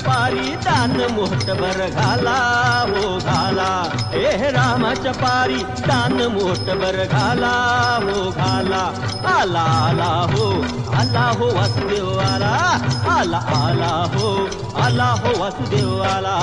पारी दान मोठभर घाला हो घाला. हे रामाच्या पारी दान मोठभर घाला हो घाला. आला आला हो वासुदेव आला. आला हो वासुदेव आला.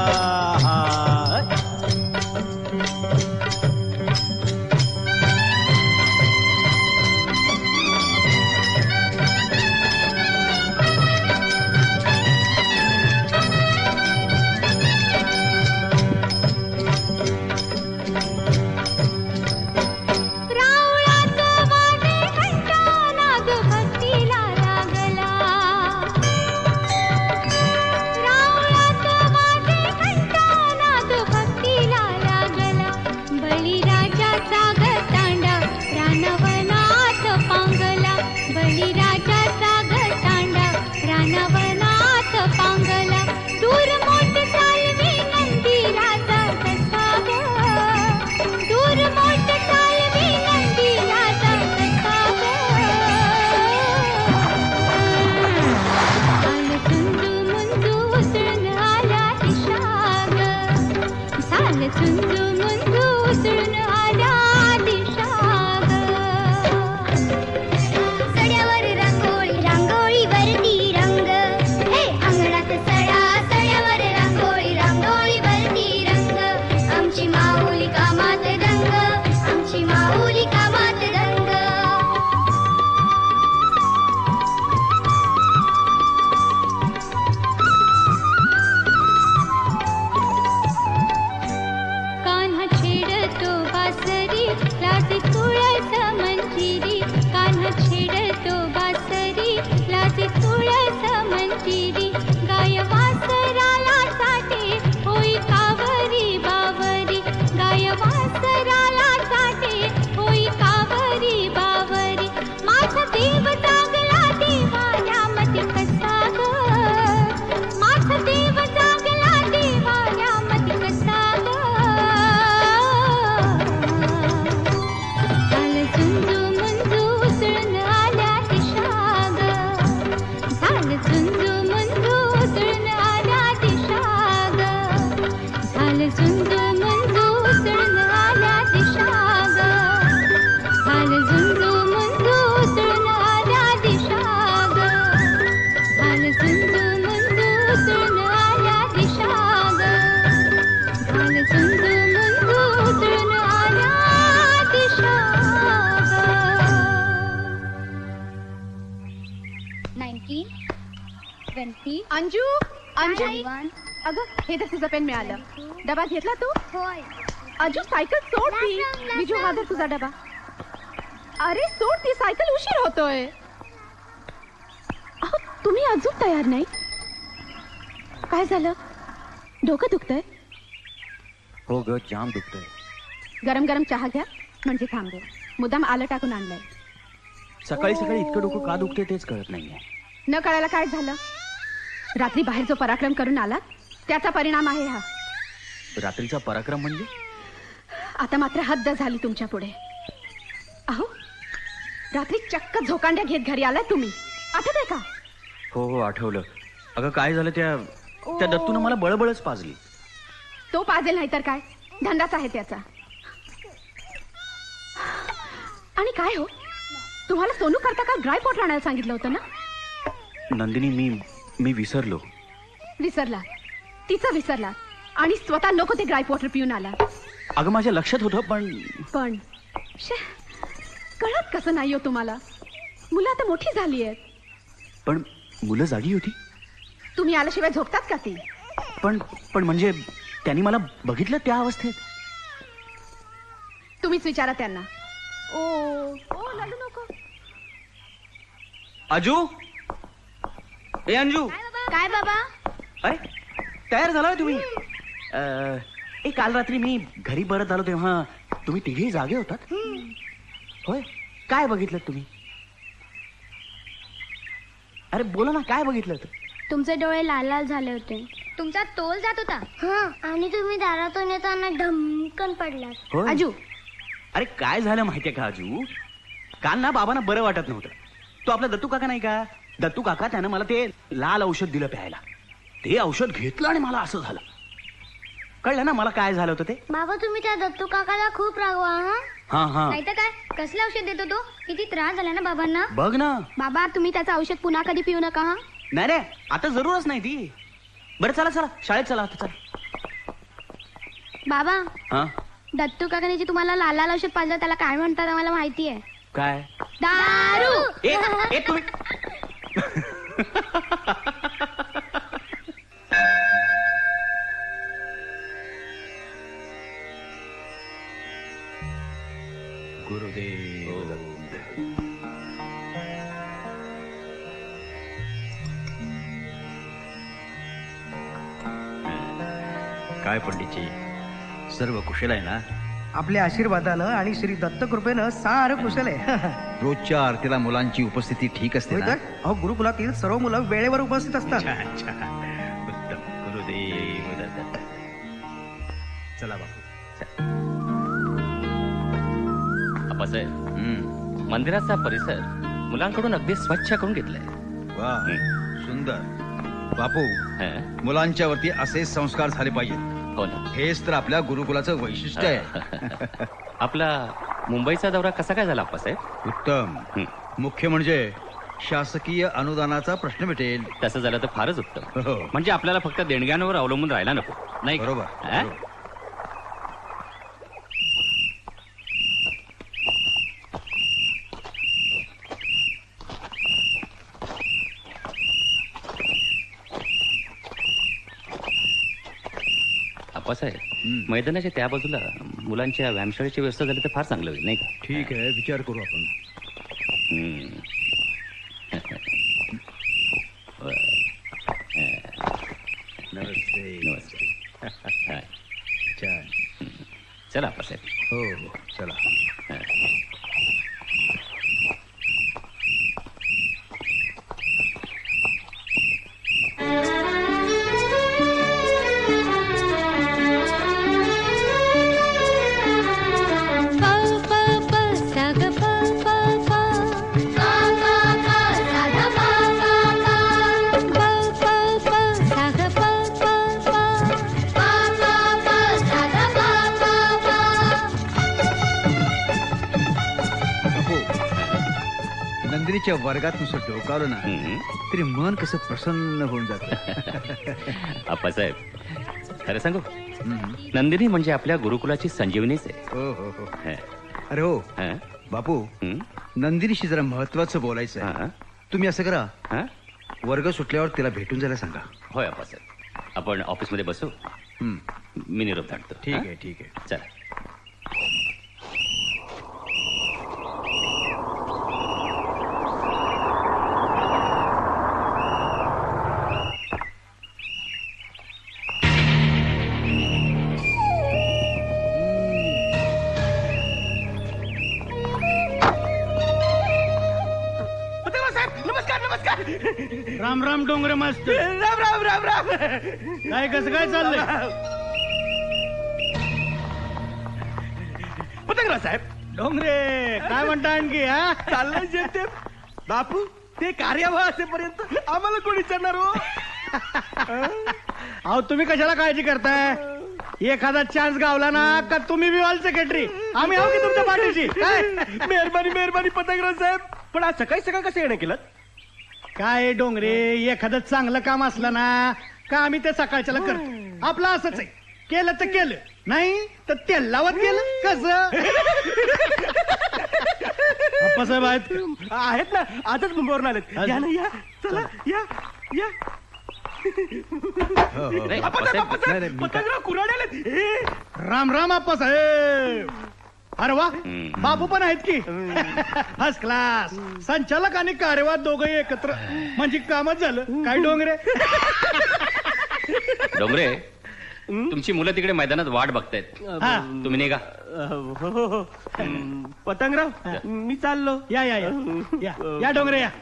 अंजू अंजू अगं हे तर तुझं पेन मिळालं. डबा घेतला तू? होय. अंजू सायकल सोड ती. बिजू हा धर तुझा डबा. अरे सोड ती सायकल, उशीर होतोय. अहो तुम्ही अजून तयार नाही? काय झालं? डोकं दुखतंय? हो ग जाम दुखतंय. गरम गरम चहा घ्या म्हणजे थांबे. मुद्दाम आलं टाकून आणलंय. सकाळी सकाळी इतकं डोकं का दुखते तेच कळत नाहीये. न कळायला काय झालं? रात्री बाहेर जो पराक्रम करून आला त्याचा परिणाम आहे हा. रात्रीचा पराक्रम म्हणजे? आता मात्र हद्द झाली तुमच्या पुढे. अहो रात्री चक्क झोकांड्या घेत घरी आलाय तुम्ही, आठवतंय का? हो हो आठवलं. अगं काय झालं, त्या दत्तून मला बळबळच पाजली. तो पाजेल नाही तर काय, धंदाच आहे त्याचा. आणि काय हो, तुम्हाला सोनू करता का ड्रायफ्रूट आणायला सांगितलं होतं ना? नंदिनी मी विसरलो. विसरला? तिचं विसरला आणि स्वतः नको ते ग्राईप वॉटर पिऊन आला. अगं माझ्या लक्षात होतं पण कळत कसं नाही हो तुम्हाला? मुलं आता मोठी झाली आहेत. पण मुलं जागी होती. तुम्ही आल्याशिवाय झोपतात का ती? पण म्हणजे त्यांनी मला बघितलं त्या अवस्थेत. तुम्हीच विचारा त्यांना. ओ लाडू नको. अंजू, ए अंजू. काय बाबा? अरे तयार झाला तुम्ही? काल रात्री मी घरी परत आलो तेव्हा तुम्ही तिघेही जागे होतात. होय, काय बघितलं तुम्ही? अरे बोला ना, काय बघितलं? तुमचे डोळे लाल लाल झाले होते. तुमचा तोल जात होता. आणि तुम्ही दारातून येताना धमकन पडलात. आजू, अरे काय झालं माहितीये का आजू? काल ना बाबांना बरं वाटत नव्हतं. तो आपला दत्तू काका नाही का? दत्तू काका त्यानं मला ते लाल औषध दिलं प्यायला. ते औषध घेतलं आणि मला असं झालं. कळलं ना मला काय झालं होतं ते. बाबा तुम्ही त्या दत्तू काकाला खूप रागवा. हा हा नाही तर काय, कसलं औषध देतो तो? किती त्रास झाला ना बाबांना. बघ ना. बाबा तुम्ही त्याचं औषध पुन्हा कधी पिऊ नका हा. नाही रे, आता जरूरच नाही ती. बरं चला चला शाळेत चला आता चला. बाबा हा दत्तू काकाने जे तुम्हाला लाल लाल औषध पाजलं त्याला काय म्हणतात आम्हाला माहिती आहे. काय. दारू. ए तुम्ही गुरुदेव काय पंडितजी, सर्व कुशल आहे ना? आपल्या आशीर्वादानं आणि श्री दत्त कृपेनं सारं कुशल आहे. रोजच्या आरतीला मुलांची उपस्थिती ठीक असते होय ना? तर? अहो गुरुकुलातील सर्व मुलं वेळेवर उपस्थित असतात. छान छान, उत्तम. गुरुदेव दत्त. चला बापू. आप्पासाहेब, मंदिराचा परिसर मुलांकडून अगदी स्वच्छ करून घेतलाय. वा, सुंदर. बापू, हं? मुलांच्या वरती असे संस्कार झाले पाहिजेत. हो ना. हेच तर आपल्या गुरुकुलाचं वैशिष्ट्य आहे. आपला मुंबईचा दौरा कसा काय झाला आप्पासाहेब? उत्तम. हं. मुख्य म्हणजे शासकीय अनुदानाचा प्रश्न मिटेल. तसं झालं तर फारच उत्तम. हो. म्हणजे आपल्याला फक्त देणग्यांवर अवलंबून राहायला नको, नाही का? बरोबर, हं? बरोबर. आप्पासाहेब, मैदानाच्या त्या बाजूला मुलांच्या व्यायामशाळेची व्यवस्था झाली तर फार चांगलं होईल, नाही का? ठीक आहे, विचार करू आपण. हं. नमस्ते. नमस्ते. हाय. छान. चला आप्पासाहेब. हो हो, चला. नंदिनीच्या वर्गात नुसतं डोकावलं ना हं. तरी मन कसं प्रसन्न होऊन जातं. आप्पासाहेब, खरं सांगू, नंदिनी म्हणजे आपल्या गुरुकुलाची संजीवनीच आहे. हो हो हो. हं. अरे हो हं? बापू, हं? नंदिनीशी जरा महत्वाचं बोलायचं आहे. हं? तुम्ही असं करा, हं? वर्ग सुटल्यावर तिला भेटून जायला सांगा. होय आप्पासाहेब, आपण ऑफिसमध्ये बसू. हं. मी निरोप धाडतो. ठीक हं? आहे, ठीक आहे. चला. नमस्कार नमस्कार. राम राम डोंगरे मास्तर. राम राम राम राम. काय कसं काय चाललंय? पतंगराव साहेब. डोंगरे काय म्हणता आणखी? हा चाललंय जे ते. बापू, ते कार्यभाग असेपर्यंत आम्हाला कोणी विचारणार हो? अहो तुम्ही कशाला काळजी करताय? एखादा चान्स गावला ना का तुम्ही विवाल सेक्रेटरी, आम्ही आहो की तुमच्या पाठीशी. काय मेहरबानी मेहरबानी पतंगराव साहेब. पण आज सकाळी सकाळी कसं येणं केलं? काय डोंगरे, एखादं चांगलं काम असलं ना का आम्ही ते सकाळच्याला करतो. आपलं असंच आहे, केलं तर केलं, नाही तर तेल लावत गेलं. कसं अप्पासाहेब आहेत ना, आजच मुंबईवरून आलेत. या ना, या. चला या या. हो, हो. नाही, नाही, आप्पासाहेब, नाही, मी काय- पतंगराव कुराड आलेत. ए, राम राम आप्पासाहेब. अरे वा, बाबू पण आहेत की. First class. संचालक आणि कार्यवाह दोघंही एकत्र म्हणजे कामच झालं. काय डोंगरे? डोंगरे, तुमची मुलं तिकडे मैदानात वाट बघतायत. हा. तुम्ही निघा. हो हो हो. पतंगराव, मी चाललो. या या या या या डोंगरे या.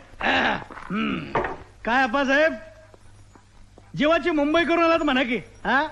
काय आप्पासाहेब, जीवाची मुंबई करून आलात म्हणा की. हा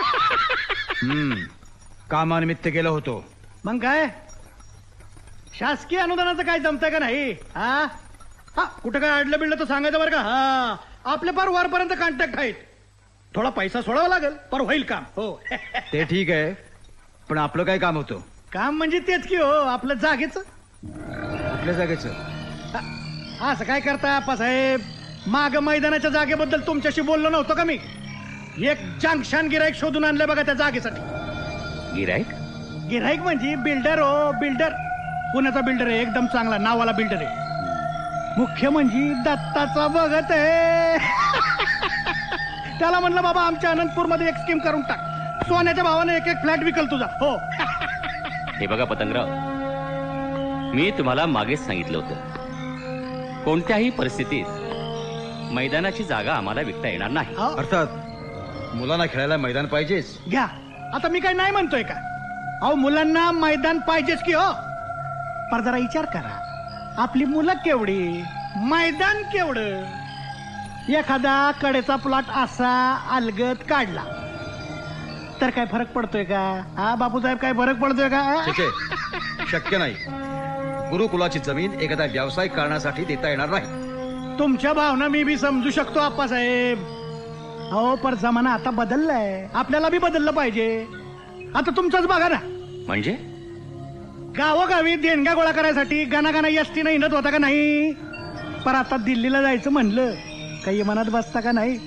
कामानिमित्त गेलो होतो. मग काय शासकीय अनुदानाचं काय जमतंय का नाही? हा हा, कुठं काय अडलं बिडलं तर सांगायचं बरं का. हा, आपले फार वरपर्यंत कॉन्टॅक्ट आहेत. थोडा पैसा सोडावा लागेल पर होईल काम हो. ते ठीक आहे, पण आपलं काय काम होतं? काम म्हणजे तेच की हो, आपलं जागेच. कुठल्या जागेचं? असं काय करता आप्पासाहेब, माग मैदानाच्या जागेबद्दल तुमच्याशी बोललो नव्हतो का मी? एक जंक्शन गिराईक शोधून आणलं बघा त्या जागेसाठी. गिराईक? गिराईक म्हणजे बिल्डर हो, बिल्डर. पुण्याचा बिल्डर आहे, एकदम चांगला नावाला बिल्डर आहे. मुख्य म्हणजे दत्ताचा भगत आहे. त्याला म्हणलं बाबा आमच्या अनंतपूरमध्ये एक स्कीम करून टाक, सोन्याच्या भावाने एक एक फ्लॅट विकल तुझा. हो. हे बघा पतंगराव, मी तुम्हाला मागेच सांगितलं होतं, कोणत्याही परिस्थितीत मैदानाची जागा आम्हाला विकता येणार नाही. हो. अर्थात मुलांना खेळायला मैदान पाहिजेच. घ्या, आता मी काही नाही म्हणतोय का? अहो मुलांना मैदान पाहिजेच की हो. पर जरा विचार करा, आपली मुलं केवढी, मैदान केवढं. एखादा कडेचा प्लॉट असा अलगद काढला तर काय फरक पडतोय का? हा बापूसाहेब, काय फरक पडतोय का? ठीक आहे, शक्य नाही. गुरुकुलाची जमीन एखाद्या व्यावसायिक कारणासाठी देता येणार नाही. तुमच्या भावना मी बी समजू शकतो आप्पासाहेब. अहो पर जमाना आता बदललाय, आपल्याला बी बदललं पाहिजे. आता तुमचंच बघा ना, म्हणजे गावोगावी देणग्या गोळा करायसाठी गाना एसटी नाही हिंडत होता का नाही? पर आता दिल्लीला जायचं म्हणलं काही मनात बसता का नाही?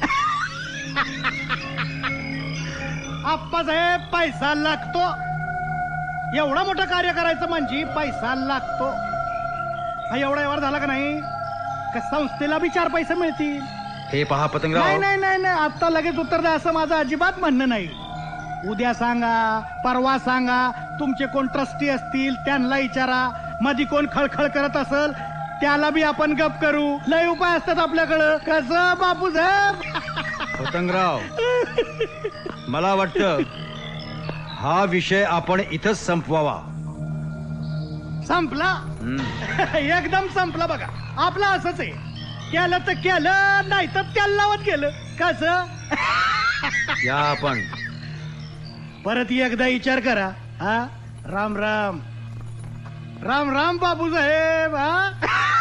आप्पासाहेब, पैसा लागतो. एवढा मोठं कार्य करायचं म्हणजे पैसा लागतो. हा एवढा व्यवहार झाला का नाही का संस्थेला बी 4 पैसे मिळतील. हे पहा नाही पतंगराव, नाही नाही नाही, आता लगेच उत्तर द्या असं माझं अजिबात म्हणणं नाही. उद्या सांगा, परवा सांगा, तुमचे कोण ट्रस्टी असतील त्यांना विचारा, मधी कोण खळखळ करत असेल त्याला बी आपण गप करू. लय उपाय असतात आपल्याकडं. कसं बापूसाहेब? पतंगराव, मला वाटतं हा विषय आपण इथंच संपवावा. संपला? एकदम संपला बघा. आपलं असंच आहे, केलं तर केलं, नाही तर त्याला लावत गेलं. कसं? या आपण परत एकदा विचार करा. हा, राम राम. राम राम बापूसाहेब. हा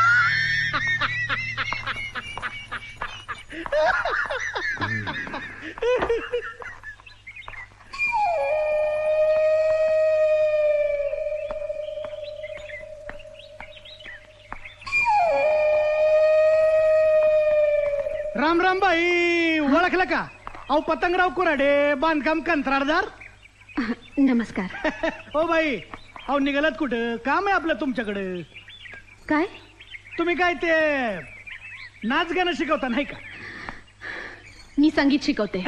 राम राम बाई, ओळखलं का? अहो पतंगराव कुराडे, बांधकाम कंत्राटदार. नमस्कार. हो बाई, अहो निघालात कुठं? काम आहे आपलं तुमच्याकडे. काय? तुम्ही काय ते नाच गाणं शिकवता नाही का? मी संगीत शिकवते.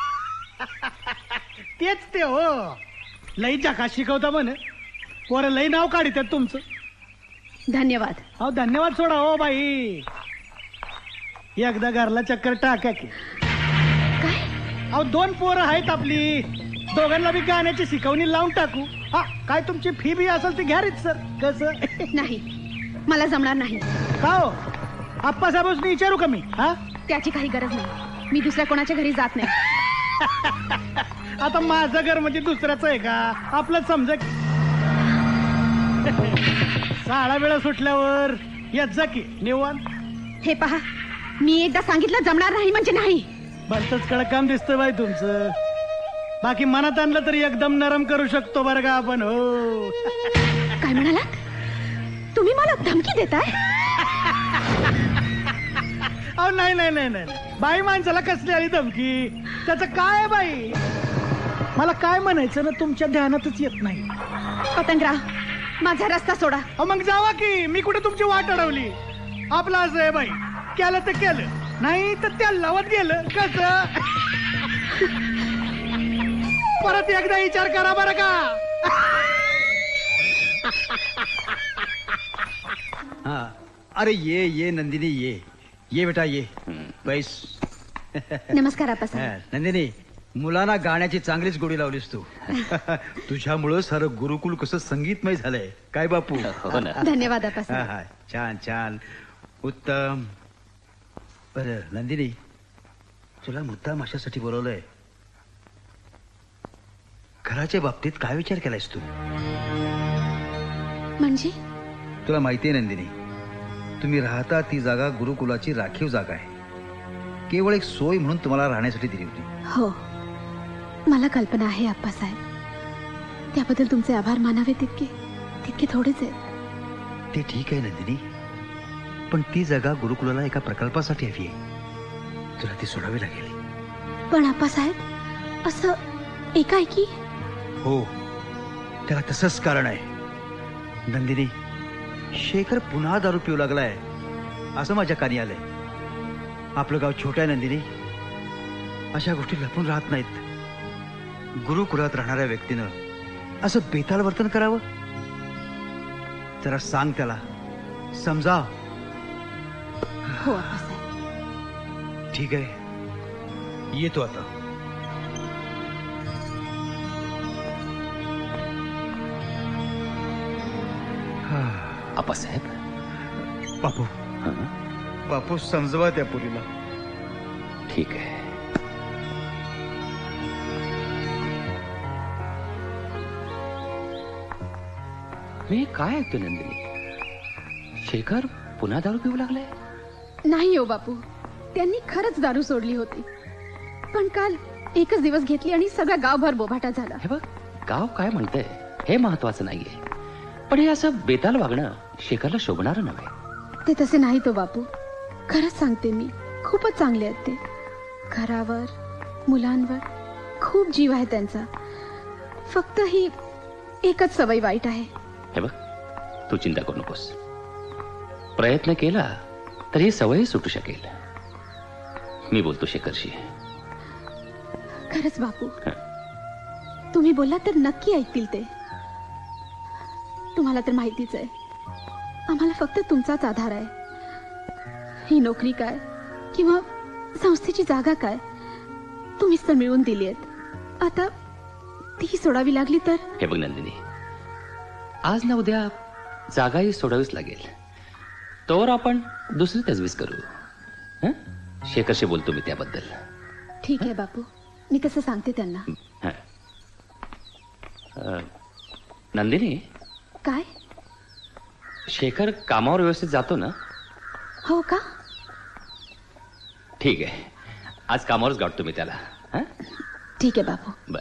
तेच ते हो, लई जकास शिकवता म्हणे. पोरं लई नाव काढतात तुमचं. धन्यवाद. अहो धन्यवाद सोडा हो बाई. एकदा घरला चक्कर टाका की. काय? अहो 2 पोरं आहेत आपली, दोघांना बी गाण्याची शिकवणी लावून टाकू. हा, काय तुमची फी बी असेल ती घ्या रीत सर. कसं? नाही, मला जमणार नाही. का हो? आप्पासाहेबांनी विचारू का मी? हा, त्याची काही गरज नाही. मी दुसऱ्या कोणाच्या घरी जात नाही. आता माझं घर म्हणजे दुसऱ्याच आहे का? आपलं समजा की. शाळा वेळा सुटल्यावर येत जा की निवांत. हे पहा, मी एकदा सांगितलं जमणार नाही म्हणजे नाही. भलतच कडक काम दिसतं बाई तुमचं. बाकी मनात आणलं तरी एकदम नरम करू शकतो बरं का आपण. हो. काय म्हणालात तुम्ही? मला धमकी देताय? अहो नाही नाही नाही नाही, बाई माणसाला कसली आली धमकी? त्याचं काय बाई? मला काय म्हणायचं ना तुमच्या ध्यानातच येत नाही. पतंगराव, माझा रस्ता सोडा. अहो मग जावा की, मी कुठे तुमची वाट अडवली? आपलं असं आहे बाई, केलं तर केलं, नाही तर त्याला लावत गेलं. कसं? परत एकदा विचार करा बरं का. हा, अरे ये ये नंदिनी, ये ये बेटा, ये बैस. नमस्कार आप्पासाहेब. नंदिनी, मुलांना गाण्याची चांगलीच गोडी लावलीस तू. तुझ्यामुळं सारं गुरुकुल कसं संगीतमय झालंय. काय बापू? हो ना. धन्यवाद हा आप्पासाहेब. हा, छान छान, उत्तम. बरं नंदिनी, तुला मुद्दाम अशासाठी बोलवलंय. घराच्या बाबतीत काय विचार केलायस तू? म्हणजे? तुला माहितीये नंदिनी, तुम्ही राहता ती जागा गुरुकुलाची राखीव जागा आहे. केवळ एक सोय म्हणून तुम्हाला राहण्यासाठी दिली होती. हो, मला कल्पना आहे आप्पासाहेब. त्याबद्दल तुमचे आभार मानावे तितके थोडेच आहेत. ते ठीक आहे नंदिनी, पण ती जागा गुरुकुलाला एका प्रकल्पासाठी हवी आहे. तुला ती सोडावी लागेल. पण आप्पासाहेब, असं एकाएकी? हो, त्याला तसंच कारण आहे. नंदिनी, शेखर पुन्हा दारू पिऊ लागलाय असं माझ्या कानी आलंय. आपलं गाव छोटं आहे नंदिनी, अशा गोष्टी लपून राहत नाहीत. गुरुकुलात राहणाऱ्या व्यक्तीनं असं बेताल वर्तन करावं? जरा सांग त्याला, समजाव. हो आप्पासाहेब. ठीक आहे, येतो आता. आप्पासाहेब. बापू, बापू समजवा त्या पुरीला. ठीक आहे. मी काय ऐकतो नंदिनी, शेखर पुन्हा दारू पिऊ लागलाय? नाही हो बापू, त्यांनी खरंच दारू सोडली होती. पण काल एकच दिवस घेतली आणि सगळा गावभर बोभाटा झाला. हे बघ, गाव काय म्हणतंय हे महत्वाचं नाहीये, पण हे असं बेताल वागणं शेखरला शोभणारं नव्हे. ते तसे नाही तो बापू, खरंच सांगते मी. खूपच चांगले आहेत ते. घरावर, मुलांवर खूप जीव आहे त्यांचा. फक्त ही एकच सवय वाईट आहे. हे बघ, तू चिंता करू नकोस. प्रयत्न केला तर ही सवय सुटू शकेल. मी बोलतो शेखरशी. खरंच बापू, तुम्ही बोललात तर नक्की ऐकतील ते. तुम्हाला तर माहितीच आहे, आम्हाला फक्त तुमचाच आधार आहे. ही नोकरी काय किंवा संस्थेची जागा काय, तुम्हीच तर मिळवून दिली आहेत. आता ती सोडावी लागली तर? हे बघ नंदिनी, आज ना उद्या जागाही सोडावीच लागेल. तोवर आपण दुसरी तजवीज करू. हं? शेखरशी बोलतो मी त्याबद्दल. ठीक आहे बापू, मी तसं सांगते त्यांना. नंदिनी, काय? शेखर कामावर व्यवस्थित जातो ना? हो का? ठीक आहे, आज कामावरच गाठतो मी त्याला. हं? ठीक आहे बापू. बर.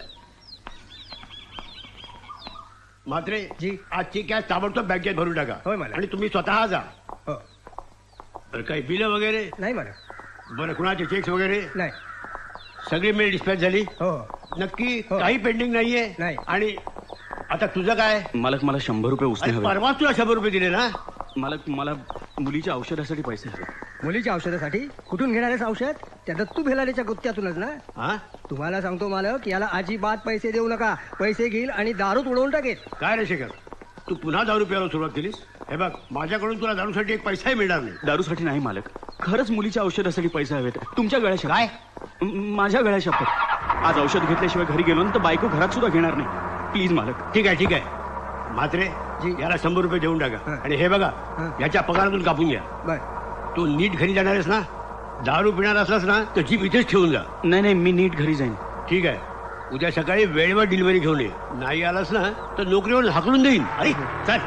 मात्रे जी, आजची कॅश ताबडतोब बँकेत भरून टाका. होय मला. आणि तुम्ही स्वतः जा. हो. बरं, काही बिलं वगैरे? नाही मला. बरं, कुणाचे चेक्स वगैरे? नाही. सगळी मेल डिस्पॅच झाली? हो. नक्की हो. काही पेंडिंग नाहीये? नाही. आणि आता तुझं काय? मालक, मला 100 रुपये उसने अरे, हवे. परवाच तुला 100 रुपये दिले ना? मालक, मला मुलीच्या औषधासाठी पैसे हवे. मुलीच्या औषधासाठी कुठून घेणार आहेस औषध? त्या दत्तू भेलारीच्या गुत्त्यातूनच ना? हा? तुम्हाला सांगतो मालक, याला अजिबात पैसे देऊ नका. पैसे घेईल आणि दारूत उडवून टाकेल. काय रे शेखर, तू पुन्हा दारू प्यायला सुरुवात केलीस? हे बघ, माझ्याकडून तुला दारूसाठी एक पैसाही मिळणार नाही. दारूसाठी नाही मालक, खरंच मुलीच्या औषधासाठी पैसे हवेत. तुमच्या गळ्या शपथ. काय? माझ्या गळ्या शपथ. आज औषध घेतल्याशिवाय घरी गेलो ना तर बायको घरात सुद्धा घेणार नाही. प्लीज मालक. ठीक आहे, ठीक आहे. म्हात्रे जी, याला 100 रुपये देऊन टाका. हं. आणि हे बघा, हं. याच्या पगारातून कापून घ्या. बर. तू नीट घरी जाणार आहेस ना? दारू पिणार असलास ना तर जीप इथेच ठेवून जा. नाही नाही, मी नीट घरी जाईन. ठीक आहे, उद्या सकाळी वेळेवर डिलिव्हरी घेऊन ये. नाही आलास ना तर नोकरीवर हाकलून देईन. अरे चल.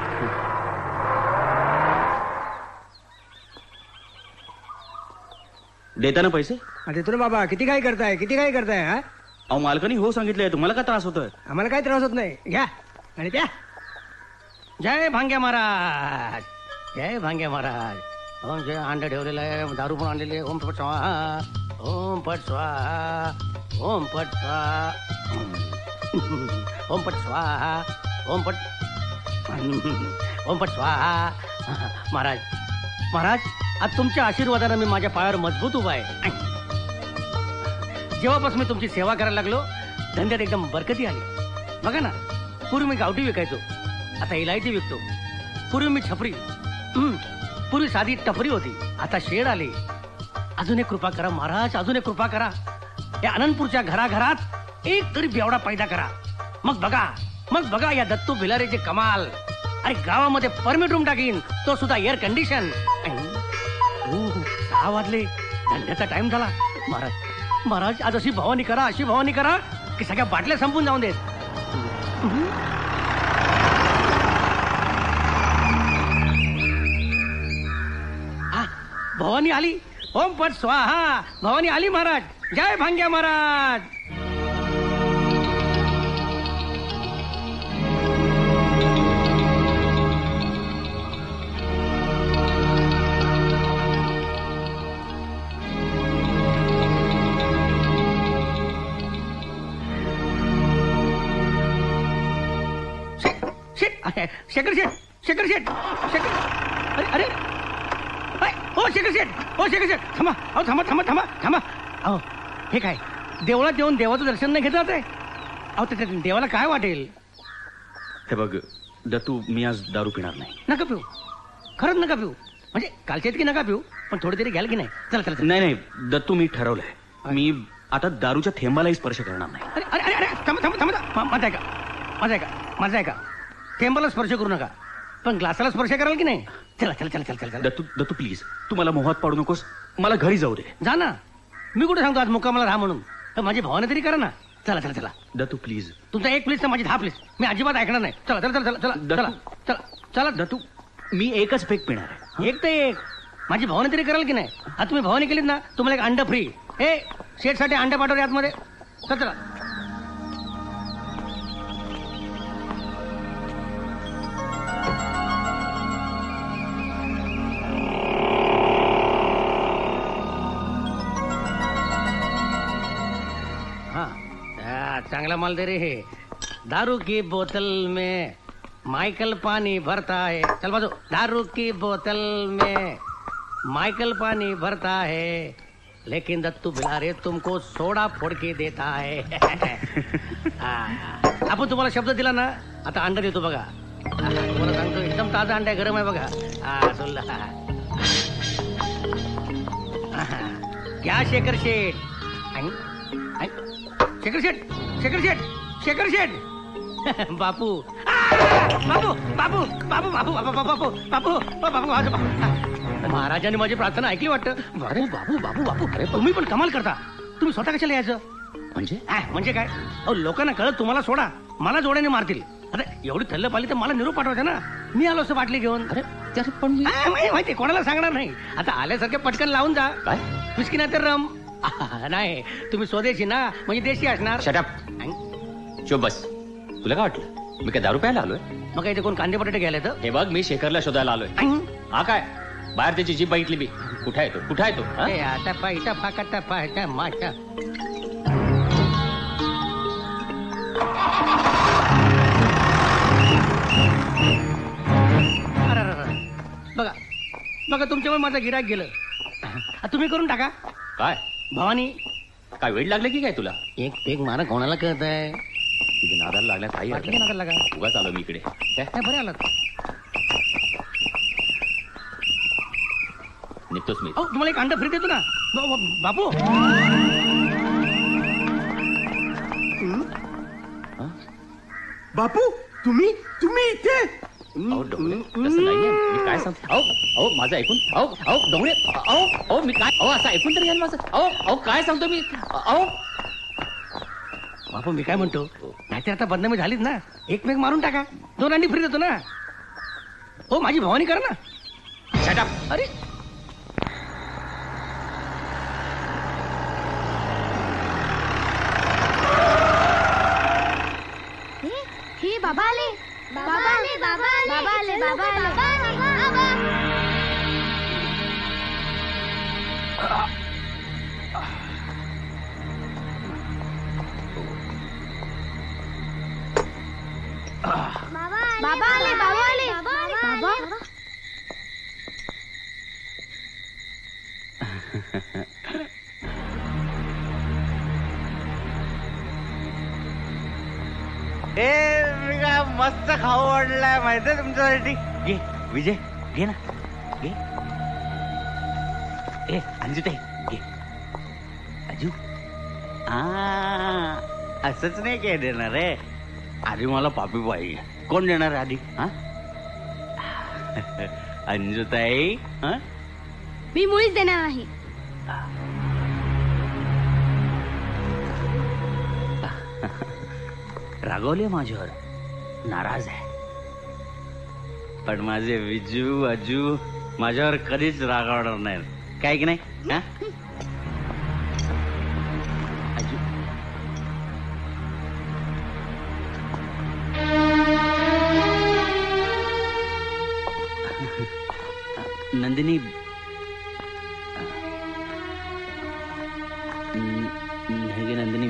देता ना पैसे? देतो ना बाबा. किती काय करताय, किती काय करताय? हा, अहो मालकाने हो सांगितलंय. तुम्हाला काय त्रास होतोय? आम्हाला काय त्रास होत नाही. घ्या आणि द्या. जय भांग्या महाराज, जय भांग्या महाराज. ओम जय अंड ठेवलेलं आहे, दारू पण आणलेली आहे. ओम पट स्वाहा, ओम पट स्वाहा, ओम पट स्वाहा, ओम पट स्वाहा, ओम पट, ओम पट स्वाहा. महाराज, महाराज, आज तुमच्या आशीर्वादाने मी माझ्या पायावर मजबूत उभा आहे. जेव्हापासून मी तुमची सेवा करायला लागलो, धंद्यात एकदम बरकती आली. बघा ना, पूर्वी मी गावठी विकायचो, आता इलायची विकतो. पूर्वी मी छपरी, पूर्वी साधी टपरी होती, आता शेड आली. अजून एक कृपा करा महाराज, अजून एक कृपा करा. या अनंतपूरच्या घराघरात एक तरी बेवडा पैदा करा. मग बघा या दत्तू भिलारेचे कमाल. अरे गावामध्ये परमिट रूम टाकीन, तो सुद्धा एअर कंडिशन. 6 वाजले, धंद्याचा टाइम झाला. महाराज, आज अशी भवानी करा की सगळ्या बाटल्या संपून जाऊन देत. भवानी आली. ओम पट स्वाहा. भवानी आली महाराज. जय भांग्या महाराज. शेखर शेठ. शेखर शेठ. शेखर. अरे अरे हो शेखर शेठ. हो शेखर शेठ. थांबा. अहो थांबा थांबा थांबा थांबा. अहो हे काय देवळात येऊन देवाचं दर्शन नाही घेतात आहे. अहो त्या देवाला काय वाटेल. हे बघ दत्तू, मी आज दारू पिणार नाही. नका पिऊ. खरंच नका पिऊ. म्हणजे कालच्या की नका पिऊ, पण थोडी तरी घ्याल की नाही. चला चला. नाही नाही दत्तू, मी ठरवलंय. मी आता दारूच्या थेंबालाही स्पर्श करणार नाही. अरे अरे अरे अरे थांबा थांबा थांबा. माझा ऐका. माझा ऐका. माझा ऐका. थेंबाला स्पर्श करू नका, पण ग्लासाला स्पर्श कराल की नाही. चला चला चला चला चला. दत्तू दत्तू प्लीज, तू मला मोहात पाडू नकोस. मला घरी जाऊ दे. जा ना. मी कुठे सांगतो आज मुक्कामाला राहा म्हणून. तर माझी भावना तरी करा ना. चला चला चला. दत्तू प्लीज. तुमचा एक प्लीज तर माझी 10 प्लीज. मी अजिबात ऐकणार नाही. चला चला चला चला चला चला चला. दत्तू, मी एकच पेक पिणार आहे. एक तर एक. माझी भावना तरी कराल की नाही. आता तुम्ही भावना केलीत ना, तुम्हाला एक अंड फ्री. हे शेठसाठी अंड पाठवले आतमध्ये. चला चला. चांगला माल दे रे. हे दारू की बोतल में माइकल पानी भरता है. चल बाजू. दारू की बोतल में माइकल पानी भरता है, लेकिन दत्तू भिलारे तुमको सोडा फोड़ के देता है. आपण तुम्हाला शब्द दिला ना, आता अंडा देतो बघा. तुम्हाला सांगतो एकदम ताजा अंडा गरम आहे बघा. क्या शेखर शेठ. शेखर शेठ. शेखर शेठ. शेखर शेठ. बापू. बापू बापू बापू बापू बापू बापू बापू बापू. महाराजांनी माझी प्रार्थना ऐकली वाटतं. अरे बाबू बाबू बापू. अरे तुम्ही पण कमाल करता. तुम्ही स्वतः कशाला यायचं. म्हणजे काय. अहो लोकांना कळत तुम्हाला सोडा, मला जोड्याने मारतील. अरे एवढी थल्ल पाली तर मला निरोप पाठवायचा ना. मी आलो असं बाटली घेऊन. अरे पण माहिती कोणाला सांगणार नाही. आता आल्यासारखे पटकन लावून जा. काय विस्की नाही तर रम. नाही तुम्ही स्वदेशी ना, म्हणजे देशी असणार. शटअप. चुप बस. तुला काय वाटलं मी काय दारू प्यायला आलोय. मग इथे कोण कांदे बटाटे घ्यायला तर. हे बघ मी शेखरला शोधायला आलोय. हा काय बाहेर त्याची जीप बघितली मी. कुठे आहे तो. कुठे आहे तो. बघा बघा तुमच्यामुळे माझं गिराक गेलं. तुम्ही करून टाका. काय भवानी काय वेळ लागलं की काय तुला. एक पेक मारा कोणाला कळत आहे. तुझ्या नादाला लागल्या काही नादाला लागा. उगाच आलो मी इकडे. काय बरं आलात. निघतोच मी. तुम्हाला एक अंड फ्री देतो ना बापू. बापू तुम्ही तुम्ही इथे. तसं नाहीये. मी काय सांगतो. अहो माझं ऐकून. अहो डोंगरे. अहो मी काय. असं ऐकून तर घ्याल माझं. अहो काय सांगतो मी. बापू मी काय म्हणतो, नाहीतर आता बदनामी झालीच ना. एक मेक मारून टाका. 2 अंडी फ्री देतो ना. हो माझी भवानी करा ना. शटअप. अरे हे बाबा आले. बाबा आले. बाबा आले. बाबा आले. बाबा आले. बाबा. बाबा आले. बाबा आले. बाबा. मस्त खाऊ वाढलाय माहितीये तुमच्यासाठी. घे विजय घे ना. घे. अंजू ते घे. अंजू असंच नाही काय देणार आहे. आधी मला पापी पाहिजे. कोण देणार आधी. अंजुताई. मी मुळीच देणार नाही. रागवले माझ्यावर. नाराज आहे. पण माझे विजू अजू माझ्यावर कधीच रागावणार नाही. काय की नाही हा? नंदिनी नाही गे नंदिनी,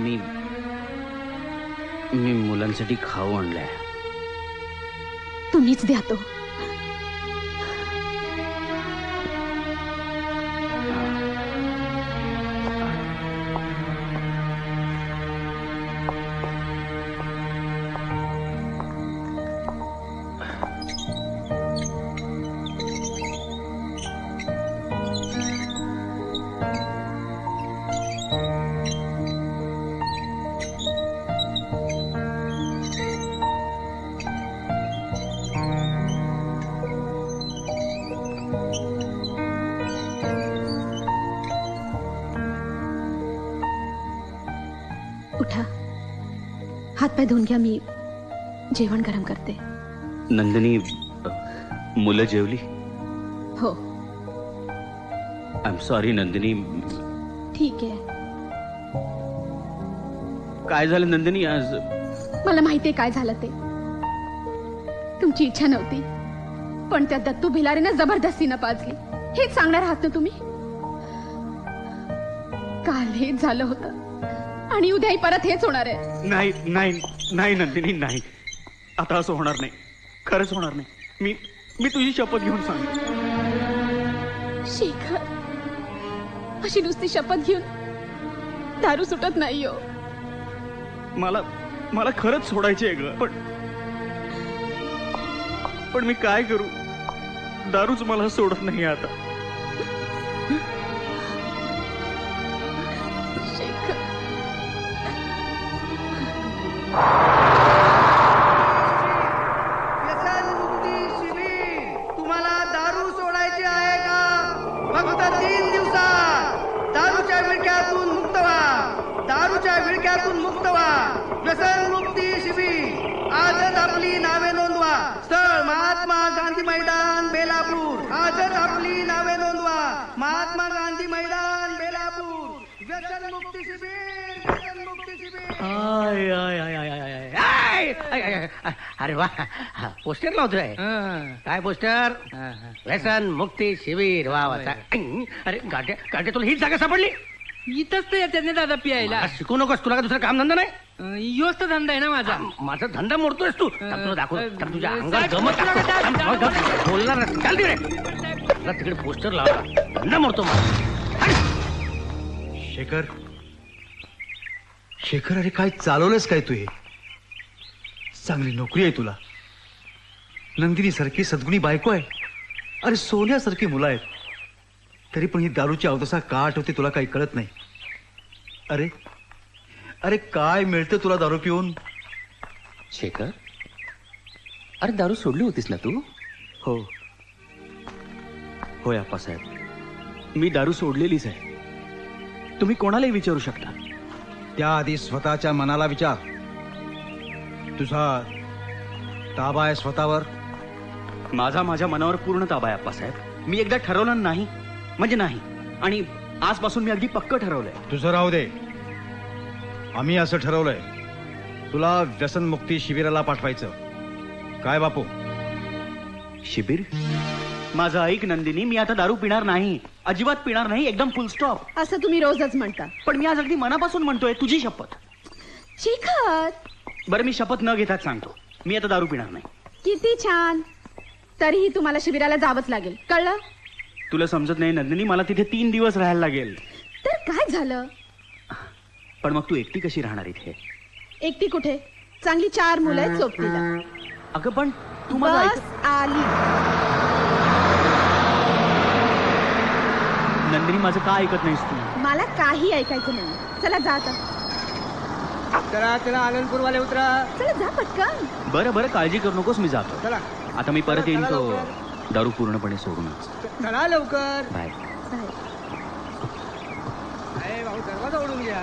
मी मुलांसाठी खाऊ आणलाय. तुम्हीच द्या तो. उठा, हातपाय धुवून घ्या, मी जेवण गरम करते. नंदिनी, मुलं जेवली? हो. I am sorry Nandini. ठीक आहे. काय झालं नंदिनी आज? मला माहितीये काय झालं ते. तुमची इच्छा नव्हती, पण त्या दत्तू भिलारीनं जबरदस्तीनं पाजली. हेच सांगणार आहात ना तुम्ही? काल हेच झालं होतं आणि उद्याही परत हेच होणार आहे. नाही नाही नाही नंदिनी, नाही. आता असं होणार नाही, खरंच होणार नाही. मी तुझी शपथ घेऊन सांगतो. शेखर, अशी नुसती शपथ घेऊन दारू सुटत नाही हो. मला खरंच सोडायची आहे ग, पण मी काय करू? दारूच मला सोडत नाही आता. तुम्हाला दारू सोडायची आहे का? फक्त 3 दिवसात दारूच्या विळख्यातून मुक्त व्हा. दारूच्या विळख्यातून मुक्त व्हा. व्यसन मुक्ती शिबिर. आजच आपली नावे नोंदवा. स्थळ महात्मा गांधी मैदान बेलापूर. आजच आपली नावे नोंदवा. महात्मा गांधी मैदान बेलापूर. व्यसन मुक्ती शिबिर. व्यसन मुक्ती शिबिर. I I I I I I I I I I. अरे वा, पोस्टर लावतोय. काय पोस्टर? व्यसन मुक्ती शिबिर. वा वा. अरे गाठ्या गाठ्या, तुला हीच जागा सापडली? इथंच तर त्याने दादा पियायला. शिकू नकोस, तुला का दुसरा काम धंदा नाही? योच तर धंदा आहे ना माझा. माझा धंदा मोडतोयस तू. तुला दाखव तुझ्या अंगात जमत बोलणार नाही. चाल तिकडे, तिकडे पोस्टर लावला. धंदा मोडतो माझा. शेखर, शेखर, अरे काय चालवलंस काय तू? हे चांगली नोकरी आहे तुला. नंदिनी सारखी सद्गुणी बायको आहे. अरे सोन्यासारखी मुलं आहेत. तरी पण ही दारूची अवदसा का आठवते तुला काही कळत नाही. अरे अरे काय मिळतं तुला दारू पिऊन? शेखर, अरे दारू सोडली होतीस ना तू? हो होय आप्पासाहेब, मी दारू सोडलेलीच आहे. तुम्ही कोणालाही विचारू शकता. त्याआधी स्वतःच्या मनाला विचार. तुझा ताबा आहे स्वतःवर? माझ्या मनावर पूर्ण ताबा आहे आप्पासाहेब. मी एकदा ठरवलं नाही म्हणजे नाही, आणि आजपासून मी अगदी पक्क ठरवलंय. तुझं राहू दे. आम्ही असं ठरवलंय, तुला व्यसनमुक्ती शिबिराला पाठवायचं. काय बापू? शिबिर? माझं ऐक नंदिनी, मी आता दारू पिणार नाही, अजिबात पिणार नाही, एकदम फुल स्टॉप. असं तुम्ही रोजच म्हणता. पण मी आज अगदी मनापासून म्हणतोय, तुझी शपथ. शेखर, बरं मी शपथ न घेताच सांगतो, मी आता दारू पिणार नाही. किती छान. तरीही तुम्हाला शिबिराला जावंच लागेल, कळलं? तुला समजत नाही नंदिनी, मला तिथे 3 दिवस राहायला लागेल. तर काय झालं? पण मग तू एकटी कशी राहणार इथे? एकटी कुठे, चांगली 4 मुलं आहेत सोबतीला. अगं पण तू बस आली. नंदिनी, माझं का ऐकत नाहीस तू? मला काही ऐकायचं नाही. चला जा आता. चला चला, आनंदपूरवाले उतरा. चला जा पटकन. बरं बरं, काळजी करू नकोस, मी जातो. चला आता मी परत येईन तो दारू पूर्णपणे सोडूनच. चला लवकर. बाय. भाऊ, दरवाजा ओढून घ्या.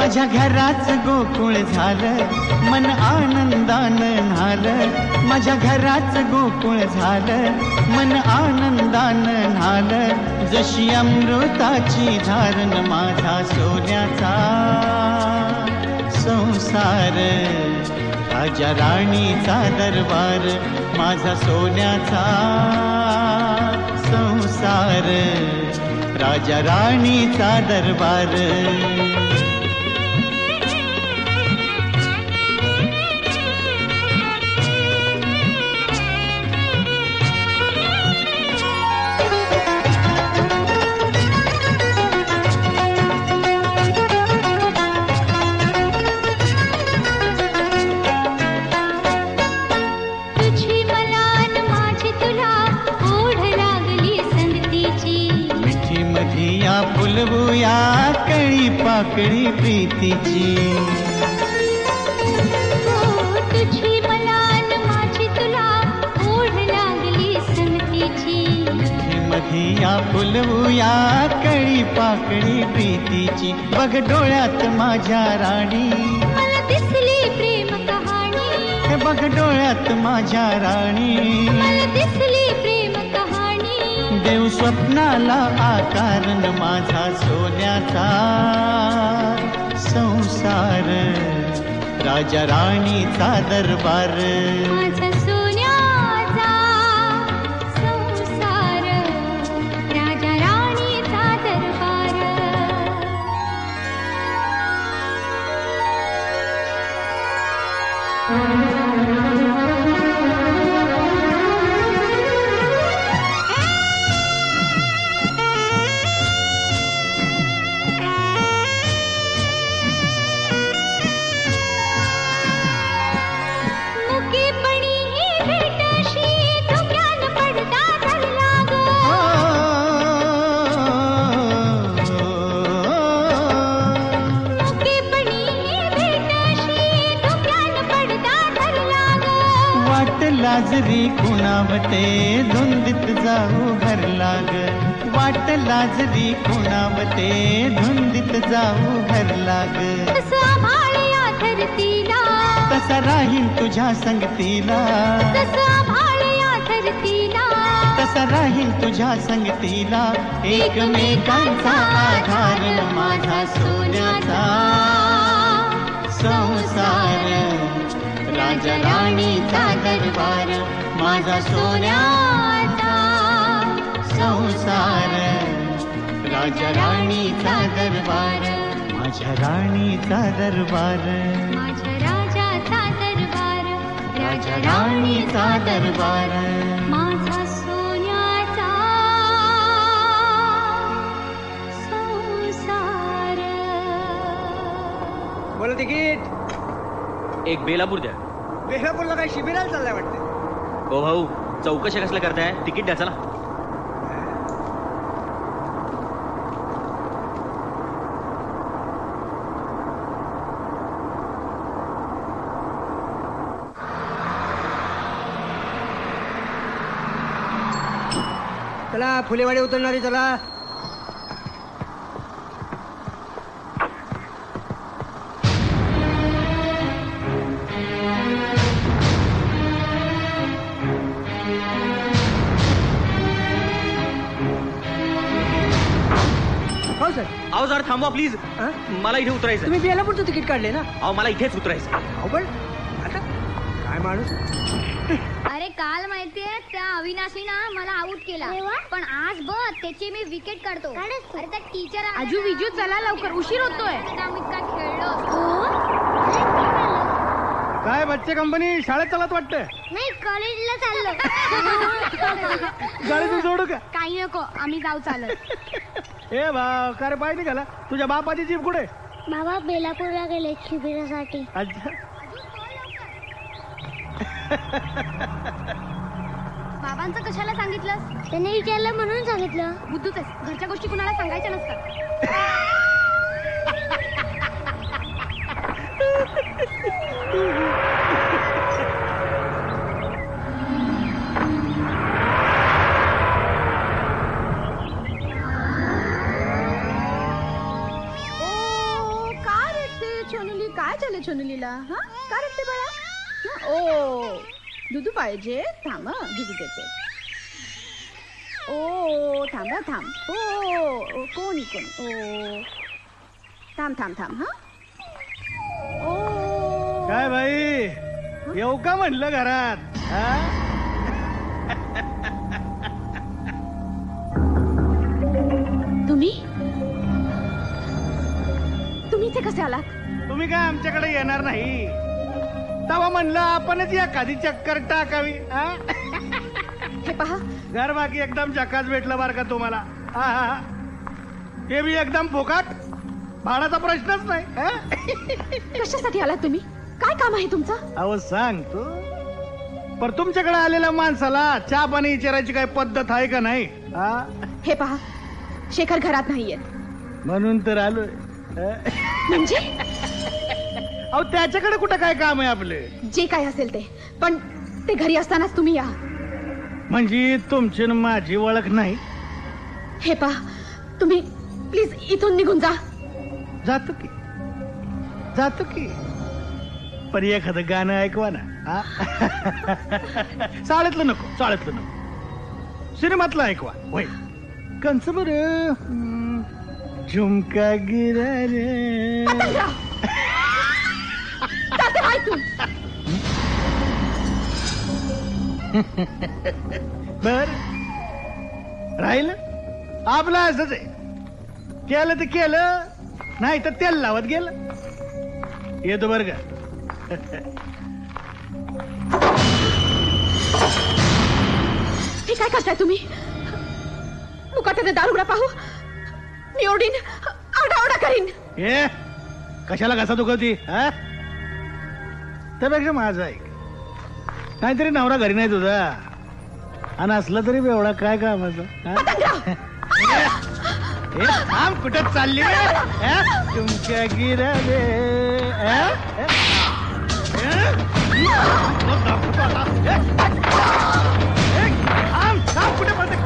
माझ्या घराच गोकुळ झालं, मन आनंदानं न्हालं. माझ्या घराच गोकुळ झालं, मन आनंदानं न्हालं. जशी अमृताची धारण माझा सोन्याचा संसार, राजा राणीचा दरबार, माझा सोन्याचा संसार, राजा राणीचा दरबार. फुलवूया कळी पाकळी प्रीतीची. तुझी मला माझी तुला ओढ लागली संगतीची. मधिया फुलवूया कळी पाकळी प्रीतीची. बघ डोळ्यात माझ्या राणी मला दिसली प्रेम कहाणी. बघ डोळ्यात माझ्या राणी मला दिसली प्रेम कहाणी. देव स्वप्नाला आकारण माझा सोन्याचा संसार, राजा राणीचा दरबार. माझा सोन्याचा संसार, राजा राणीचा दरबार. लाजरी कुणावते धुंदीत जाऊ घर लाग. वाट लाजरी कुणावते धुंदीत जाऊ घर लाग. सांभाळया धरतीला तसा राहील तुझ्या संगतीला. सांभाळया धरतीला तसा राहील तुझ्या संगतीला. एकमेकांचा आधार माझा सोन्याचा संसार, राजा राणीचा दरबार. माझा सोन्याचा संसार, राजा राणीचा दरबार. माझ्या राणीचा दरबार, माझ्या राजाचा दरबार. राजा राणीचा दरबार. माझा सोन्याचा संसार. बोला तिकीट. एक बेलापूर द्या. बेलापूरला काय शिबिराला चाललाय वाटतं. ओ भाऊ, चौकशा कसल्या करताय? तिकीट द्या चला. चला फुलेवाडी उतरणारी चला. अहो जरा थांबवा प्लीज. मला इथे उतरायचं. तुम्ही बेलापूरचं तिकीट काढले ना. अहो मला इथेच उतरायचं. अहो पण आता काय माणूस. अरे काल माहितीये त्या अविनाशीनं मला आउट केला, पण आज बघ त्याची मी विकेट काढतो. अरे त्या टीचर आजू विजू चला लवकर, उशीर होतोय. आम्ही काय खेळलो. काय बच्चे कंपनी शाळेत चालत वाटतं. नाही कॉलेजला चाललो. गाडीतून सोडू का. काही नको, आम्ही जाऊ चालत. ए भाव काय रे पाय निघाला. तुझ्या बापाची जीप कुठे. बाबा बेलापूरला गेले शिबिरासाठी. अच्छा. बाबांचं कशाला सांगितलं. त्याने विचारलं म्हणून सांगितलं. बुद्धूच आहेस, घरच्या गोष्टी कुणाला सांगायच्या नसतात. शनुलीला? हा काय रडते बाळा? हं? ओ दुधू पाहिजे? थांब दुधू देते. ओ थांब. ओ कोणी ओ थांब हा. ओ काय बाई येऊ का म्हणलं घरात? तुम्ही इथे कसे आलात? तुम्ही काय आमच्याकडे येणार नाही तेव्हा म्हणलं आपणच एखादी चक्कर टाकावी. हे पहा घर बाकी एकदम जकाच भेटलं बार का तुम्हाला. ते बी एकदम फुकट, भाडाचा प्रश्नच नाही. कशासाठी आलात तुम्ही? काय काम आहे तुमचं? अहो सांग तू. पर तुमच्याकडे आलेल्या माणसाला चहा पाणी विचारायची काय पद्धत आहे का नाही? हे पहा शेखर घरात नाहीये म्हणून तर आलोय. म्हणजे अहो त्याच्याकडे कुठं काय काम आहे आपले? जे काय असेल ते, पण ते घरी असतानाच तुम्ही या. म्हणजे तुमची न माझी ओळख नाही? हे पहा तुम्ही प्लीज इथून निघून जा. जातो की पण एखादं गाणं ऐकवा ना. चाळीतलं नको सिनेमातलं ऐकवा. होय कंच बर झुमका गिरा रे. बर राहिलं आपलं असंच आहे. केलं तर केलं, नाही तर तेल लावत गेलं. येतो बर का. हे काय करताय तुम्ही? मुकाट्याने दारुगडा पाहू मी ओढीन, आरडाओरडा करीन. ए कशाला घसा दुखवती? त्यापेक्षा माझा ऐक. नाहीतरी नवरा घरी नाही तुझा, आणि असला तरी एवढा काय कामाचा? थांब कुठं चालली तुमच्या गिरा रे. थांब कुठे पडते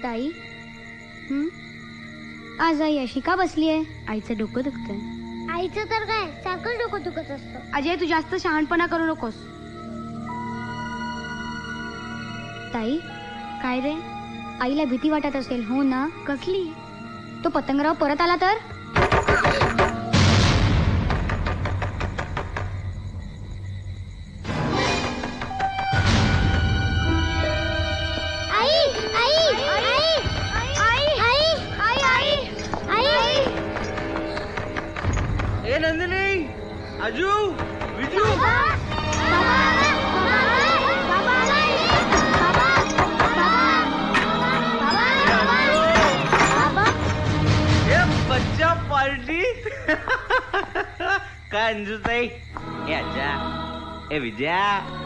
ताई आज आई अशी का बसली आहे? आईचं डोकं दुखतंय. आईचं तर काय सारखं डोकं दुखत असतं. अजय तू जास्त शहाणपणा करू नकोस. ताई काय रे आईला भीती वाटत असेल हो ना? कसली? तो पतंगराव परत आला तर? नंदिनी अजू विजू बच्चा पार्टी काय अंजूताई ए आजा ए विजया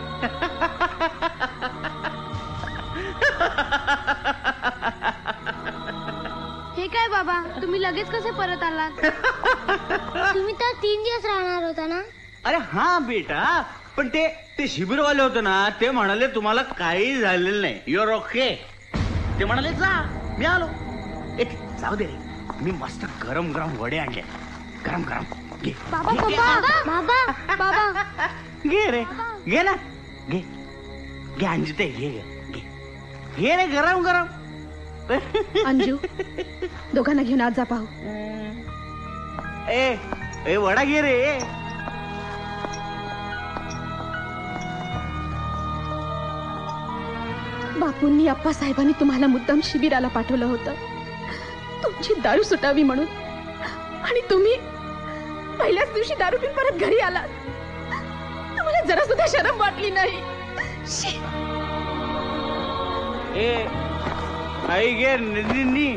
हे काय बाबा तुम्ही लगेच कसे परत आलात? तुम्ही तर 3 दिवस राहणार होता ना? अरे हा बेटा पण ते शिबिरवाले होते ना ते म्हणाले तुम्हाला काही झालेलं नाही युअर ओके. ते म्हणाले जा मी आलो. एक जाऊ दे रे मी मस्त गरम गरम वडे आणले गरम गरम घे. बाबा बाबा घे रे घे ना घे घे अंजू ते घे घे घे रे गरम गरम. अंजू दोघांना घेऊन आज जा पाहू. ए वडा घे रे. बापूंनी आप्पासाहेबांनी तुम्हाला मुद्दाम शिबिराला पाठवलं होतं तुमची दारू सुटावी म्हणून आणि तुम्ही पहिल्याच दिवशी दारू पिऊन परत घरी आलात. तुम्हाला जरा सुद्धा शरम वाटली नाही. आई गे नंदिनी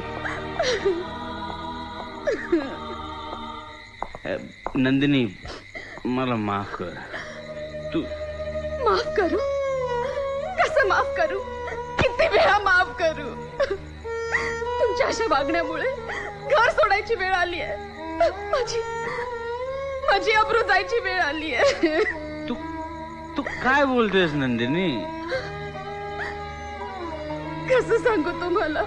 नंदिनी मला माफ कर. तू माफ करू? कसं माफ करू? किती वेळा माफ करू? तुमच्या अशा वागण्यामुळे घर सोडायची वेळ आली आहे. माझी अब्रू जायची वेळ आली आहे. तू काय बोलतेस नंदिनी? कसं सांगू तुम्हाला?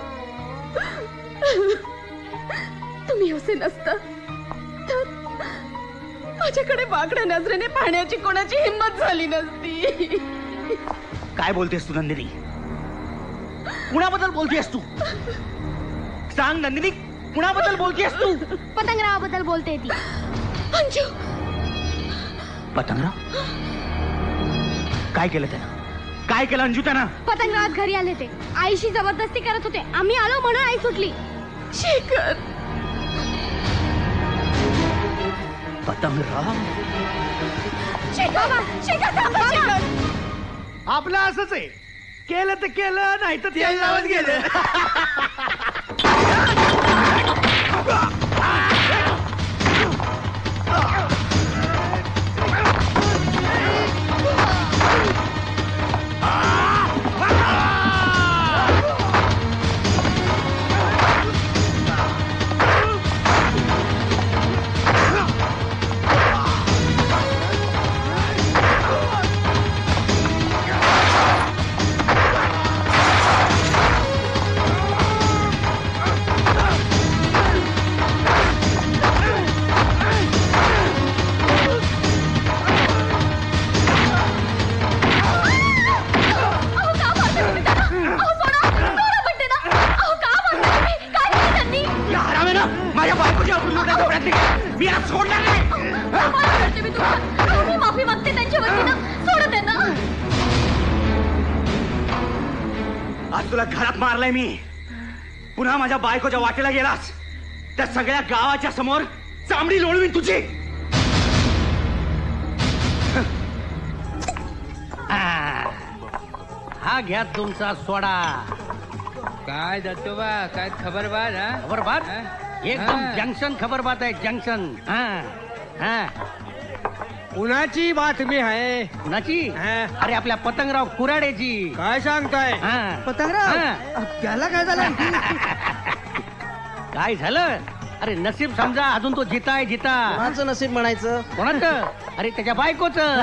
तुम्ही असे नसता तर माझ्याकडे वाकड्या नजरेने पाहण्याची कोणाची हिंमत झाली नसती. काय बोलतेस तू नंदिनी? कुणाबद्दल बोलतेस तू? सांग नंदिनी कुणाबद्दल बोलतेस तू? पतंगरावाबद्दल बोलते ती. अंजू पतंगराव काय केलं त्यानं? काय केलं अंजू त्यानं? पतंगरावात घरी आले ते आईशी जबरदस्ती करत होते. आम्ही आलो म्हणून आई सुटली. शेखर पतंगराव आपलं असंच आहे. केलं तर केलं नाही तर तेल लावत गेलं. माफी मागते त्यांच्या वतीनं. सोडा त्यांना. आज तुला घरात मारलाय मी. पुन्हा माझ्या बायकोच्या वाटेला गेलास त्या सगळ्या गावाच्या समोर चामडी लोळवीन तुझी. हा घ्या तुमचा सोडा. काय दत्तोबा काय खबर बात? खबर बात एकदम जंक्शन खबर बात आहे जंक्शन. कुणाची बातमी आहे? कुणाची? अरे आपल्या पतंगराव कुराडेची. काय सांगताय? पतंगराव त्याला काय झालं? काय झालं? अरे नसीब समजा अजून तो जिताय जिता. कोणाचं नसीब म्हणायचं? कोणाचं? अरे त्याच्या बायकोचं.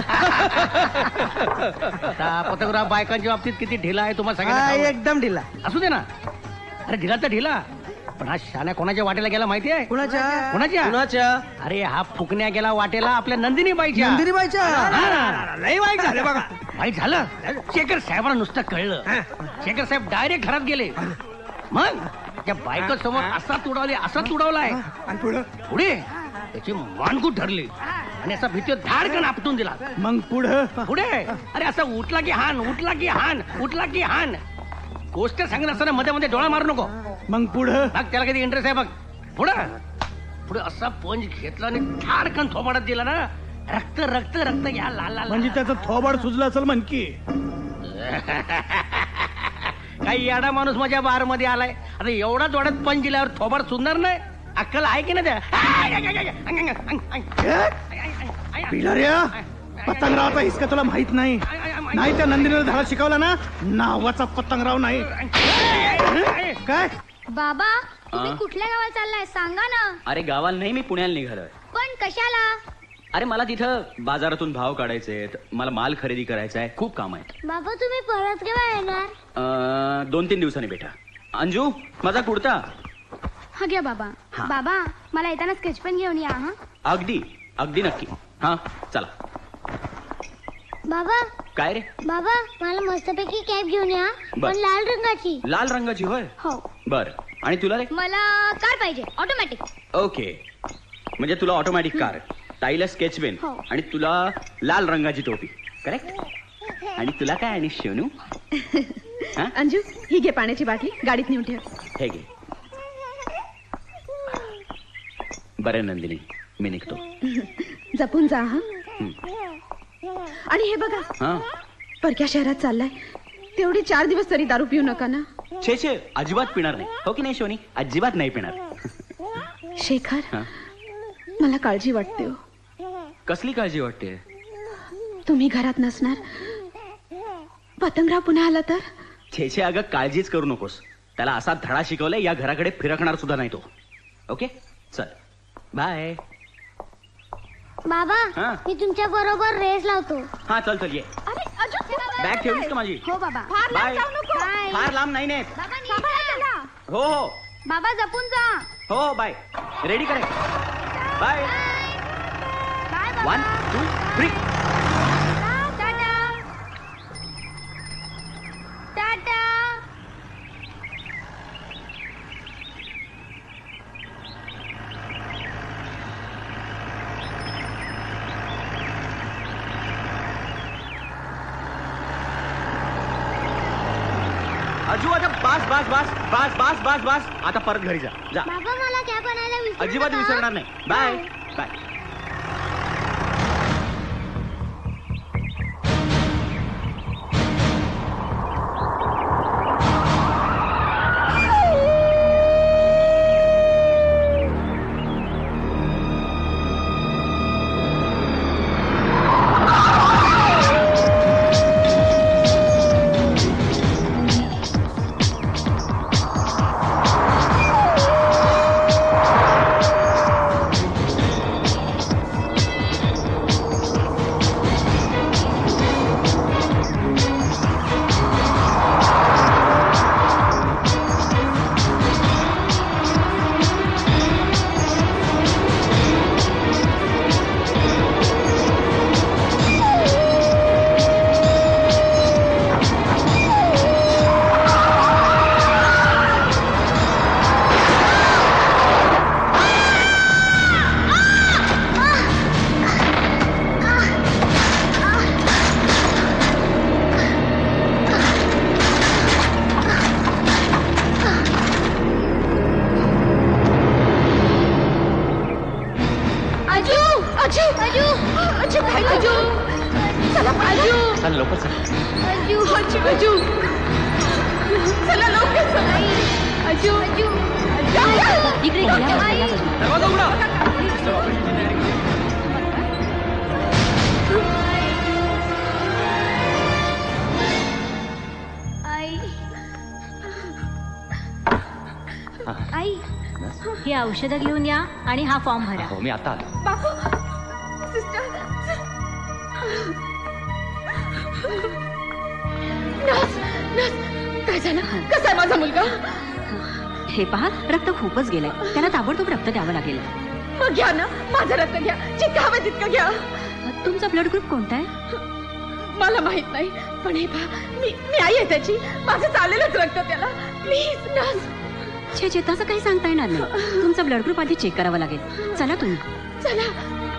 आता पतंगराव बायकांच्या बाबतीत किती ढिला आहे तुम्हाला सगळ्यांना. एकदम ढिला. असू दे ना. अरे ढिला तर ढिला, पण हा शाण्या कोणाच्या वाटेला गेला माहितीये? कुणाच्या? कोणाच्या? कुणाच्या? अरे हा फुकण्या गेला वाटेला आपल्या नंदिनीबाईच्या. नंदिनीबाईच्या? लई वाईट झालं बघा. वाईट झालं. शेखर साहेबांना नुसतं कळलं. शेखर साहेब डायरेक्ट घरात गेले. मग त्या बायको समोर असा तुडवले, असा तुडवलाय. आणि पुढं पुढे त्याची मानगूट ठरली आणि असा भीती धाडकन आपटून दिला. मग पुढं पुढे अरे असा उठला की हान, उठला की हान, उठला की हान. गोष्ट सांगत असताना मध्ये मध्ये डोळा मारू नको. मग पुढं बघ त्याला कधी इंटरेस्ट आहे बघ. पुढं पुढे असा पंच घेतला आणि धाडकन थोबाडात दिला ना. रक्त रक्त रक्त या लाल लाल. म्हणजे त्याचं थोबाड सुजलं असेल म्हण की. काही याडा माणूस माझ्या बार मध्ये आलाय. आता एवढा जोरात पंच दिल्यावर थोबाड सुंदर नाही. अक्कल आहे की नाही पिलाऱ्या, पतंगरावचा हिसका तुला माहित नाही. नाही त्या नंदिनीला धडा शिकवला ना, नावाचा पतंगराव नाही. काय बाबा तुम्ही कुठल्या गावाला चाललाय सांगा ना. अरे गावाला नाही, मी पुण्याला निघालोय. पण कशाला? अरे मला तिथं बाजारातून भाव काढायचे आहेत, मला माल खरेदी करायचा आहे, खूप काम आहेत. बाबा तुम्ही परत केव्हा येणार? 2-3 दिवसांनी बेटा. अंजू माझा कुर्ता. हा घ्या बाबा. बाबा मला येताना स्केच पेन घेऊन या. हा अगदी अगदी नक्की. हा चला. बाबा. काय रे? बाबा मला मस्तपैकी कॅप घेऊन या, पण लाल रंगाची. लाल रंगाची होय? हो. बर. आणि तुला रे? मला कार पाहिजे, ऑटोमॅटिक. ओके, म्हणजे तुला ऑटोमॅटिक कार, ताईला स्केच पेन आणि तुला लाल रंगाची टोपी. करेक्ट. आणि तुला काय आणि शिवनू? अंजू ही घे पाण्याची बाटली, गाडीत नेऊन ठेव. हे घे. बरं नंदिनी, मी निघतो. जपून जा. हा. आणि हे बघा, परक्या शहरात चाललाय, तेवढे 4 दिवस तरी दारू पिऊ नका ना. छे अजिबात पिणार नाही. हो की नाही शोनी? अजिबात नाही पिणार. शेखर, मला काळजी वाटते हो. कसली काळजी वाटते? तुम्ही घरात नसणार, पतंगराव पुन्हा आला तर? छे अगं काळजीच करू नकोस. त्याला असा धडा शिकवलाय, या घराकडे फिरकणार सुद्धा नाही तो. ओके चल बाय. बाबा मी तुमच्या बरोबर रेस लावतो. हा चल चल ये. बॅग ठेवलीस का माझी? हो बाबा. बाय. फार लांब नाही नेत. हो हो बाबा जपून जा. हो बाय. रेडी करे. बाय. 1 2 3. Tata tata. अजू आता बस. आता परत घरी जा. बाबा मला कॅप बनायला विसरू अजिबात नका. विसरणार नाही. Bye bye. ही औषधं घेऊन या आणि हा फॉर्म भरा. हो मी आता आलो. बापू, सिस्टर. नर्स, काय झालं? कसा आहे माझा मुलगा? हे पहा, रक्त खूपच गेलंय. त्याला ताबडतोब रक्त द्यावं लागेल. मग घ्या ना, माझं रक्त घ्या. जितकं हवं तितकं घ्या. तुमचा ब्लड ग्रुप कोणता आहे? मला माहित नाही, पण हे पहा, मी आई आहे त्याची. माझं चालेलच रक्त त्याला. Please nurse. छे, तसं काही सांगता येणार नाही. तुमचा ब्लड ग्रुप आधी चेक करावा लागेल. चला तुम्ही. चला.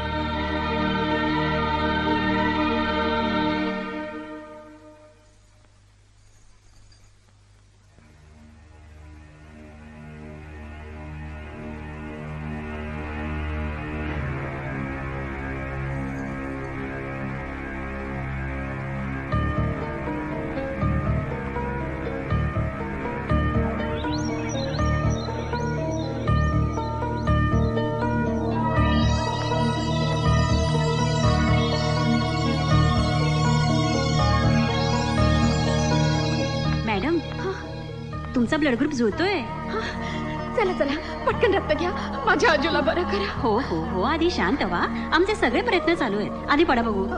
तुमचा ब्लड ग्रुप जुळतोय. चला चला, पटकन रक्त घ्या. माझ्या आजूला बरं करा. हो हो हो, आधी शांत व्हा. आमचे सगळे प्रयत्न चालू आहेत. आधी पडा बघू.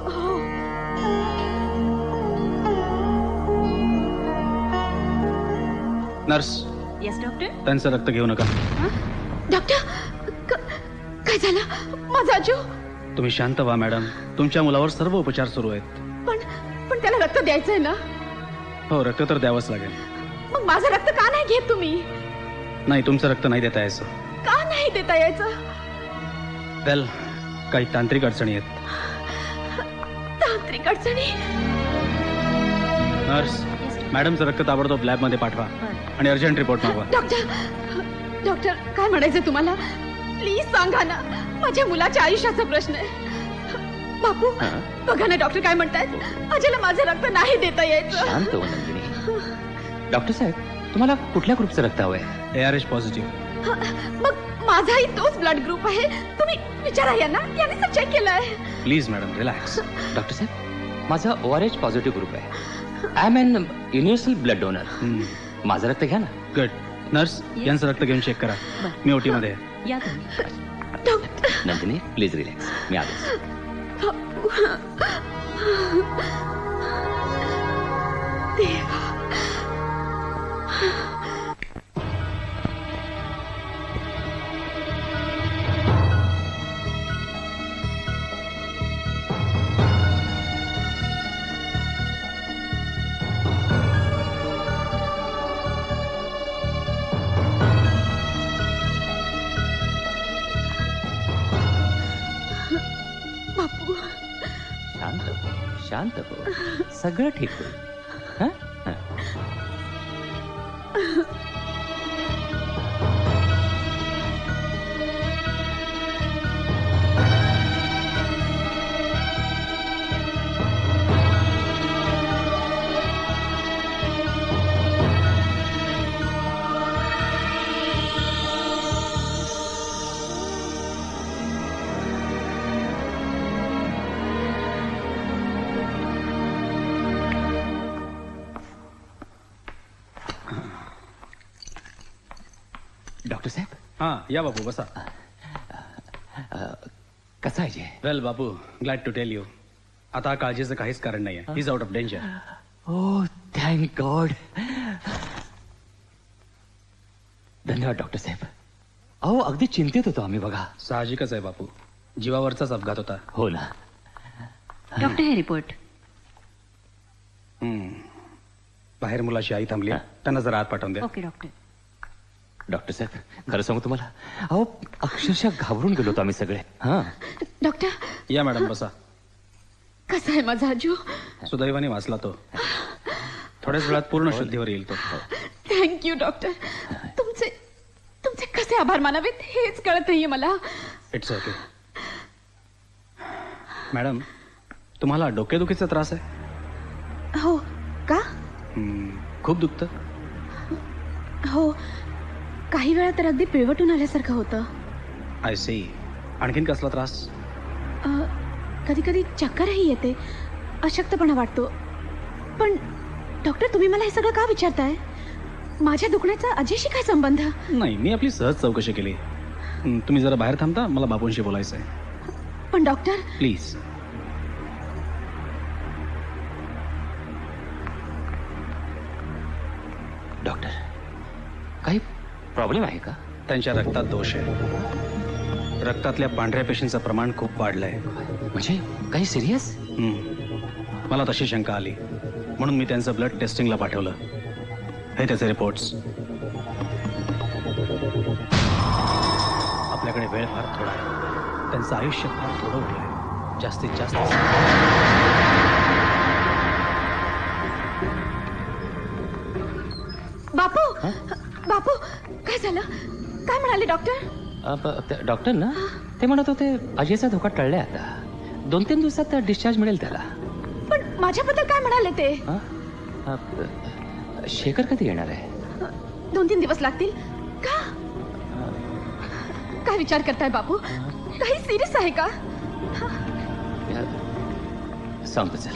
नर्स. Yes doctor. त्यांचं रक्त घेऊ नका. डॉक्टर, काय झालं? माझा आजू. तुम्ही शांत व्हा मॅडम. तुमच्या मुलावर सर्व उपचार सुरू आहेत. पण त्याला रक्त द्यायचंय ना? हो, रक्त तर द्यावंच लागेल. मग माझं रक्त का नाही घेत तुम्ही? नाही, तुमचं रक्त नाही देता यायचं. का नाही देता यायचं? वेल, काही तांत्रिक अडचणी आहेत. तांत्रिक अडचणी? नर्स, मॅडमचं रक्त ताबडतोब लॅबमध्ये पाठवा आणि अर्जंट रिपोर्ट मागवा. डॉक्टर, काय म्हणायचं तुम्हाला? प्लीज सांगा ना. माझ्या मुलाच्या आयुष्याचा प्रश्न आहे. बापू, बघा ना डॉक्टर काय म्हणतायत. अजयला माझं रक्त नाही देता यायचं. शांत हो नंदिनी. डॉक्टर साहेब, तुम्हाला कुठल्या ग्रुपचं रक्त हवंय? ARH positive. मग माझाही तोच ब्लड ग्रुप आहे. तुम्ही विचारा यांना, यांनी तर चेक केलाय. Please madam, relax. डॉक्टर साहेब, माझा ORH पॉझिटिव्ह ग्रुप आहे. I am an universal blood donor. माझं रक्त घ्या ना. गुड. नर्स, यांचं रक्त घेऊन चेक करा. मी OT मध्ये आहे. या तुम्ही. Nandini, please relax. मी आलो. शांत हो, सगळं ठीक होईल. डॉक्टर साहेब. हां, या बापू, बसा. कसा आहे? Well Bapu, glad to tell you, आता काळजीचं काहीच कारण नाही आहे. Is out of danger. Oh thank God. धन्यवाद डॉक्टर साहेब. अहो, अगदी चिंतित होतो आम्ही बघा. साहजिकच आहे बापू, जीवावरचाच अपघात होता. हो ना. डॉक्टर, हे रिपोर्ट. बाहेर मुलाची आई थांबली, त्यांना जरा आत पाठवून द्या. Okay doctor. डॉक्टर साहेब, खरं सांगू तुम्हाला, अहो अक्षरशः घाबरून गेलो होतो आम्ही सगळे. हा डॉक्टर. या मॅडम, बसा. कसा आहे माझा आजू? सुदैवाने वाचला तो. थोड्याच वेळात पूर्ण शुद्धीवर येईल तो. Thank you doctor. तुमचे तुमचे कसे आभार मानावेत हेच कळत नाहीये मला. It's okay. मॅडम, तुम्हाला डोकेदुखीचा त्रास आहे? हो का? खूप दुखतं? हो, काही वेळा तर अगदी पिळवटून आल्यासारखं होतं. I see. आणखीन कसला त्रास? कधी कधी चक्करही येते, अशक्तपणा वाटतो. पण डॉक्टर, तुम्ही मला हे सगळं का विचारताय? माझ्या दुखण्याचा अजयशी काय संबंध? नाही, मी आपली सहज चौकशी केली. तुम्ही जरा बाहेर थांबता, मला बापूंशी बोलायचं आहे. पण डॉक्टर. प्लीज. डॉक्टर, काही प्रॉब्लेम आहे का? त्यांच्या रक्तात दोष आहे. रक्तातल्या पांढऱ्या पेशींचं प्रमाण खूप वाढलंय. म्हणजे काही सिरियस? मला तशी शंका आली म्हणून मी त्यांचं ब्लड टेस्टिंगला पाठवलं. हे त्याचे रिपोर्ट्स. आपल्याकडे वेळ फार थोडा आहे. त्यांचं आयुष्य फार थोडं उरलंय. जास्तीत जास्त बापू बापू काय झालं? काय म्हणाले डॉक्टर? डॉक्टर ना ते म्हणत होते अजयचा धोका टळलाय आता. 2-3 दिवसात डिस्चार्ज मिळेल त्याला. पण माझ्याबद्दल काय म्हणाले ते? शेखर कधी येणार आहे? 2-3 दिवस लागतील का? काय विचार करताय बापू? काही सिरियस आहे का? सांगतो चल.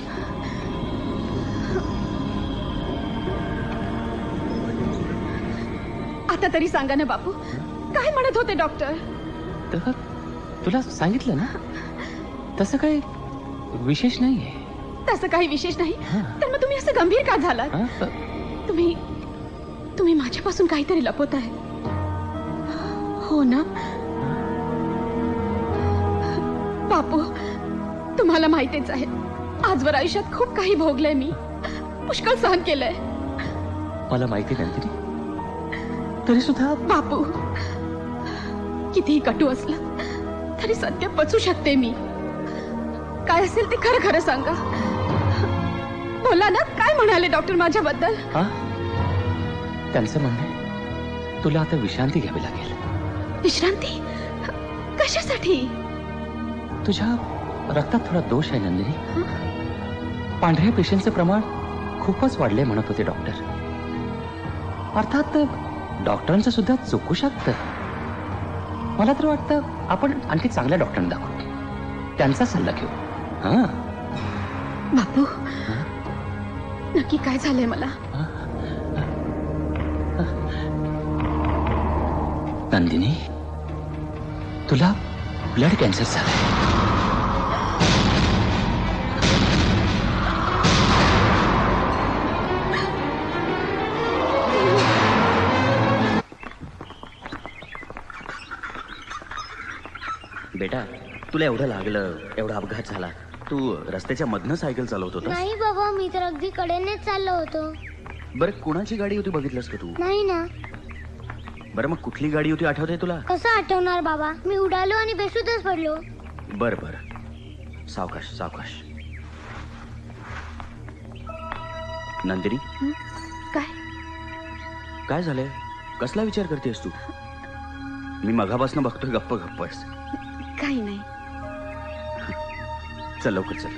आता तरी सांगा ना बापू, काय म्हणत होते डॉक्टर? तुला सांगितलं ना तसं काही विशेष नाहीये. तसं काही विशेष नाही तर मग तुम्ही असं गंभीर का झालात? तुम्ही माझ्यापासून काहीतरी लपवताय हो ना बापू? तुम्हाला माहितीच आहे आजवर आयुष्यात खूप काही भोगलंय मी. पुष्कळ सहन केलंय. मला माहिती नाही तरी सुद्धा बापू कितीही कटू असलं तरी सत्य पचू शकते मी. काय असेल ते खरं खरं सांगा. बोला ना, काय म्हणाले डॉक्टर माझ्याबद्दल? त्यांचं म्हणणं तुला आता विश्रांती घ्यावी लागेल. विश्रांती? कशासाठी? तुझ्या रक्तात थोडा दोष आहे नंदिनी. पांढऱ्या पेशींचं प्रमाण खूपच वाढले म्हणत होते डॉक्टर. अर्थात डॉक्टरांचं सुद्धा चुकू शकतं. मला तर वाटतं आपण आणखी चांगल्या डॉक्टरांना दाखवू, त्यांचा सल्ला घेऊ. बापू नक्की काय झालंय मला? नंदिनी तुला ब्लड कॅन्सर झालाय. बेटा तुला एवढं लागलं, एवढा अपघात झाला, तू रस्त्याच्या मधनं सायकल चालवत होता? नाही बाबा, मी तर अगदी कडेनेच चाललो होतो. बरं कुणाची गाडी होती बघितलंस का तू? नाही ना. बरं मग कुठली गाडी होती आठवते तुला? कसं आठवणार बाबा, मी उडालो आणि बेशुद्धच पडलो. बरं बरं, सावकाश सावकाश. नंदिनी काय काय झालंय? कसला विचार करतेस तू? मी मगापासून बघतोय गप्प गप्पस. काही नाही. चल लवकर चल.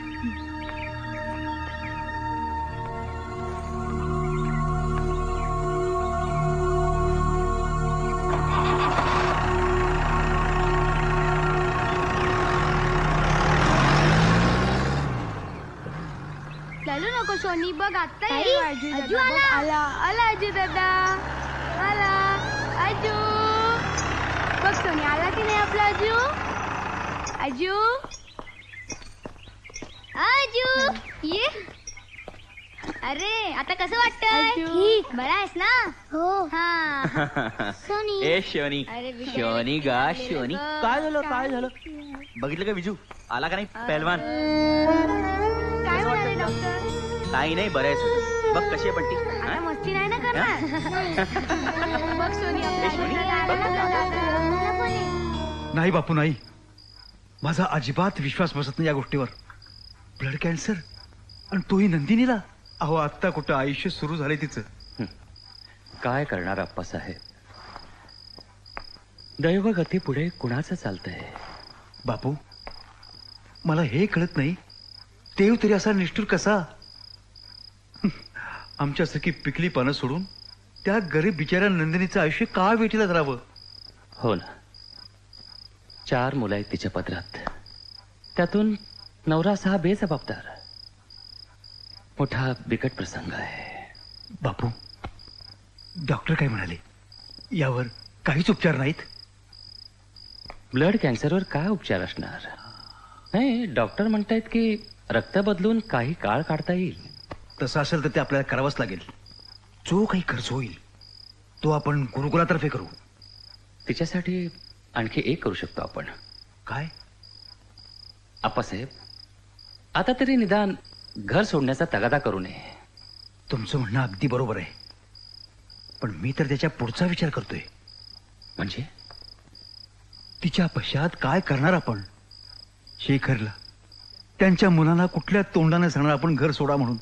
चालू नको सोनी, बघ आता आजू आला. आला आजू दादा, आला आजू. बघ सोनी आला की नाही आपला आजू? आजू आजू ये. अरे आता कसं वाटतंय? ठीक, बरा आहेस ना? हो. हा सोनी. ए शोनी, शोनी गा शोनी. काय झालं काय झालं? बघितलं का विजू आला का नाही पहलवान? काय म्हणाले डॉक्टर? काही नाही, बरं आहे. बघ कशी आहे पट्टी. आता मस्ती नाही ना करणार? बघ सोनी नाही बापू नाही, माझा अजिबात विश्वास बसत नाही या गोष्टीवर. ब्लड कॅन्सर आणि तोही नंदिनीला. अहो आत्ता कुठं आयुष्य सुरू झाले तिचं. काय करणार आप्पासाहेब, दैवगती पुढे कुणाचं चालतंय? बापू मला हे कळत नाही, देव तरी असा निष्ठुर कसा? आमच्यासारखी पिकली पानं सोडून त्या गरीब बिचाऱ्या नंदिनीचं आयुष्य का वेठीला धरावं? हो ना, 4 मुलं आहेत तिच्या पदरात, त्यातून नवरा 6 बेजबाबदार. मोठा बिकट प्रसंग आहे. बापू डॉक्टर काय म्हणाले? यावर काहीच उपचार नाहीत? ब्लड कॅन्सरवर काय उपचार असणार? नाही, डॉक्टर म्हणतायत की रक्त बदलून काही काळ काढता येईल. तसं असेल तर ते आपल्याला करावंच लागेल. जो काही खर्च होईल तो आपण गुरुकुलातर्फे करू. तिच्यासाठी आणखी एक करू शकतो आपण. काय? आप्पासाहेब, आता तरी निदान घर सोडण्याचा तगादा करू नये. तुमचं म्हणणं अगदी बरोबर आहे, पण मी तर त्याच्या पुढचा विचार करतोय. म्हणजे तिच्या पश्चात काय करणार आपण? शेखरला, त्यांच्या मुलांना कुठल्या तोंडाने सांगणार आपण घर सोडा म्हणून?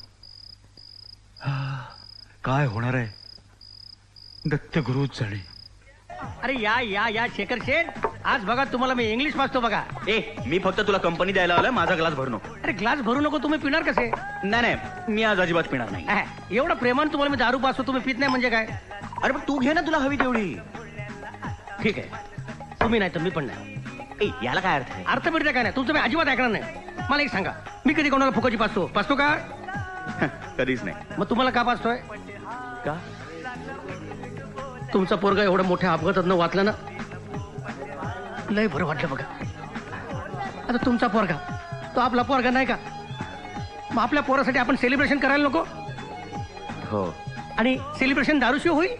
काय होणार आहे? दत्तगुरूच जाणे. अरे या या या शेखर शेठ, आज बघा तुम्हाला मी इंग्लिश वाचतो बघा. मी फक्त तुला कंपनी द्यायला आलोय, माझा ग्लास भरू नको. अरे ग्लास भरू नको, तुम्ही पिणार कसे? नाही, मी आज अजिबात पिणार नाही. एवढं प्रेमान तुम्हाला मी दारू पाचतो, तुम्ही पित नाही म्हणजे काय? अरे पण तू घे ना, तुला हवी तेवढी. ठीक आहे, तुम्ही नाही तर मी पण नाही. याला काय अर्थ आहे? अर्थ बिर्थ काय नाही, तुमचं मी अजिबात ऐकणार नाही. मला एक सांगा, मी कधी कोणाला फुकाची पाचतो का? कधीच नाही. मग तुम्हाला का पाचतोय? का? तुमचा पोरगा एवढं मोठ्या अपघातात वाचलं ना, लय बरं वाटलं बघा. आता तुमचा पोरगा तो आपला पोरगा नाही का? मग आपल्या पोरासाठी आपण सेलिब्रेशन करायला नको? हो. आणि सेलिब्रेशन दारूशिवाय होईल?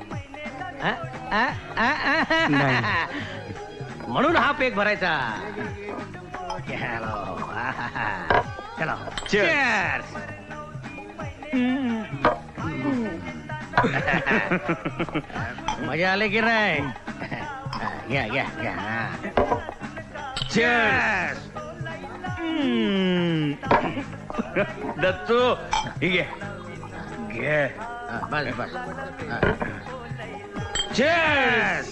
म्हणून हा पेक भरायचा. चलो चीयर्स. मजा आले की नाही? घ्या घ्या घ्या. चीयर्स. दत्तू ठीक आहे, घे. बस बस. चीयर्स.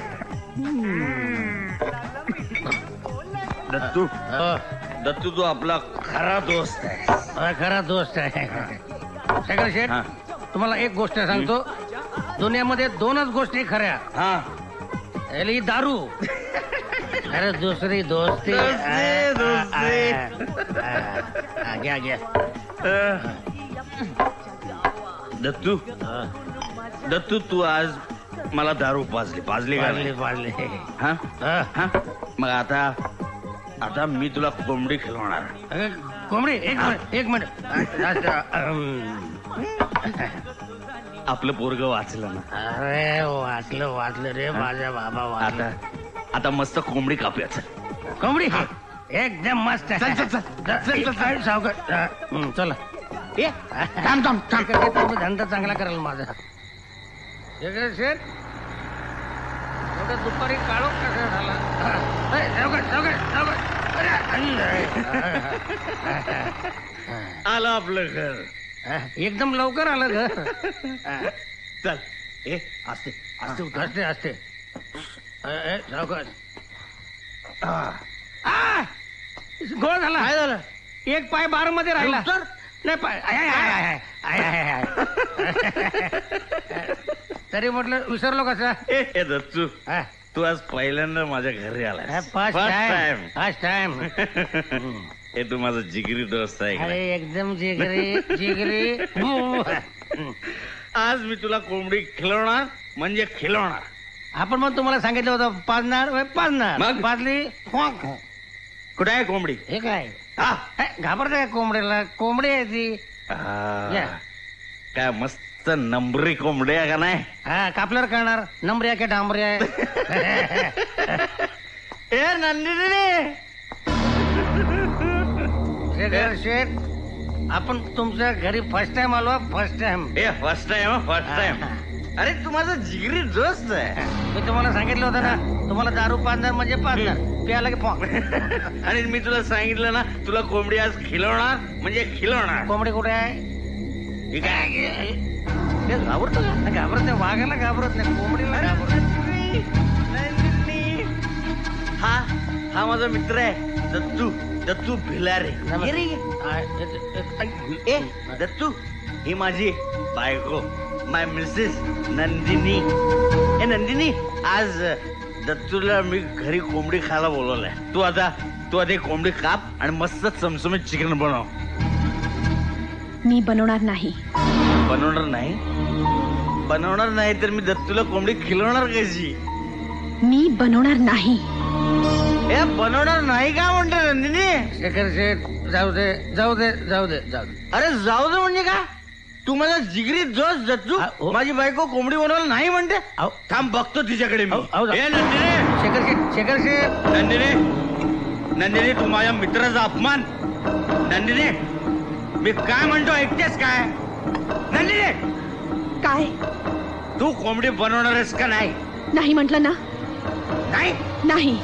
दत्तू दत्तू, तू आपला खरा दोस्त आहे. खरा दोस्त आहे. शेखर शेठ, तुम्हाला एक गोष्ट सांगतो, दुनियामध्ये दोनच गोष्टी खऱ्या. ही दारू, अरे दुसरी दोस्ती. घ्या घ्या. दत्तू दत्तू, तू आज मला दारू पाजली पाजली. मग आता मी तुला कोंबडी खिलवणार. कोंबडी? एक मिनिट. आपलं पोरग वाचलं ना? अरे वाचलं रे माझ्या बाबा. आता मस्त कोंबडी कापूया. कोंबडी एकदम मस्त. चला तुम्ही धंदा चांगला कराल माझा. शेठ, दुपारी काळो कसा झाला? आलं आपलं घर. एकदम लवकर आलं घर. चल. असते गोळ झाला. काय झालं? एक पाय बार मध्ये राहिला. नाही पाय तरी म्हटलं विसरलो कसा? दत्तू, तू आज पहिल्यांदा माझ्या घरी आला. First time. हे तू माझा जिगरी दोस्त आहे. अरे एकदम जिगरी. आज मी तुला कोंबडी खिलवणार म्हणजे खिलवणार. आपण मग तुम्हाला सांगितलं होतं पाजणार. मग पाजली. कुठे आहे कोंबडी? हे काय घाबरते का कोंबडीला? कोंबडी आहे ती. काय मस्त नंबरी कोंबडी आहे का नाही? कापल्यावर करणार नंबऱ्या का डांबऱ्या? ए नंदिनी, शेठ, आपण तुमच्या घरी फर्स्ट टाइम आलो. First time. अरे तू माझा जिगरी दोस्त आहे. मी तुम्हाला सांगितलं होतं ना, तुम्हाला दारू पाजणार म्हणजे पाजणार, प्यायला की पॉक. आणि मी तुला सांगितलं ना, तुला कोंबडी आज खिलवणार म्हणजे खिलवणार. कोंबडी कुठे आहे? घाबरतो का? घाबरत नाही. वाघाला घाबरत नाही, कोंबडीला घाबरत. हा माझा मित्र आहे दत्तू भिलारे. दत्तू, ही माझी बायको, माय मिसेस नंदिनी. नंदिनी, आज दत्तूला मी घरी कोंबडी खायला बोलवलंय. तू आता कोंबडी काप आणि मस्त चमचमीत चिकन बनव. मी बनवणार नाही. बनवणार नाही तर मी दत्तूला कोंबडी खिलवणार कशी? मी बनवणार नाही. बनवणार नाही का म्हणते नंदिनी? शेखर शेठ, जाऊ दे. अरे जाऊ दे म्हणजे का? तू मला जिगरीत जोस दत्तू माझी बायको कोंबडी बनवायला नाही म्हणते थांब बघतो तिच्याकडे मी ए नंदिनी शेखर नंदिनी तू माझ्या मित्राचा अपमान नंदिनी मी काय म्हणतो ऐकतेस काय नंदिनी काय तू कोंबडी बनवणार आहेस का नाही नाही म्हटलं ना नाही नाही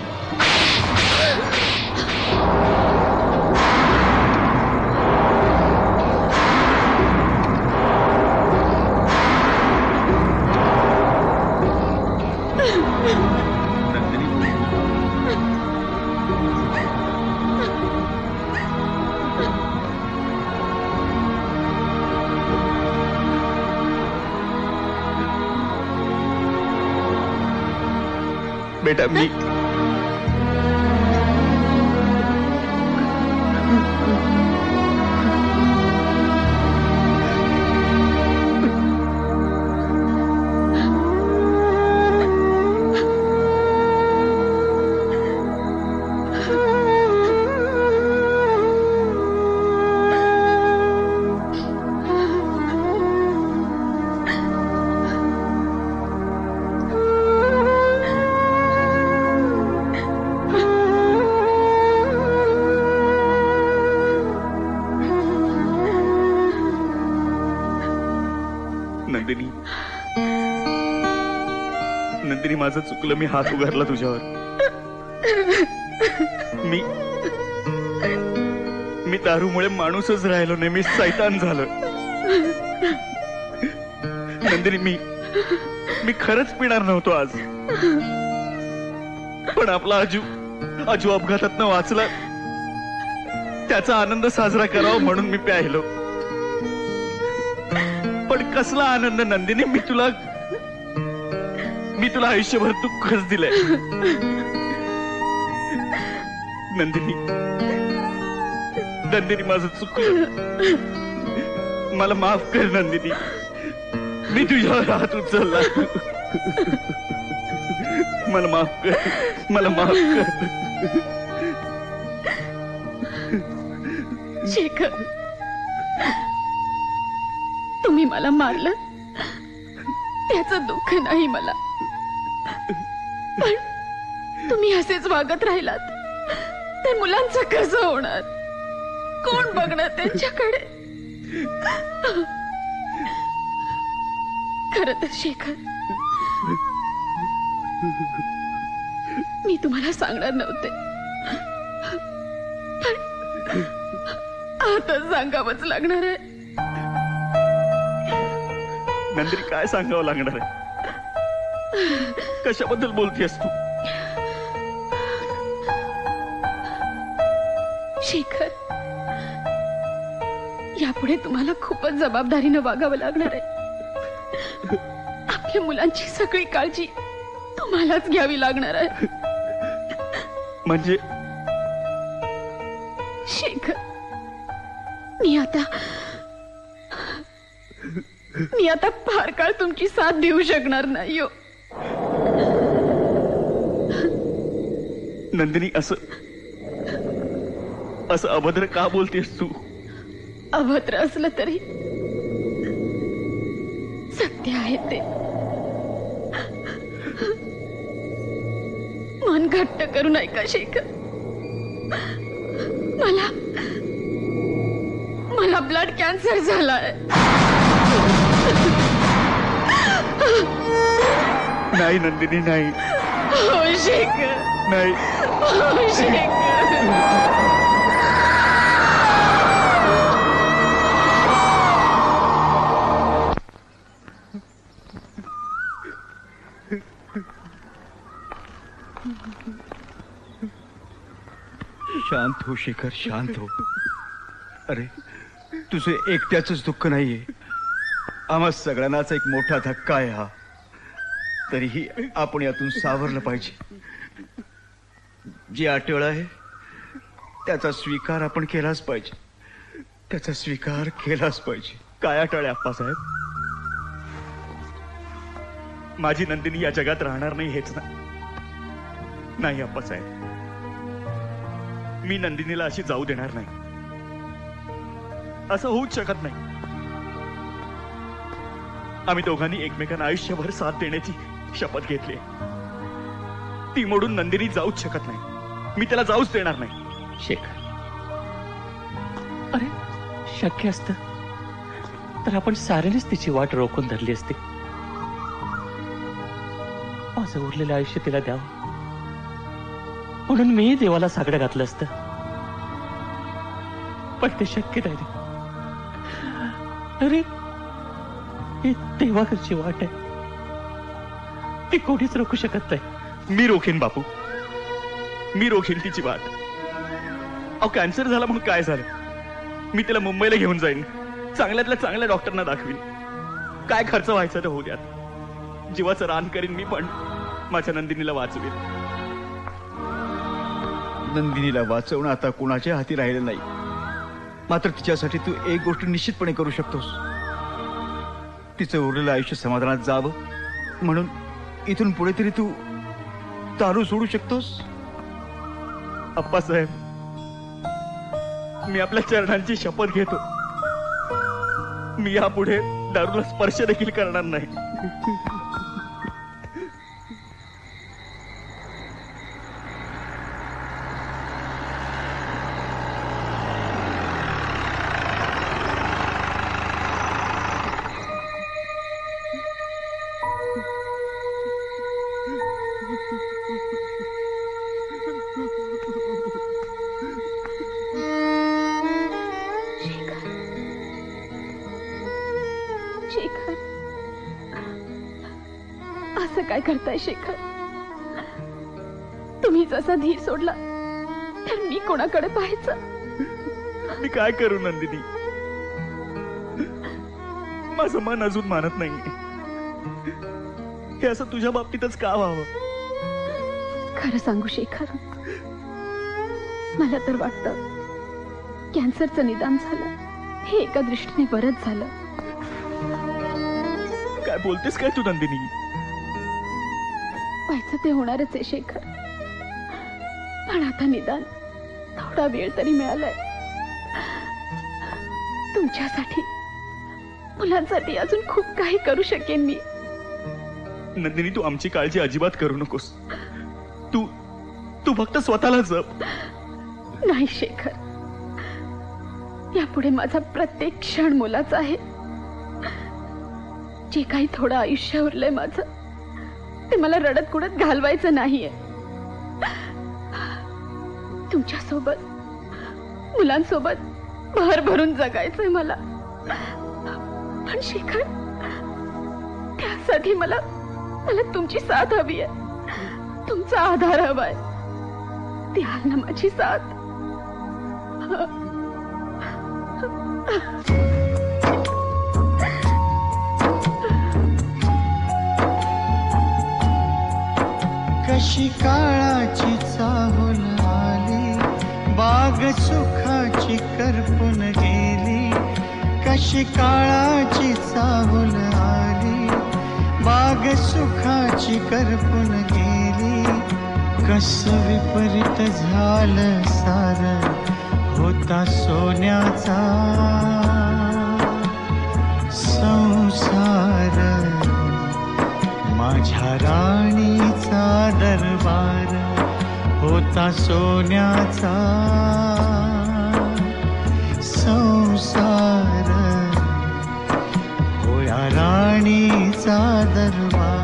बेटा मी नंदिनी माझं चुकलं मी हात उगारला तुझ्यावर मी दारूमुळे माणूसच राहिलो नाही मी सैतान झालो नंदिनी मी खरंच पिणार नव्हतो आज पण आपला अजू अपघातातनं वाचला त्याचा आनंद साजरा करावा म्हणून मी प्यायलो पण कसला आनंद नंदिनी मी तुला आयुष्यभर दुःखच दिलंय नंदिनी माझं चुकलं मला माफ कर नंदिनी मी तुझ्यावर हात उचलला मला माफ कर शेखर तुम्ही मला मारलं त्याचं दुःख नाही मला पण तुम्ही असेच वागत राहिलात तर मुलांचं कसं होणार कोण बघणार त्यांच्याकडे खरं तर शेखर मी तुम्हाला सांगणार नव्हते पण आता सांगावंच लागणार आहे नंदिनी काय सांगावं लागणार आहे कशाबद्दल बोलतेस तू शेखर यापुढे तुम्हाला खूपच जबाबदारीनं वागावं लागणार आहे आपल्या मुलांची सगळी काळजी तुम्हालाच घ्यावी लागणार आहे म्हणजे शेखर मी आता फार काळ तुमची साथ देऊ शकणार नाही हो नंदिनी असं अभद्र का बोलतेस तू अभद्र असलं तरी सत्य आहे ते मन घट्ट करून ऐका शेखर मला ब्लड कॅन्सर झालाय नाही नंदिनी नाही हो शेखर नाही हो शेखर शांत हो शेखर शांत हो अरे तुझे एकट्याच दुःख नाहीये आम्हा सगळ्यांनाच एक मोठा धक्का आहे हा तरीही आपण यातून सावरलं पाहिजे जी अटळ आहे त्याचा स्वीकार आपण केलाच पाहिजे त्याचा स्वीकार केलाच पाहिजे काय अटळ आहे आप्पासाहेब माझी नंदिनी या जगात राहणार नाही हेच नाही आप्पासाहेब मी नंदिनीला अशी जाऊ देणार नाही असं होऊच शकत नाही आम्ही दोघांनी एकमेकांना आयुष्यभर साथ देण्याची शपथ घेतली. ती मोडून नंदिनी जाऊच शकत नाही. मी त्याला जाऊच देणार नाही. शेखर, अरे शक्य असत तर आपण साऱ्यानेच तिची वाट रोखून धरली असती. माझं उरलेलं आयुष्य तिला द्यावं म्हणून मी देवाला साकडं घातलं असतं, पण ते शक्य नाही. अरे ही देवाकडची वाट आहे, ती कोणीच रोखू शकत नाही. मी रोखेन बापू, मी रोखेन तिची वाट. अहो कॅन्सर झाला म्हणून काय झालं? मी तिला मुंबईला घेऊन जाईन, चांगल्यातल्या चांगल्या डॉक्टरना दाखवीन. काय खर्च व्हायचा ते होऊ द्यात. जीवाचं रान करीन मी, पण माझ्या नंदिनीला वाचवेन. नंदिनीला वाचवणं आता कुणाच्या हाती राहिलं नाही. मात्र तिच्यासाठी तू एक गोष्ट निश्चितपणे करू शकतोस. तिचं उरलेलं आयुष्य समाधानात जावं म्हणून इथून पुढे तरी तू दारू सोडू शकतोस. अप्पासाहेब, मी आपल्या चरणांची शपथ घेतो, मी यापुढे दारूला स्पर्श देखील करणार नाही. शेखर, असं काय करताय शेखर? तुम्ही जसा धीर सोडला तर मी कोणाकडे पाहायचं? मी काय करू नंदिनी? माझं मन अजून मानत नाही. हे असं तुझ्या बाबतीतच का व्हावं? खरं सांगू शेखर, मला तर वाटतं कॅन्सरचं निदान झालं हे एका दृष्टीने बरंच झालं. काय बोलतेस काय तू नंदिनी? व्हायचं ते होणारच आहे शेखर, पण आता निदान थोडा वेळ तरी मिळालाय. तुमच्यासाठी, मुलांसाठी अजून खूप काही करू शकेन मी. नंदिनी, तू आमची काळजी अजिबात करू नकोस. तू फक्त स्वतःला जप. नाही शेखर, यापुढे माझा प्रत्येक क्षण मुलाचा आहे. जे काही थोडं आयुष्य उरलंय माझं, ते मला रडत कुडत घालवायचं नाहीये. तुमच्यासोबत, मुलांसोबत भर भरून जगायचंय मला. पण शेखर, त्यासाठी मला तुमची साथ हवी आहे, तुमचा आधार हवाय. द्याल ना माझी साथ? कशी काळाची चाहूल आली, बाग सुखाची करपून गेली. कशी काळाची चाहूल आली, बाग सुखाची करपून गेली. कसं विपरीत झालं सार, होता सोन्याचा संसार. माझ्या राणीचा दरबार, होता सोन्याचा संसार. होया राणीचा दरबार.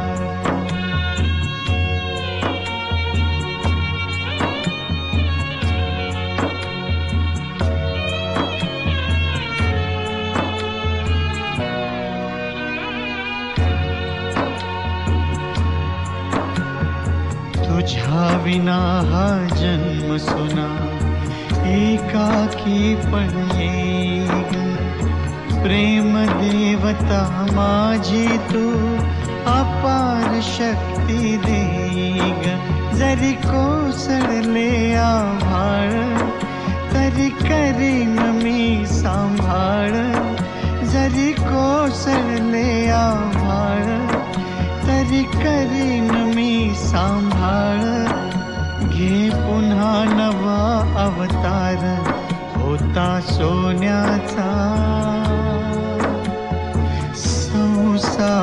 तुझ्या विना हा जन्म सुना, एकाकी पण येईग. प्रेम देवता माझी तू, अपार शक्ती देईग. जरी कोसळले आभाळ, तरी करीन मी सांभाळ. जरी कोसळले आभाळ, तरी करीन मी सांभाळ. घे पुन्हा नवा अवतार, होता सोन्याचा संसार.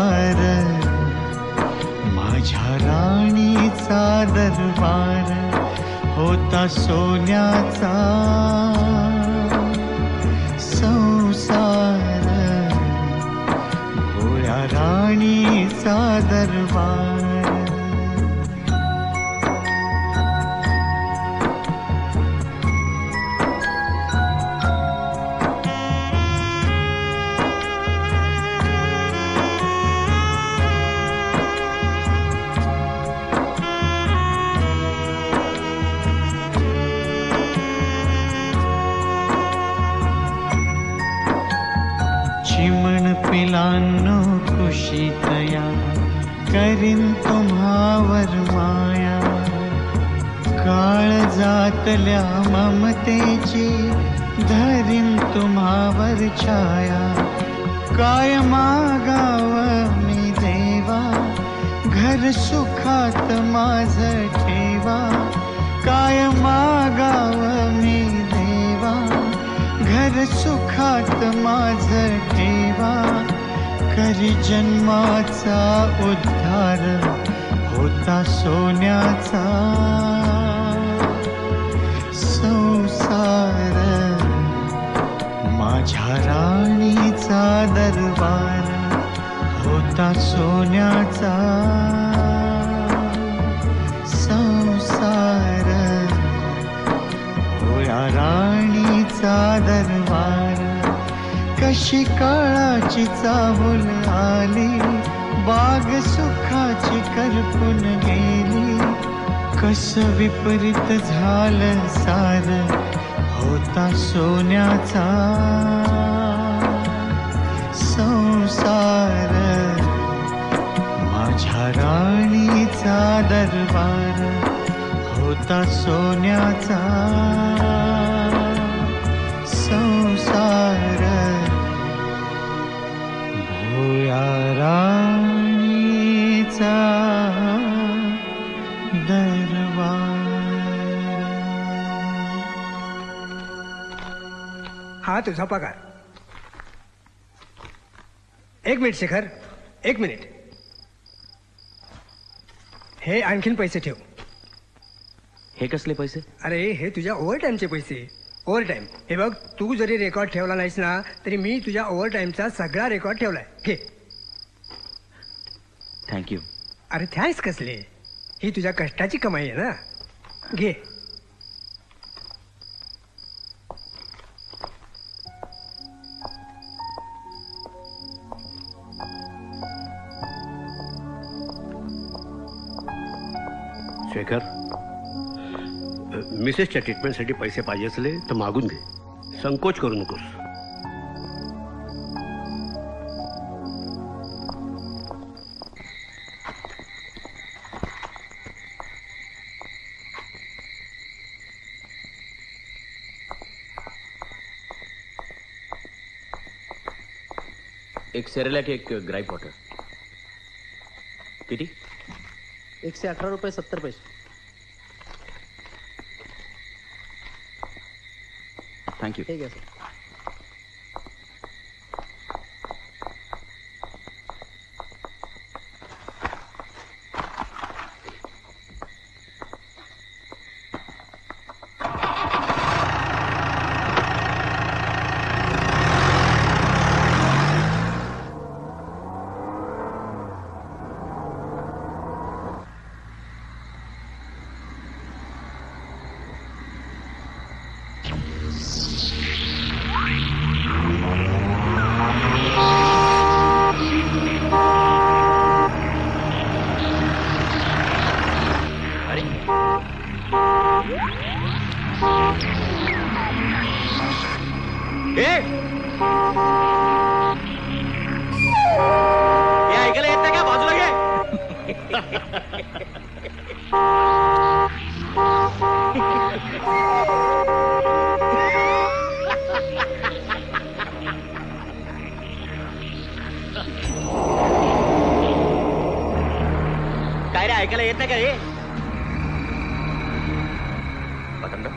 होता सोन्याचा संसार, भोळ्या राणीचा दरबार. चिमण पिलांनो कुशीतया, करीन तुम्हावर माया. काळजातल्या ममतेची धरीन तुम्हावर छाया. काय मागाव मी देवा, घर सुखात माझ ठेवा. काय मागाव मी देवा, घर सुखात माझ ठेवा. करी जन्माचा उद्धार, होता सोन्याचा संसार. माझ्या राणीचा दरबार, होता सोन्याचा संसार. होया राणीचा दरबार. कशी काळाची चाहुल आली, बाग सुखाची करपून गेली. कस विपरीत झालं सार, होता सोन्याचा संसार. माझ्या राणीचा दरबार, होता सोन्याचा संसार. भोया राणीचा दरबार. हा तुझा पगार. एक मिनिट शेखर, एक मिनिट. हे आणखीन पैसे ठेव. हे कसले पैसे? अरे हे तुझ्या ओव्हर टाईमचे पैसे. Over time. हे बघ, तू जरी रेकॉर्ड ठेवला नाहीस ना, तरी मी तुझ्या ओव्हर टाईमचा सगळा रेकॉर्ड ठेवलाय. घे. थँक्यू. अरे थँक्स कसले, ही तुझ्या कष्टाची कमाई आहे ना. घे. शेखर, मिसेसच्या ट्रीटमेंटसाठी पैसे पाहिजे असले तर मागून घे, संकोच करू नकोस. एक सेरेलॅक, एक ग्राईप वॉटर. किती? 118 रुपये 70 पैसे. थँक्यू. ठीक आहे सर. ऐकायला येत नाही का? बाजूला घे. काय रे, ऐकायला येत नाही का रे? पतंगराव,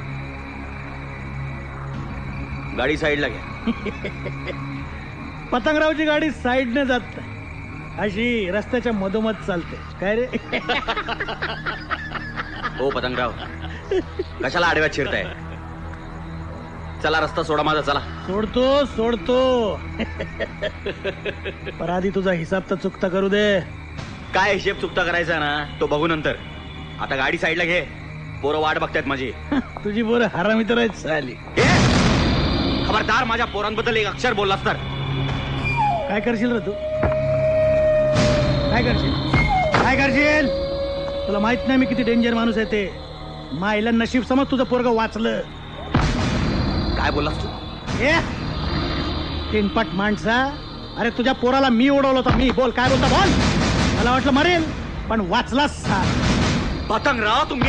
गाडी साईडला घ्या. पतंगरावची गाडी साईडने जात नाही, अशी रस्त्याच्या मधोमध चालते. काय रे? हो पतंगराव, कशाला आडव्यात शिरताय? चला रस्ता सोडा माझा, चला. सोडतो पर आधी तुझा हिसाब तर चुकता करू दे. काय हिशेब चुकता करायचा ना तो बघू नंतर. आता गाडी साईडला घे, पोरं वाट बघतायत माझी. तुझी पोरं हरामी तर आहेत साली. खबरदार माझ्या पोरांबद्दल एक अक्षर बोललास तर. काय करशील रे तू? काय करशील? तुला माहित नाही मी किती डेंजर माणूस आहे ते. माईला नशीब समज तुझं पोरग वाचलं. काय बोललास तू? तीनपट माणसा, अरे तुझ्या पोराला मी उडवलं होतं. मी बोल, काय बोलता बोल. मला वाटलं मरेल, पण वाचलास. पतंगराव तुम्ही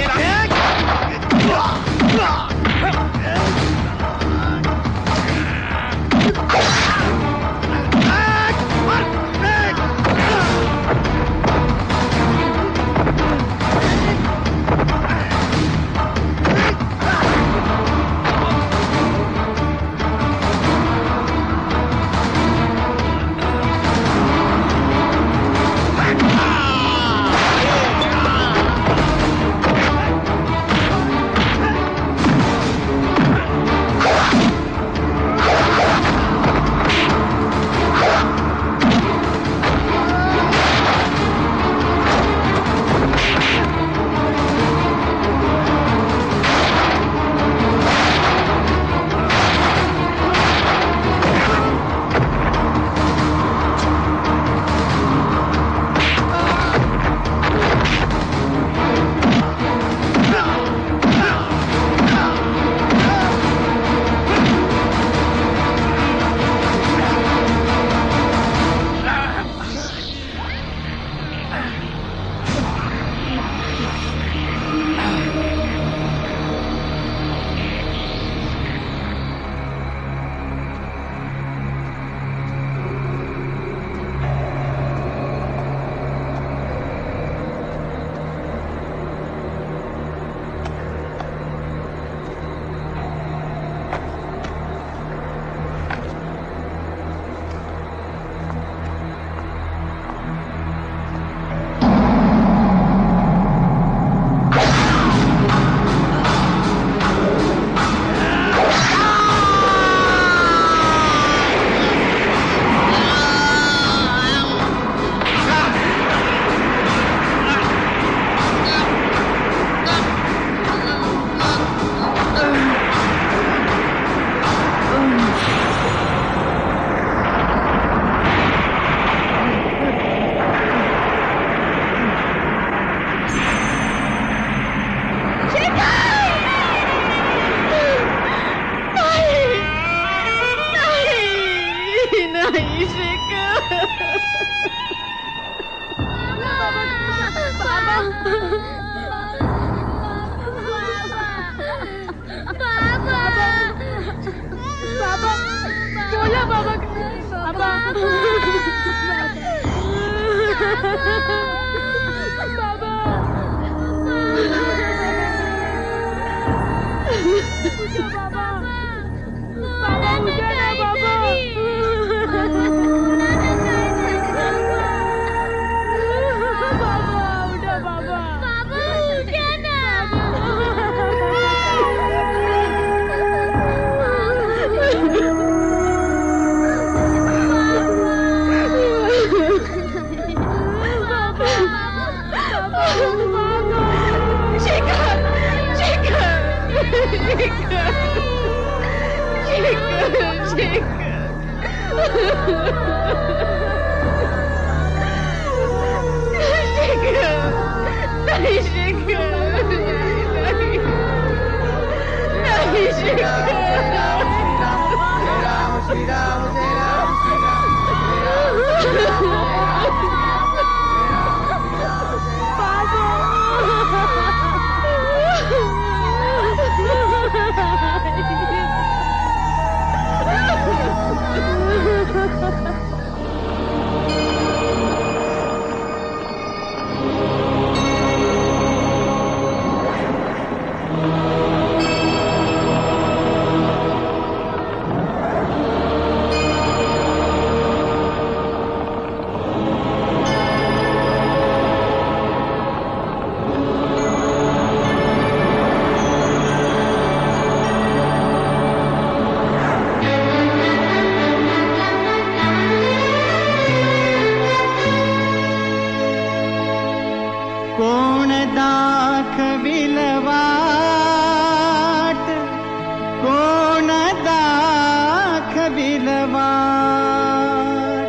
विलवाट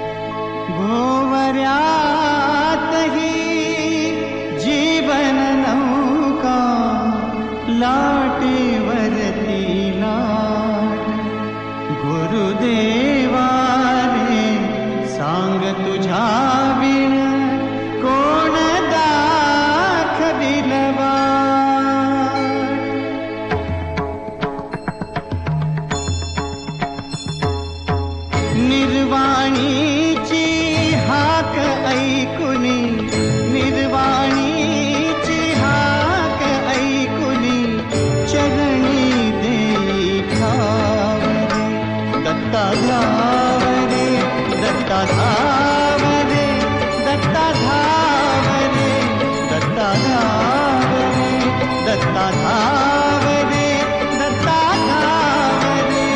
भोवऱ्यातही जीवन नौका लाटेवरती लाट गुरुदेवाने सांग तुझ्या विण कोण दाखविलवा निर्वाणीची हाक ऐकुनी निर्वाणीची हाक ऐकुनी चरणी देई ठावरे दत्ता धावरे दत्ता धावरे दत्ता धावरे दत्ता धावरे दत्ता धावरे दत्ता धावरे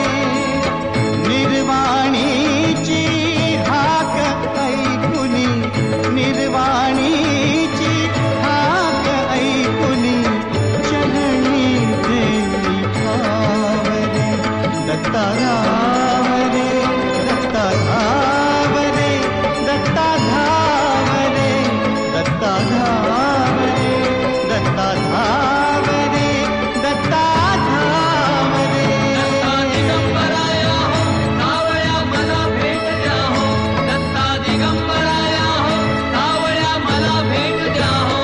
निर्वाणीची हाक ऐकुनी निर्वाणीची हाक ऐकुनी चरणी देई ठावरे दत्ता धावरे दत्ता धावरे दत्ता धावरे दत्ता धावरे दत्ता धावरे दत्ता धावरे दिगंबराया हो सावळ्या मला भेट द्या हो दत्ता दिगंबराया हो सावळ्या मला भेट द्या हो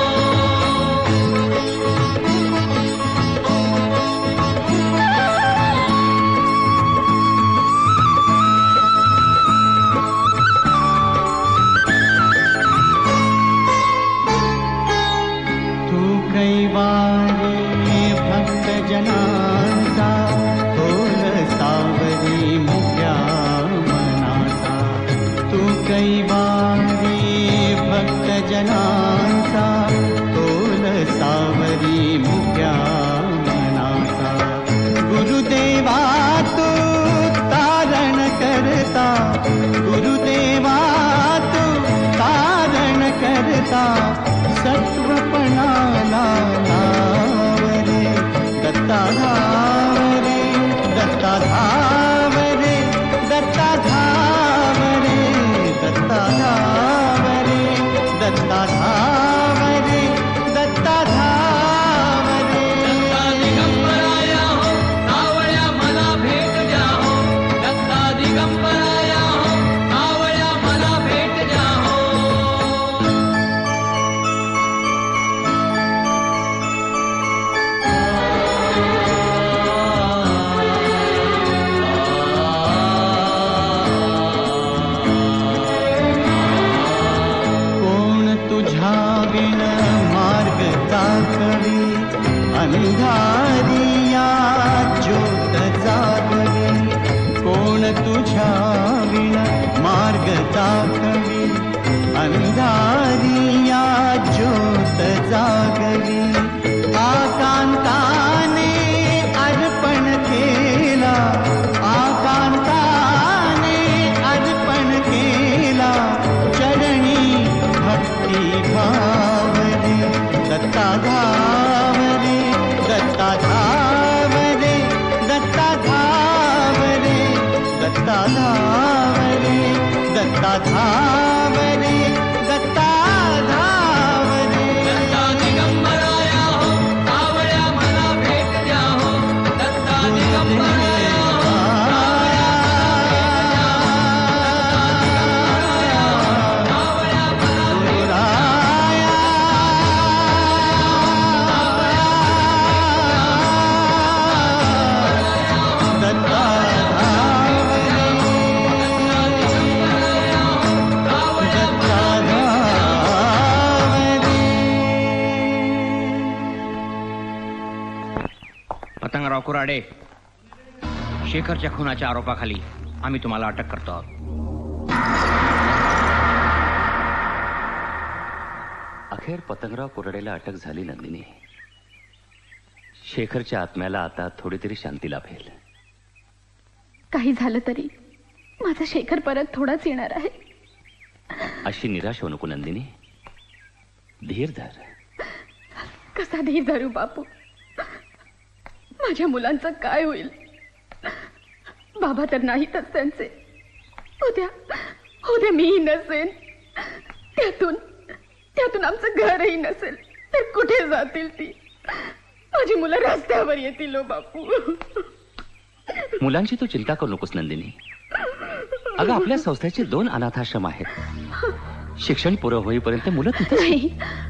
तू कैवारी भक्त जनांचा तोल सावरी मुक्या मनाचा तू कैवारी भक्त जनांचा तोल सावरी मुक्या मनाचा गुरुदेवा तू तारण करता गुरुदेवा तू तारण करता सत्वपणाला लावरे दत्ता धावरे दत्ता धावरे दत्ता धावरे दत्ता धावरे दत्ता धावरे दत्ता धावरे दत्ता दिगंबराया हो सावळ्या मला भेट द्या हो दत्ता दिगंबराया हो सावळ्या मला भेट द्या हो कोण तुझ्या विण मार्ग दाखवी अंधारिया ज्योत जागवी कोण तुझ्या विण मार्ग दाखवी अंधारिया ज्योत जागवी आकांताने अर्पण केला आकांताने अर्पण केला चरणी भक्ती भावरे दत्ता धावरे दत्ता धावरे दत्ता धावरे दत्ता धावरे दत्ता धावरे दत्ता धावरे दत्ता दिगंबराया हो सावळ्या मला भेट द्या हो दत्ता दिगंबराया हो पतंगराव कुराडे शेखरच्या खुनाच्या आरोपाखाली आम्ही तुम्हाला अटक करतो आहोत. अखेर पतंगराव कुराडेला अटक झाली नंदिनी. शेखरच्या आत्म्याला आता थोडी तरी शांती लाभेल. काही झालं तरी माझा शेखर परत थोडाच येणार आहे. अशी निराश होऊ नको नंदिनी. धीर धर. कसा धीर धरू बापू. माझ्या मुलांचं काय होईल. बाबा तर नाहीतच त्यांचे. उद्या उद्या मीही नसेन. त्यातून आमचं घरही नसेल तर कुठे जातील ती? माझी मुलं रस्त्यावर येतील हो बापू. मुलांची तू चिंता करू नकोस नंदिनी. अगं आपल्या संस्थेचे 2 अनाथाश्रम आहेत. शिक्षण पुरं होईपर्यंत मुलं तिथे नाही.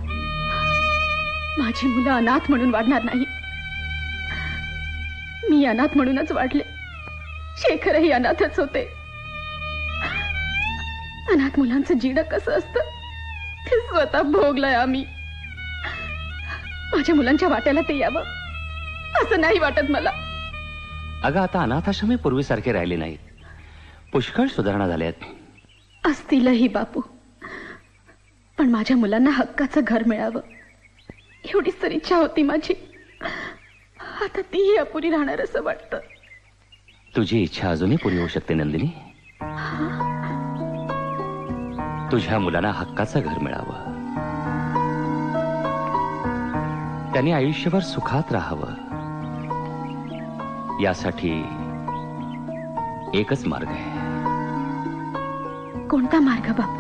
माझी मुलं अनाथ म्हणून वाढणार नाही. मी अनाथ म्हणूनच वाढले. शेखरही अनाथच होते. अनाथ मुलांचं जीड कसं असतं ते स्वतः भोगलंय आम्ही. माझ्या मुलांच्या वाट्याला ते यावं असं नाही वाटत मला. अगं आता अनाथाश्रम पूर्वीसारखे राहिले नाहीत. पुष्कळ सुधारणा झाल्यात. असतीलही बापू, पण माझ्या मुलांना हक्काचं घर मिळावं एवढीच तर इच्छा होती माझी. आता तीही अपुरी राहणार असं वाटतं. तुझी इच्छा अजूनही पुरी होऊ शकते नंदिनी. तुझ्या मुलांना हक्काचं घर मिळावं, त्यांनी आयुष्यभर सुखात राहावं, यासाठी एकच मार्ग आहे. कोणता मार्ग बापू?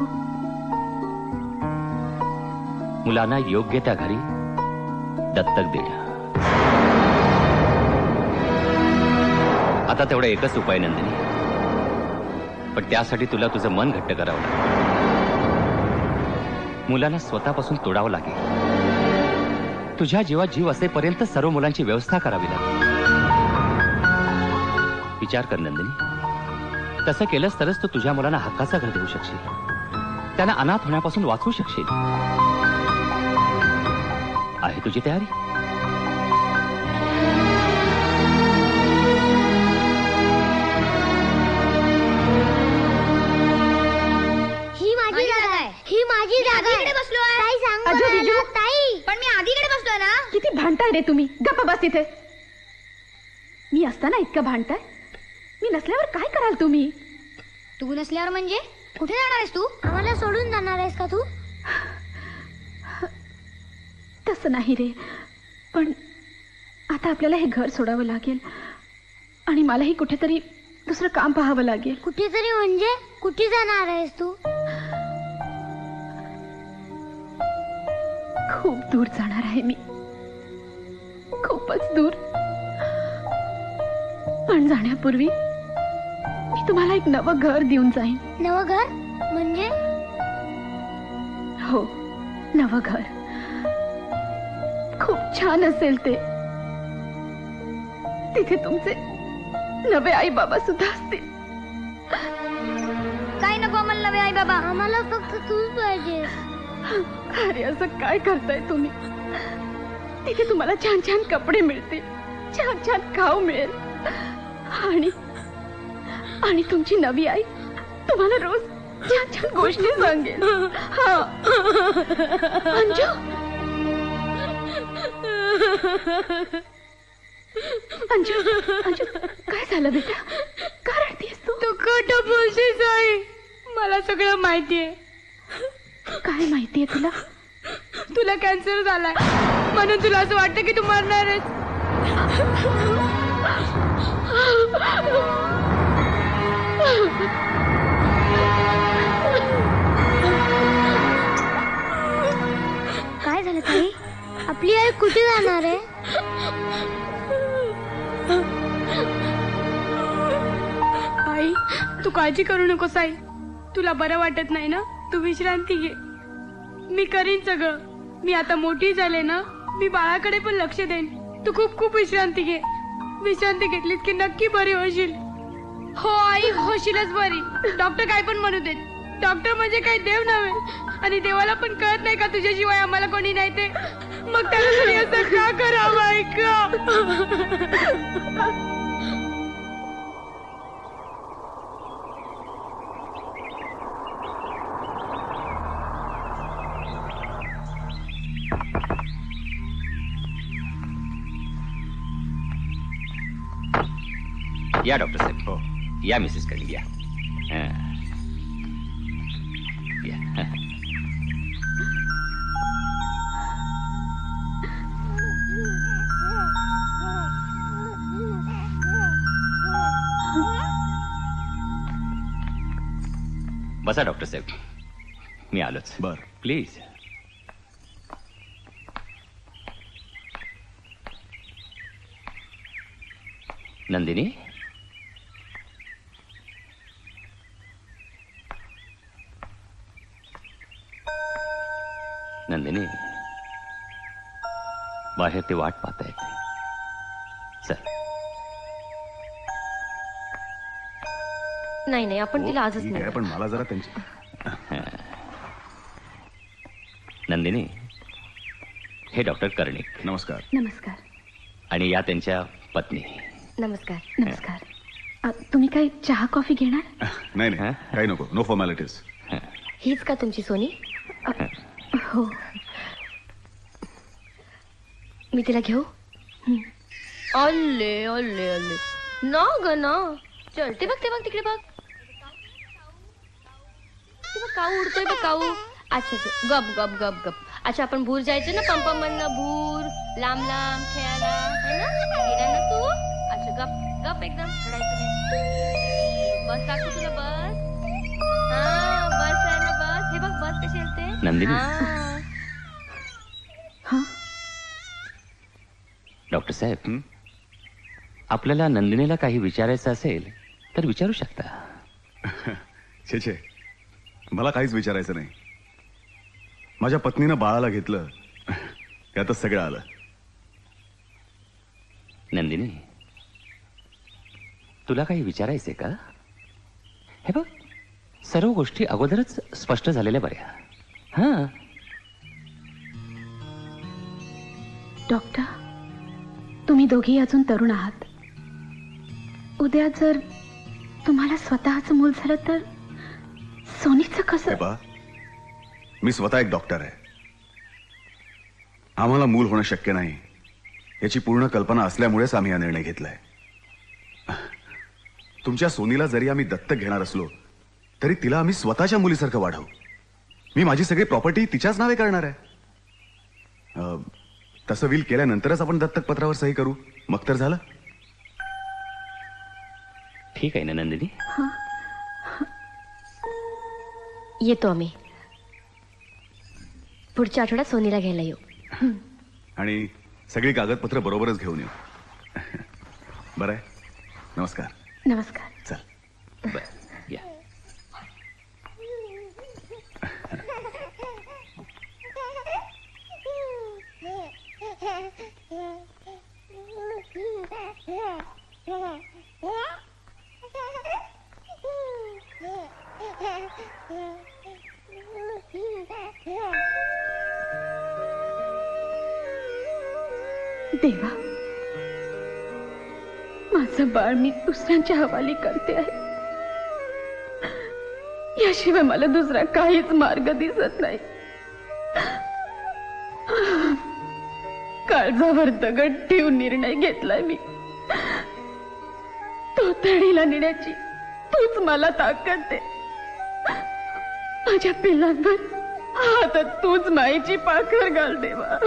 मुलांना योग्य त्या घरी दत्तक देणं. आता तेवढा एकच उपाय नंदिनी, पण त्यासाठी तुला तुझं मन घट्ट करावं लागेल. मुलांना स्वतःपासून तोडावं लागेल. तुझ्या जीवात जीव असेपर्यंत सर्व मुलांची व्यवस्था करावी लागेल. विचार कर नंदिनी, तसं केलंस तरच तू तुझ्या मुलांना हक्काचं घर देऊ शकशील, त्यांना अनाथ होण्यापासून वाचवू शकशील. आहे तुझी तयारी? ही माझी जागा आहे. ही माझी जागा आहे. बसलोय. ताई सांग अजू, मला. बिजू. ताई पण मी आधीकडे बसलोय ना. किती भांडताय रे तुम्ही. गप्पा बस तिथे. मी असताना इतकं भांडताय. मी नसल्यावर काय कराल तुम्ही? तू नसल्यावर म्हणजे कुठे जाणार आहेस तू? आम्हाला सोडून जाणार आहेस का तू? तसं नाही रे, पण आता आपल्याला हे घर सोडावं लागेल आणि मलाही कुठेतरी दुसरं काम पाहावं लागेल. कुठेतरी म्हणजे कुठे जाणार आहेस तू? खूप दूर जाणार आहे मी, खूपच दूर. पण जाण्यापूर्वी मी तुम्हाला एक नवं घर देऊन जाईन. नवं घर म्हणजे? हो, नवं घर. खूप छान असेल ते. तिथे तुमचे नवे आई बाबा सुद्धा असतील. काय नको आम्हाला नवे आई बाबा, आम्हाला फक्त तूच पाहिजे. अरे असं काय करताय तुम्ही? तिथे तुम्हाला छान छान कपडे मिळतील, छान छान खाऊ मिळेल आणि तुमची नवी आई तुम्हाला रोज छान छान गोष्टी सांगेल. हा अंजू, अंजू, अंजू, काय झालं बेटा? का रडतेस तू? तू खोटं बोलतेस आई. मला सगळं माहितीये. काय माहितीये तुला? तुला कॅन्सर झालाय म्हणून तुला असं वाटतं की तू मरणार आहेस. काय झालं ताई? आपली आई कुठे जाणार आहे? आई तू काळजी करू नकोस आई. तुला बरं वाटत नाही ना, तू विश्रांती घे. मी करीन सगळं. मी आता मोठी झाले ना, मी बाळाकडे पण लक्ष देईन. तू खूप खूप विश्रांती घे. विश्रांती घेतलीस की नक्की बरी होशील. हो आई, होशीलच बरी. डॉक्टर काय पण म्हणू देत. डॉक्टर म्हणजे काही देव नव्हे, आणि देवाला पण कळत नाही का तुझ्याशिवाय आम्हाला कोणी नाही ते. मग त्याला तरी असं का करावं आई का? या डॉक्टर साहेब. हो या मिसेस कडे या. बसा डॉक्टर साहेब, मी आलोच. बर. प्लीज. नंदिनी, नंदिनी, बाहेर ते वाट पाहतायत. चल. नाही नाही, आपण तिला आजच ठीक आहे, नाही. पण मला जरा त्यांची नंदिनी, हे डॉक्टर कर्णिक. नमस्कार. नमस्कार. आणि या त्यांच्या पत्नी. नमस्कार. नमस्कार. तुम्ही काही चहा कॉफी घेणार? नाही नाही, काही नको. No formalities. हीच का तुमची सोनी? हो. मी तिला घेऊ? अल्ले अल्ले अल्ले, ना ग ना. चल, ते बघ तिकडे बघ. ते बघ काऊ उडतोय बघ, काऊ. अच्छा अच्छा, गप गप गप गप. अच्छा, आपण भूर जायचं ना, पंपामधनं भूर, लांब लांब खेळायला, है ना? गेला ना तू? अच्छा, गप गप एकदम, रडायचं नाही. बस दाखव तुला, बस. हा, बस आहे ना, बस. हे बघ, बस कशी असते. नंदिनी. डॉक्टर साहेब, आपल्याला नंदिनीला काही विचारायचं असेल तर विचारू शकता. छे छे, मला काहीच विचारायचं नाही. माझ्या पत्नीनं बाळाला घेतलं, त्यातच सगळं आलं. नंदिनी, तुला काही विचारायचंय का? हे बघ, सर्व गोष्टी अगोदरच स्पष्ट झालेल्या बऱ्या. हा. डॉक्टर, तुम्ही दोघी अजून तरुण आहात. उद्या जर तुम्हाला स्वतःचं मूल झालं तर सोनीचं कसं? मी स्वतः एक डॉक्टर आहे. आम्हाला मूल होणं शक्य नाही याची पूर्ण कल्पना असल्यामुळेच आम्ही हा निर्णय घेतलाय. तुमच्या सोनीला जरी आम्ही दत्तक घेणार असलो तरी तिला आम्ही स्वतःच्या मुलीसारखं वाढवू. मी माझी सगळी प्रॉपर्टी तिच्याच नावे करणार आहे. तसं विल केल्यानंतरच आपण दत्तक पत्रावर सही करू, मग तर झालं. ठीक आहे ना नंदिनी? येतो आम्ही. पुढच्या आठवड्यात सोनीला घ्यायला येऊ. आणि सगळी कागदपत्र बरोबरच घेऊन येऊ. बरं आहे. नमस्कार. नमस्कार. चल. बर, या. देवा, माझं बाळ मी दुसऱ्यांच्या हवाली करते आहे. याशिवाय मला दुसरा काहीच मार्ग दिसत नाही. काळजावर दगड ठेवून निर्णय घेतलाय मी. तो तडीला नेण्याची तूच मला ताकद दे. माझ्या पिल्लांवर आता तूच मायेची पाखर घाल देवा.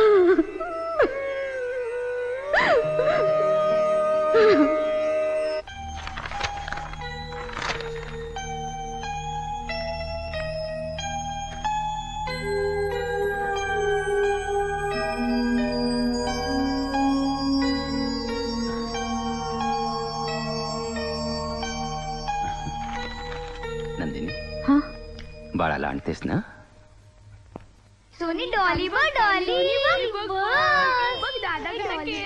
नंदिनी, बाळाला आणतेस ना? सोनी डॉली बघ, डॉली बघ बघ दादा सोनी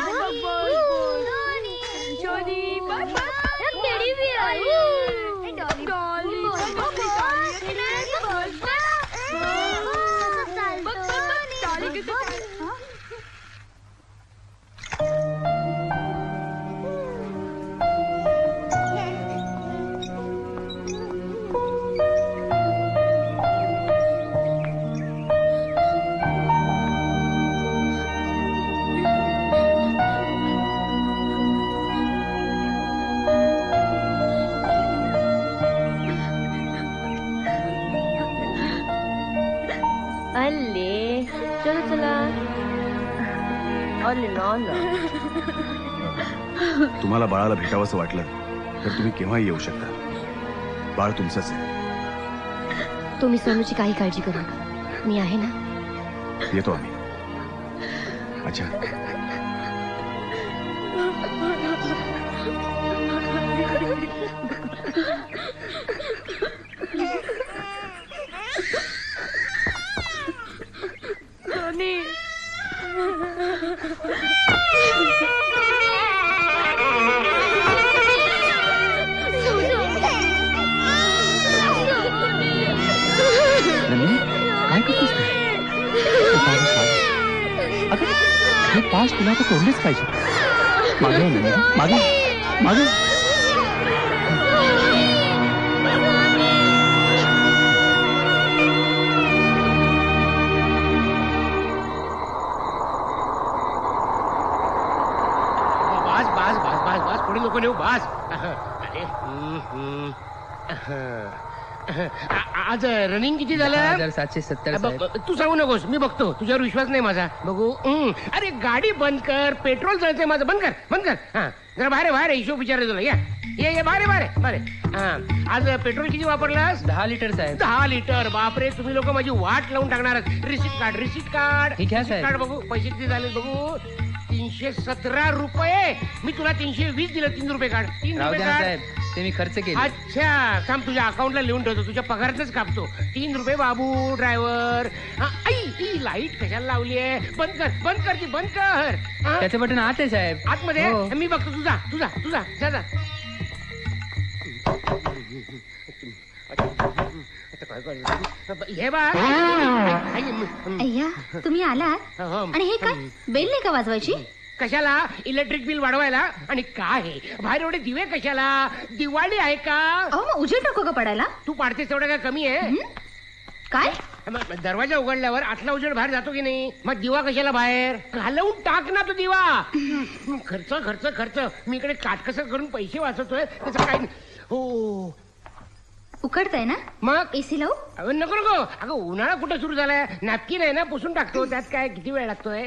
बघ टेडी बियर डॉली डॉली तुम्हाला बाळाला भेटावंसं वाटलं तर तुम्ही केव्हाही येऊ शकता. बाळ तुमचंच आहे. तुम्ही सोनूची काही काळजी करू नका, मी आहे ना. येतो आम्ही. अच्छा. नंदिनी काय करतेस तू? हे पाच तुला तर तोडलेच पाहिजे. मागे आहे नंदिनी, मागे मागे. बास बास बास बास बास पुढे नको नेऊ बास. अरे आज रनिंग किती झालं? 1770. तू सांगू नकोस, मी बघतो. तुझ्यावर विश्वास नाही माझा. बघू. अरे गाडी बंद कर, पेट्रोल जळतंय माझं. बंद कर बंद कर. हा जरा बाहेर बाहेर हिशोब विचारले तुला. ये बाहेर बाहेर बाहेर. हा आज पेट्रोल किती वापरलास? 10 लिटर साहेब. 10 लिटर. बापरे, तुम्ही लोक माझी वाट लावून टाकणार. रिसिप्ट कार्ड, रिसिप्ट कार्ड, ठीक आहे साहेब. कार्ड बघू. पैसे किती झाले बघू. 317 रुपये. मी तुला 320 दिलं. 3 रुपये काढ. 3 राहू रुपये द्या ना काढ. साहेब, ते मी खर्च केले. अच्छा थांब, तुझ्या अकाउंटला लिहून ठेवतो. तुझ्या पगारातच कापतो. 3 रुपये बाबू ड्रायव्हर. आई लाईट कशाला लावली आहे? बंद कर बंद कर ती बंद कर. हा? त्याचं बटन आत आहे साहेब. आतमध्ये हो. मी बघतो. तुझा तुझा तुझा जा जा. हे बा. अय्या तुम्ही आलात आणि हे काय बेल नाही का वाजवायची? कशाला? इलेक्ट्रिक बिल वाढवायला. आणि काय हे बाहेर एवढे दिवे कशाला? दिवाळी आहे का? मग उजेड नको का पडायला? तू पाडतेस तेवढं काय कमी आहे? काय? मग दरवाजा उघडल्यावर आतला उजेड बाहेर जातो की नाही? मग दिवा कशाला बाहेर? घालवून टाक ना तो दिवा. खर्च खर्च खर्च. मी इकडे काटकसर करून पैसे वाचवतोय त्याचं काय. हो उकडतंय ना? मग एसी लावू? नको नको. अगं उन्हाळा कुठं सुरू झालाय? नॅपकिन आहे ना, पुसून टाकतो. त्यात काय किती वेळ लागतोय?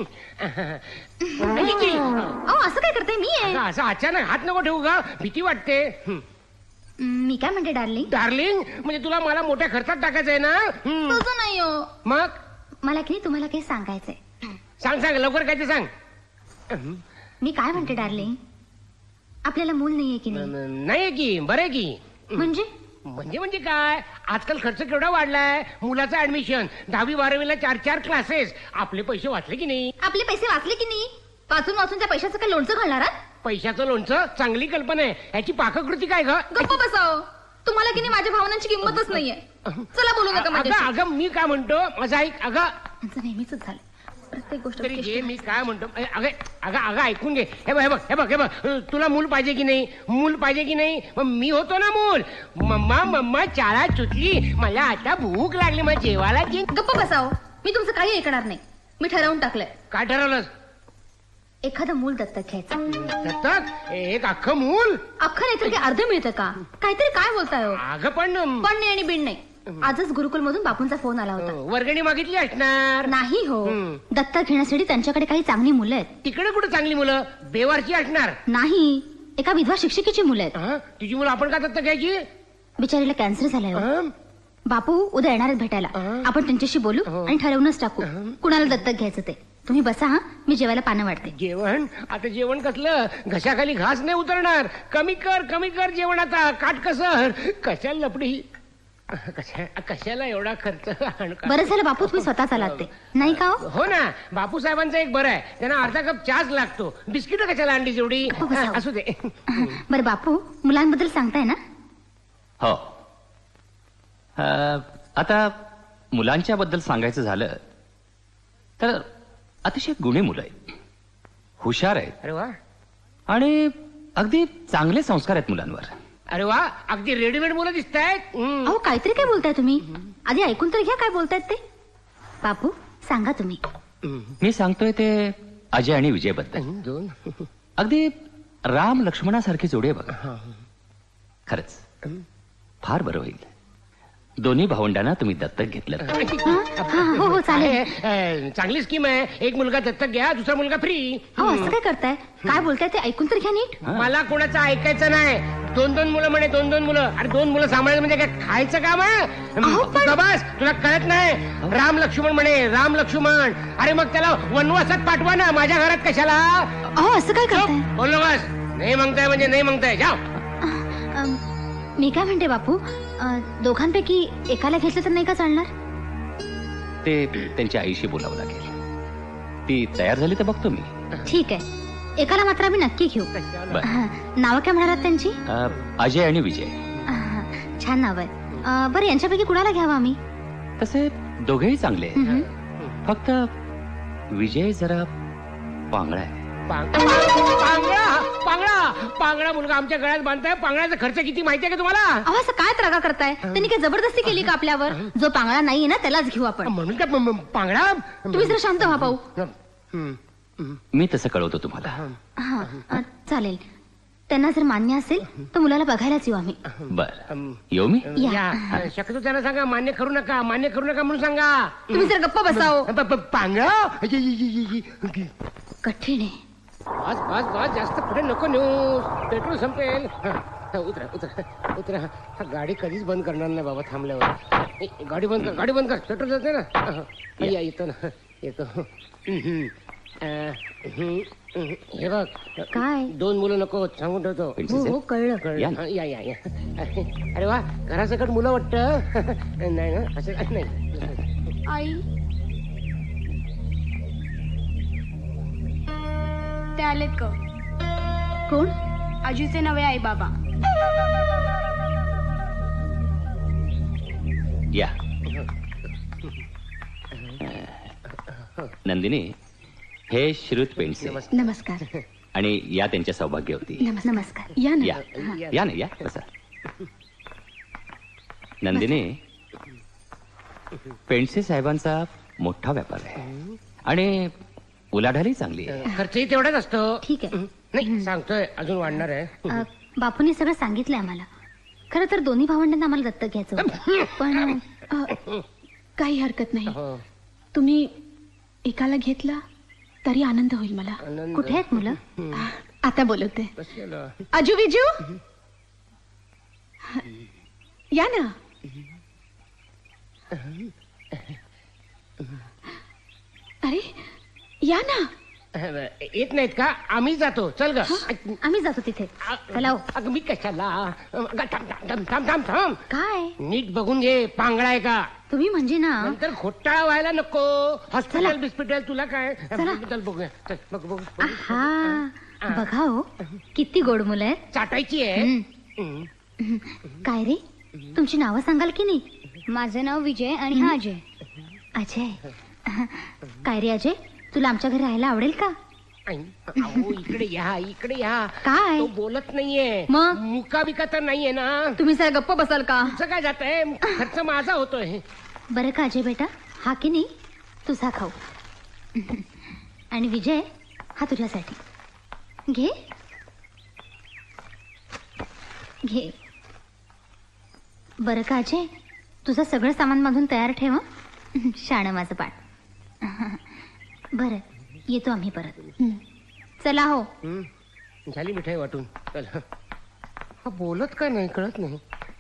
असं काय करते मी आहे? असं अचानक हात नको ठेवू का? भीती वाटते. मी काय म्हणते डार्लिंग? डार्लिंग म्हणजे तुला मला मोठ्या खर्चात टाकायचंय ना? तुझं नाही हो. मग मला की तुम्हाला काही सांगायचंय. सांग सांग लवकर. काय ते सांग. मी काय म्हणते डार्लिंग, आपल्याला मूल नाहीये की नाही? नाहीये की? बरे की? म्हणजे म्हणजे काय? आजकाल खर्च केवढा वाढलाय. मुलाचं ऍडमिशन, 10वी 12वीला 4 क्लासेस. आपले पैसे वाचले की नाही? आपले पैसे वाचले की नाही? वाचून वाचून त्या पैशाचं काय लोणचं घालणार? पैशाचं लोणचं चांगली कल्पना आहे. याची पाककृती काय ग? गप्प बसाव. तुम्हाला की नाही माझ्या भावनांची किंमतच नाहीये. चला बोलू नका माझ्याशी. अगं मी काय म्हणतो माझं ऐक. अगं नेहमीच झालं प्रत्येक गोष्ट. तरी घे मी काय म्हणतो. अगं अगं अगं ऐकून घे. हे बघ हे बघ हे बघ हे बघ. तुला मूल पाहिजे की नाही? मूल पाहिजे की नाही? मग मी होतो ना मूल. मम्मा मम्मा चाळा चुटली. मला आता भूक लागली. मग जेवायला की. गप्प बसाव. मी तुमचं काही ऐकणार नाही. मी ठरवून टाकलंय. काय ठरवलंस? एखादं मूल दत्तक घ्यायचं. दत्तक? एक अख्खं मूल? अख्खं नाही तर ते अर्ध मिळतं का? काहीतरी काय बोलताय? अगं पण नाही आणि बिन नाही. आजच गुरुकुल मधून बापूंचा फोन आला होता. वर्गणी मागितली असणार. नाही हो, दत्तक घेण्यासाठी त्यांच्याकडे काही चांगली मुलं आहेत. तिकडे कुठे चांगली मुलं? बेवारची असणार. नाही, एका विधवा शिक्षिकेची मुलं आहेत. तिची मुलं आपण का दत्तक घ्यायची? बिचारीला कॅन्सर झालाय. बापू उद्या येणार आहेत भेटायला. आपण त्यांच्याशी बोलू आणि ठरवूनच टाकू कुणाला दत्तक घ्यायचं ते. तुम्ही बसा. मी जेवायला पानं वाढते. जेवण? आता जेवण कसलं? घशाखाली घास नाही उतरणार. कमी कर जेवण आता. काटकसर. कशाला लपडी? कशाला एवढा खर्च? बरं झालं बापू तुम्ही स्वतःच आलात ते, नाही का? हो ना, बापू साहेबांचं एक बरं आहे. त्यांना अर्धा कप चहाच लागतो. बिस्किट कशाला आणली एवढी? असू दे. बरं बापू, मुलांबद्दल सांगताय ना? हो. आता मुलांच्या बद्दल सांगायचं झालं तर अतिशय गुणी मुलं आहेत, हुशार आहेत. अरे वा. आणि अगदी चांगले संस्कार आहेत मुलांवर. अरे वा, अगदी रेडीमेड मुलं दिसत आहेत. अहो काहीतरी काय बोलताय तुम्ही? आधी ऐकून तर घ्या काय बोलतायत ते. बापू सांगा तुम्ही. मी सांगतोय ते अजय आणि विजय बद्दल. अगदी राम लक्ष्मणासारखी जोडी आहे बघा. खरंच फार बरं होईल. दोन्ही भावंडांना तुम्ही दत्तक घेतलं हो चालेल. चांगली स्कीम आहे. एक मुलगा दत्तक घ्या, दुसरा मुलगा फ्री. अहो असं काय करताय? काय बोलताय ते ऐकून तर घ्या नीट. मला कोणाचं ऐकायचं नाही. 2-2 मुलं म्हणे, 2-2 मुलं. अरे 2 मुलं सांभाळायचं म्हणजे काय खायचं काम आहे? बस तुला कळत नाही. राम लक्ष्मण म्हणे, राम लक्ष्मण. अरे मग त्याला वनवासात पाठवा ना, माझ्या घरात कशाला? अहो असं काय करताय? बोल बस. नाही म्हणताय म्हणजे नाही म्हणताय. जाओ. मी काय म्हणते बापू, दोघांपैकी एकाला घेतलं तर नाही का चालणार? ते त्यांच्या आईशी बोलावं लागेल. ती तयार झाली तर बघतो मी. ठीक आहे, एकाला मात्र आम्ही नक्की घेऊ. नावं काय म्हणालात त्यांची? अजय आणि विजय. छान नाव आहे. बरं यांच्यापैकी कुणाला घ्यावं आम्ही? तसे दोघेही चांगले आहेत. फक्त विजय जरा पांगळा आहे. पांगळा मुलगा आमच्या गळ्यात बांधताय. पांगळ्याचा खर्च किती माहितीये का तुम्हाला? अहो असं काय त्रागा करताय? त्यांनी काय जबरदस्ती केली का आपल्यावर? जो पांगळा नाहीये ना त्यालाच घेऊ आपण. म्हणून काय पांगळा? तुम्ही जरा शांत व्हा पाहू. मी तसं कळवतो तुम्हाला. हा चालेल. त्यांना जर मान्य असेल तर मुलाला बघायलाच येऊ आम्ही. बर येऊ मी. शक्यतो त्यांना सांगा मान्य करू नका, मान्य करू नका म्हणून सांगा. तुम्ही जर गप्पा बसाव. पांगळा कठीण आहे. बस बस बस, जास्त पुढे नको नेऊ, पेट्रोल संपेल. उतरा उतरा उतरा. गाडी कधीच बंद करणार नाही बाबा थांबल्यावर. गाडी बंद कर, गाडी बंद कर. पेट्रोल जाते ना. येतो ना, येतो. हे बघ काय 2 मुलं नको सांगून ठेवतो. हो कळलं. या या या. अरे वा, घरासकट मुलं वाटतं. नाही ना, असं काही नाही. आई ते आलेत का? कोण? आजीचे नवे आई बाबा. या नंदिनी, हे श्रुत पेंडसे. नमस्कार. आणि या त्यांच्या सौभाग्यवती. नमस्कार. या ना. या ना, या बसा. नंदिनी, पेंडसे साहेबांचा मोठा व्यापार आहे आणि उलाढाली चांगली आहे. खर्चही तेवढाच असतो. ठीक आहे. नाही सांगतोय, अजून वाढणार आहे. बापूंनी सगळं सांगितलंय आम्हाला. खरं तर दोन्ही भावंडांना आम्हाला दत्तक घ्यायचं होतं. पण काही हरकत नाही. तुम्ही एकाला घेतला तरी आनंद होईल मला. कुठे आहेत मुलं? आता बोलवते. अजू विजू या ना. अरे या ना. येत नाहीत का? आम्ही जातो. चल ग. आम्ही जातो तिथे. चला. अगं मी कशाला? थांब थांब थांब थांब. काय? नीट बघून घे, पांगळा आहे का? तुम्ही म्हणजे ना नंतर घोटाळा व्हायला नको. हॉस्पिटल बिस्पिटल तुला काय? चल बघूया. चल बघ बघ. हा बघा हो, किती गोड मुलं आहेत. चाटायची आहे. काय रे, तुमची नावं सांगाल की नाही? माझं नाव विजय आणि हा अजय. अजय. काय रे अजय, तुला आमच्या घरी राहायला आवडेल का? इकडे या, इकडे या. काय? तो बोलत नाहीये. मग मुका बिका तर नाहीये ना? तुम्ही जरा गप्प बसाल का? तुमचं काय जात आहे? खर्च माझा होतोय. बरं का अजय बेटा, हा की नाही तुझा खाऊ. आणि विजय, हा तुझ्यासाठी. घे घे. बरं का अजय, तुझं सगळं सामान मधून तयार ठेव. शाणं माझं पाठ. बरं येतो आम्ही परत. चला हो. झाली मिठाई वाटून. चल. हा बोलत का नाही कळत नाही.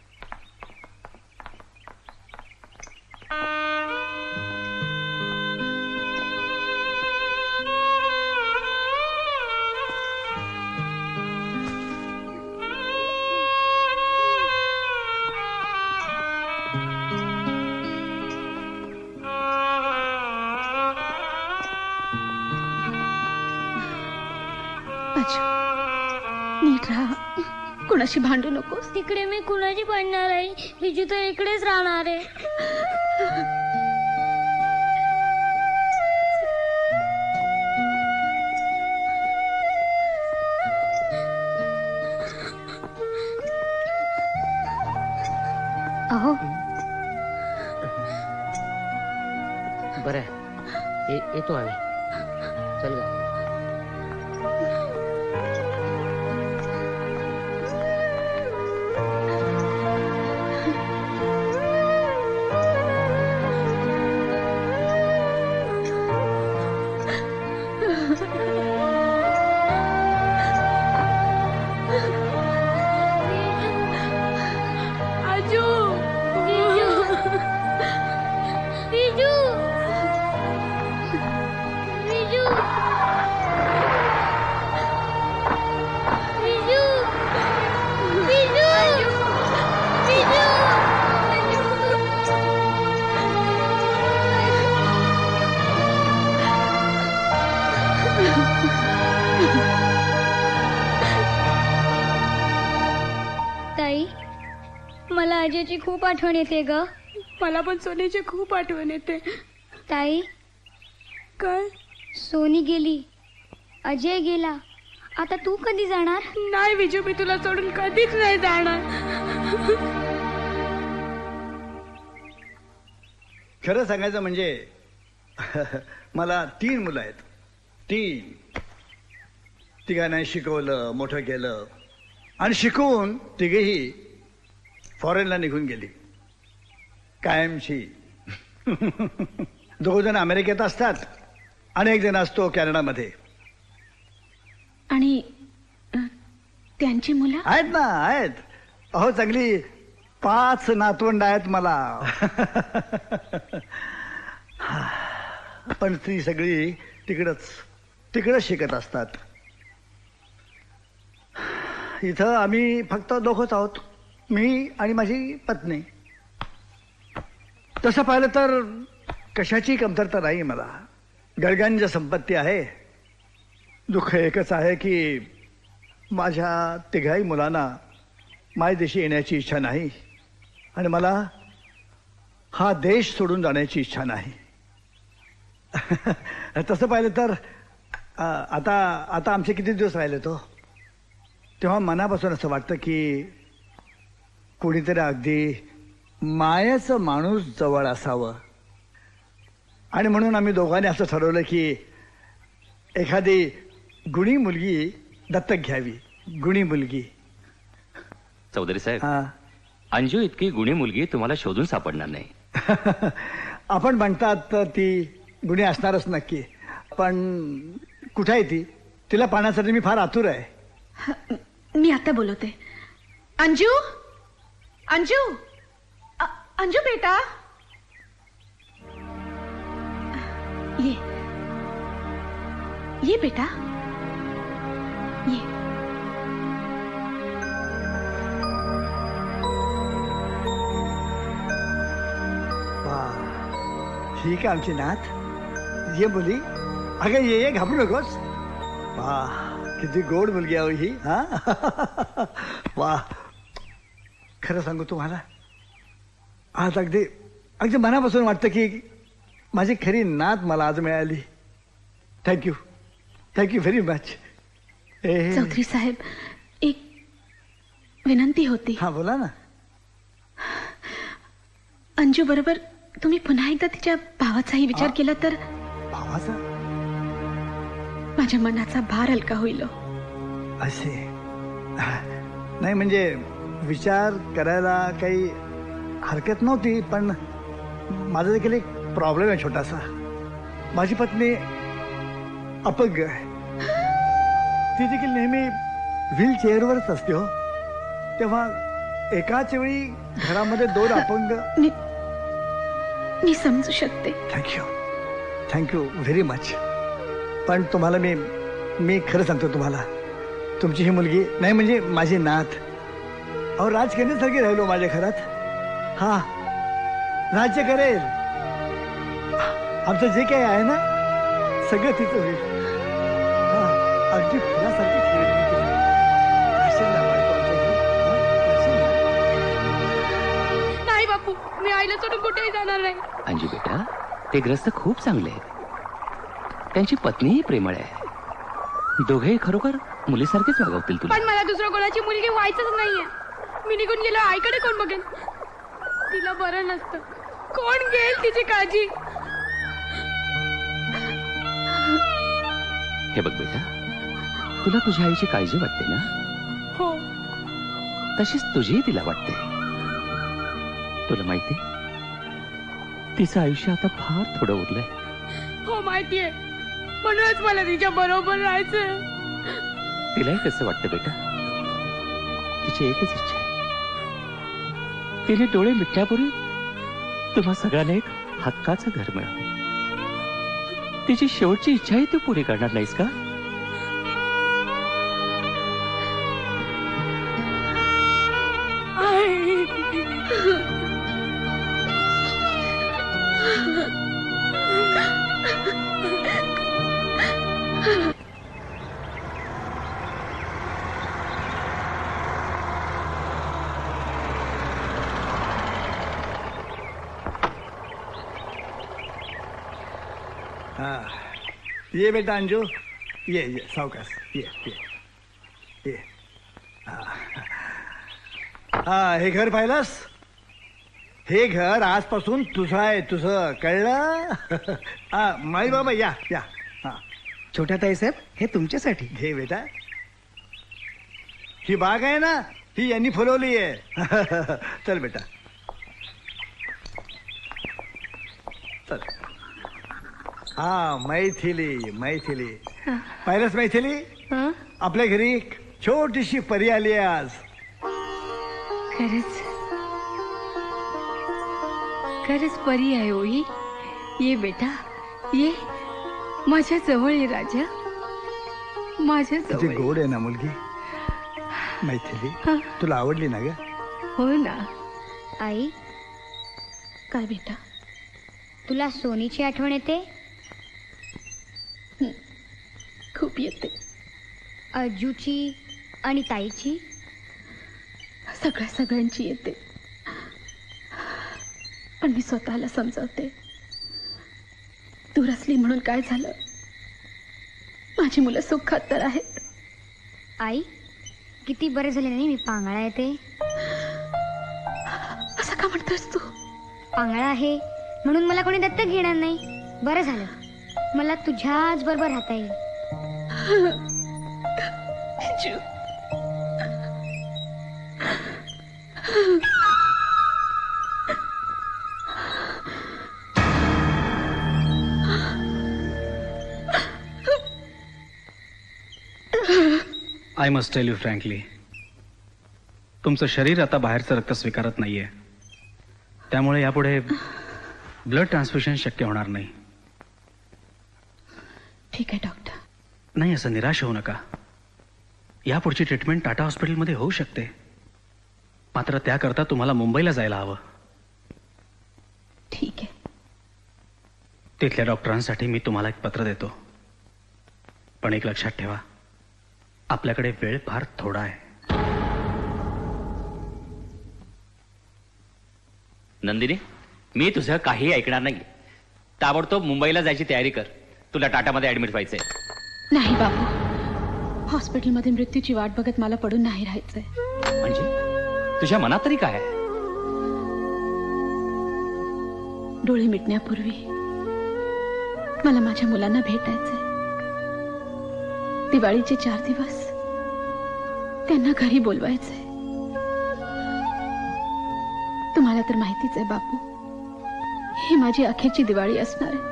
नीट राहा, कुणाशी भांडू नकोस. तिकडे मी कुणाची भांडणार आहे? विजू तर इकडेच राहणार आहे. अहो बरं येतो आम्ही. चल ग. ताई मला अजयची खूप आठवण येते ग. मला पण सोनीची खूप आठवण येते. ताई काय? सोनी गेली, अजय गेला, आता तू कधी जाणार? नाही विजू, मी तुला सोडून कधीच नाही जाणार. खरं सांगायचं म्हणजे मला 3 मुलं आहेत. 3. तिघांना शिकवलं, मोठं केलं आणि शिकवून तिघेही फॉरेनला निघून गेली कायमची. 2 जण अमेरिकेत असतात आणि 1 जण असतो कॅनडामध्ये. आणि त्यांची मुलं आहेत ना, आहेत. अहो चांगली 5 नातवंड आहेत मला. पण ती सगळी तिकडच शिकत असतात. इथं आम्ही फक्त 2च आहोत, मी आणि माझी पत्नी. तसं पाहिलं तर कशाची कमतरता नाही मला. गडगंज संपत्ती आहे. दुःख एकच आहे की माझ्या 3घाही मुलांना मायदेशी येण्याची इच्छा नाही आणि मला हा देश सोडून जाण्याची इच्छा नाही. तसं पाहिलं तर आता आमचे किती दिवस राहिले तो, तेव्हा मनापासून असं वाटतं की कोणीतरी अगदी मायाचं माणूस जवळ असावं. आणि म्हणून आम्ही दोघांनी असं ठरवलं की एखादी गुणी मुलगी दत्तक घ्यावी. गुणी मुलगी. चौधरी साहेब, अंजू इतकी गुणी मुलगी तुम्हाला शोधून सापडणार नाही. आपण म्हणतात ती गुणी असणारच नक्की, पण कुठे आहे ती? तिला पाहण्यासाठी मी फार आतुर आहे. मी आता बोलवते. अंजू, अंजू, अंजू बेटा ये बेटा ये. ही का आमची नात? ये मुली, अगं ये घाबरू नकोस. वाह, किती गोड मुलगी आहे ही. हा वाह. खरं सांगू तुम्हाला, आज अगदी मनापासून वाटतं की माझी खरी नात मला आज मिळाली. Thank you very much. चौधरी साहेब, एक विनंती होती. हा बोला ना. अंजू बरोबर तुम्ही पुन्हा एकदा तिच्या भावाचाही विचार केला तर. भावाचा? माझ्या मनाचा भार हलका होईल. असे नाही, म्हणजे विचार करायला काही हरकत नव्हती, पण माझा देखील एक प्रॉब्लेम आहे छोटासा. माझी पत्नी अपंग आहे. ती देखील नेहमी व्हीलचेअरवरच असते. हो, तेव्हा एकाच वेळी घरामध्ये 2 अपंग. मी समजू शकते. Thank you very much. पण तुम्हाला मी खरं सांगतो तुम्हाला, तुमची ही मुलगी नाही म्हणजे माझी नात अहो राजकन्यासारखी राहिलो माझ्या घरात. हा, राज्य करेल. आमचं जे काही आहे ना सगळं तिचं होईल. अगदी फुलासारखी खेळली. नाही बापू, मी आईला सोडून कुठेही जाणार नाही. अंजू बेटा, ते ग्रस्त खूप चांगले आहेत. त्यांची पत्नीही प्रेमळ आहे. दोघेही खरोखर मुलीसारखेच वागवतील तुला. पण मला दुसरं कोणाची मुलगी व्हायचंच नाहीये. मी निघून गेलो, आईकडे कोण बघेल? तिला बरं नसतं, कोण घेईल तिची काळजी? हे बघ बेटा, तुला तुझ्या आईची काळजी वाटते ना? हो. तशीच तुझीही तिला वाटते. तुला माहिती, तिचं आयुष्य आता फार थोडं उरलंय. हो माहितीये, म्हणूनच मला तिच्या बरोबर राहायचं. तिलाही कसं वाटतं बेटा? तिची एकच इच्छा आहे, तिने डोळे मिटण्यापूर्वी तुम्हा सगळ्यांना एक हक्काचं घर मिळावं. तिची शेवटची इच्छाही तू पुरी करणार नाहीस का? हा ये बेटा अंजू ये सावकाश ये हा हे घर पाहिलंस हे घर आजपासून तुझं आहे तुझं कळलं हा माई बाबा या हा छोट्या ताई साहेब हे तुमच्यासाठी घे बेटा ही बाग आहे ना ही यांनी फुलवली आहे चल बेटा चल हा मैथिली पाहिलंच मैथिली आपल्या घरी एक छोटीशी परी आली आहे आज खरंच परी आहे होई ये बेटा ये माझ्या जवळ ये राजा माझ्या किती जवळ गोड आहे ना मुलगी मैथिली तुला आवडली ना ग हो ना आई काय बेटा तुला सोनीची आठवण येते खूप येते अज्जूची आणि ताईची सगळ्यांची येते पण मी स्वतःला समजावते दूर असली म्हणून काय झालं माझी मुलं सुखात तर आहेत आई किती बरे झाले नाही मी पांगळा येते असं का म्हणतोस तू पांगळा आहे म्हणून मला कोणी दत्तक घेणार नाही बरं झालं मला तुझ्याच बरोबर राहता येईल I must tell you frankly तुमचं शरीर आता बाहेरचं रक्त स्वीकारत नाहीये त्यामुळे यापुढे ब्लड ट्रान्सफ्युजन शक्य होणार नाही ठीक आहे डॉक्टर नाही असं निराश होऊ नका यापुढची ट्रीटमेंट टाटा हॉस्पिटलमध्ये होऊ शकते मात्र त्याकरता तुम्हाला मुंबईला जायला हवं ठीक आहे तिथल्या डॉक्टरांसाठी मी तुम्हाला एक पत्र देतो पण एक लक्षात ठेवा आपल्याकडे वेळ फार थोडा आहे नंदिनी मी तुझं काही ऐकणार नाही ताबडतोब मुंबईला जायची तयारी कर तुला टाटामध्ये ऍडमिट व्हायचंय नाही बाबू हॉस्पिटलमध्ये मृत्यूची वाट बघत मला पडून नाही राहायचंय म्हणजे तुझ्या मनात तरी काय आहे डोळे मिटण्यापूर्वी मला माझ्या मुलांना भेटायचंय दिवाळीचे 4 दिवस त्यांना घरी बोलवायचंय तुम्हाला तर माहितीच आहे बापू ही माझी अखेरची दिवाळी असणार आहे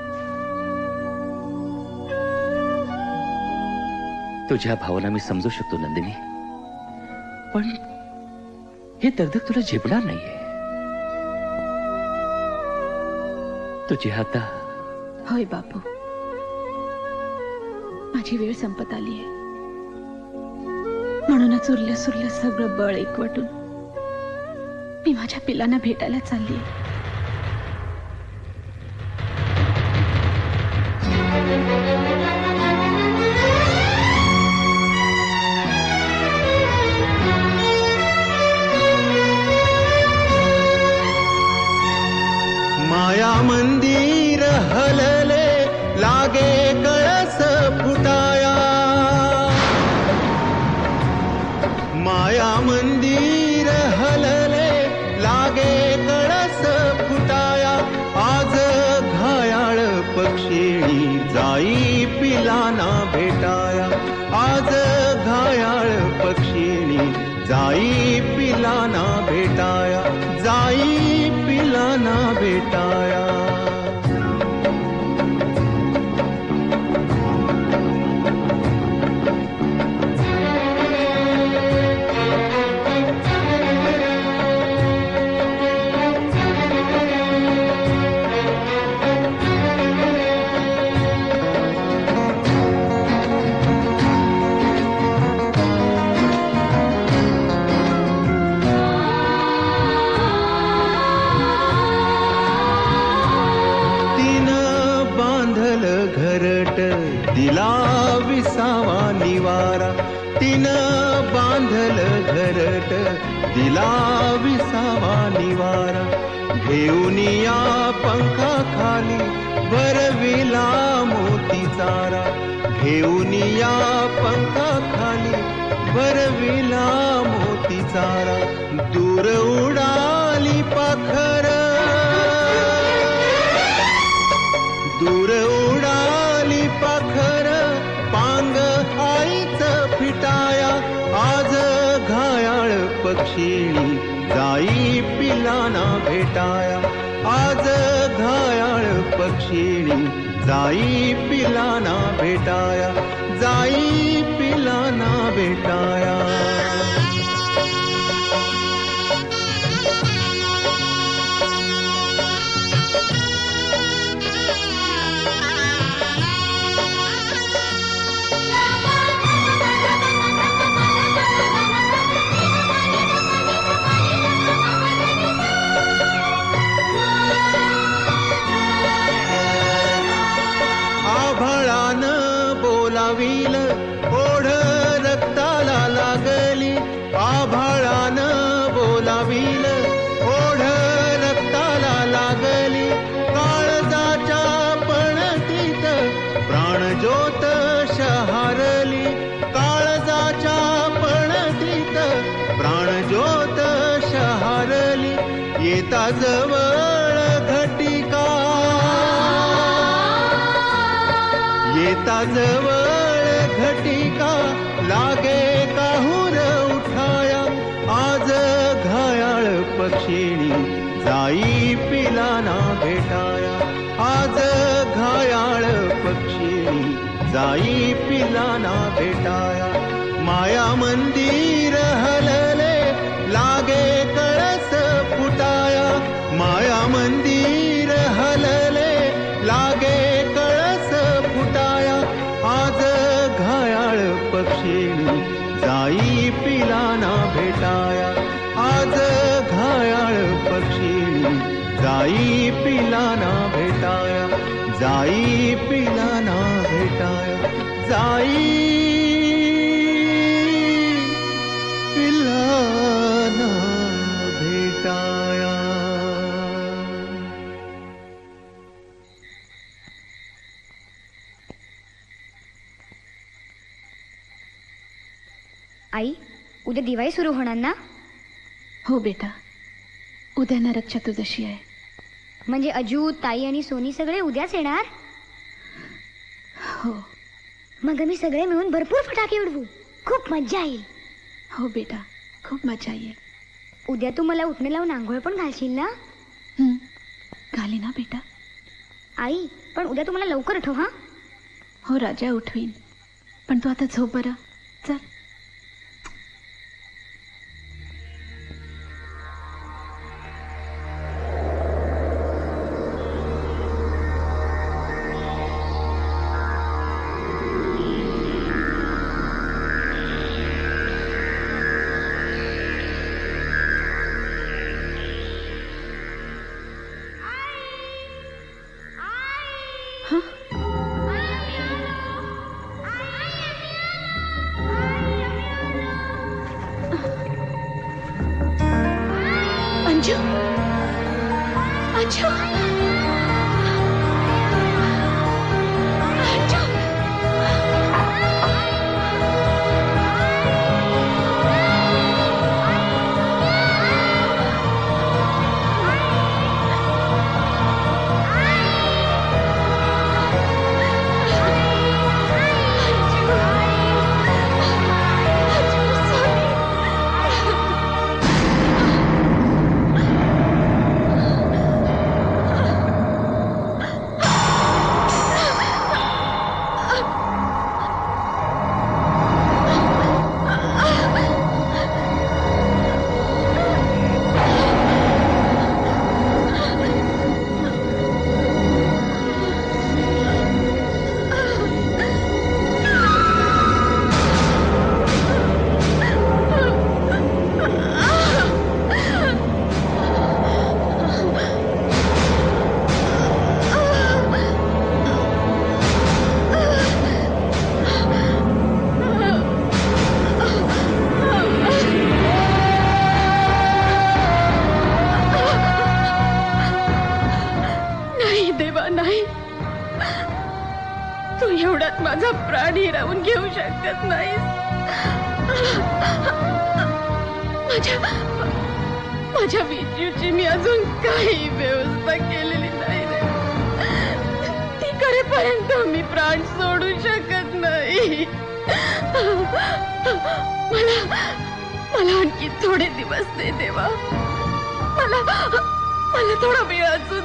तुझ्या भावना मी समजू शकतो नंदिनी पण हे दगदग तुला झेपणार नाहीये तुझी आता होय बापू माझी वेळ संपत आली आहे म्हणूनच उरलं सुरलं सगळं बळ एकवटून मी माझ्या पिलांना भेटायला चालली आहे माया मंदिर हलले लागे कळस फुटाया माया मंदिर हलले लागे कळस फुटाया आज घायाळ पक्षिणी जाई पिलाना भेटाया आज घायाळ पक्षिणी जाई पिलाना भेटाया जाई पिलाना भेटाया दिला विसावा निवारा तिनं बांधल घरट दिला विसावा निवारा घेऊन या पंखा खाली भरविला मोती चारा घेऊन या पंखाखाली भरविला मोती चारा दूर उडाली पाखर दूर उडाली पाखर पांग आईच फिटाया आज घायाळ पक्षिणी जाई पिलाना भेटाया आज घायाळ पक्षिणी जाई पिलाना भेटाया जाई पिलाना भेटाया बोलावील ओढ रक्ताला लागली आभाळानं बोलावील ओढ रक्ताला लागली काळजाच्या पणतीत प्राणज्योत शहारली काळजाच्या पणतीत प्राणज्योत शहारली येता जवळ घटिका येता जवळ घटिका लागे काहूर उठाया आज घायाळ पक्षिणी जाई पिलाना भेटाया आज घायाळ पक्षिणी जाई पिलाना भेटाया माया मंदिर हलले लागे कळस फुटाया माया मंदिर हलले लागे कळस फुटाया आज घायाळ पक्षिणी जाई पिलाना भेटाया आज घायाळ पक्षिणी जाई पिलाना भेटाया जाई पिलाना भेटाया जाई पिलाना भेटाया आई उद्या दिवाळी सुरू होणार ना हो बेटा उद्या नरक चतुर्दशी आहे म्हणजे अजू ताई आणि सोनी सगळे उद्याच येणार हो मग आम्ही सगळे मिळून भरपूर फटाके उडवू खूप मज्जा येईल हो बेटा खूप मजा येईल उद्या तू मला उठणं लावून आंघोळ पण घालशील ना घाली ना बेटा आई पण उद्या तू मला लवकर उठव हा हो राजा उठवीन पण तू आता झोप बरं चल अंजू अंजू हिरावून घेऊ शकत नाहीस. माझ्या विजूची मी अजून काही व्यवस्था केलेली नाही रे. ती करेपर्यंत मी प्राण सोडू शकत नाही. मला आणखी थोडे दिवस दे देवा. मला थोडा वेळ अजून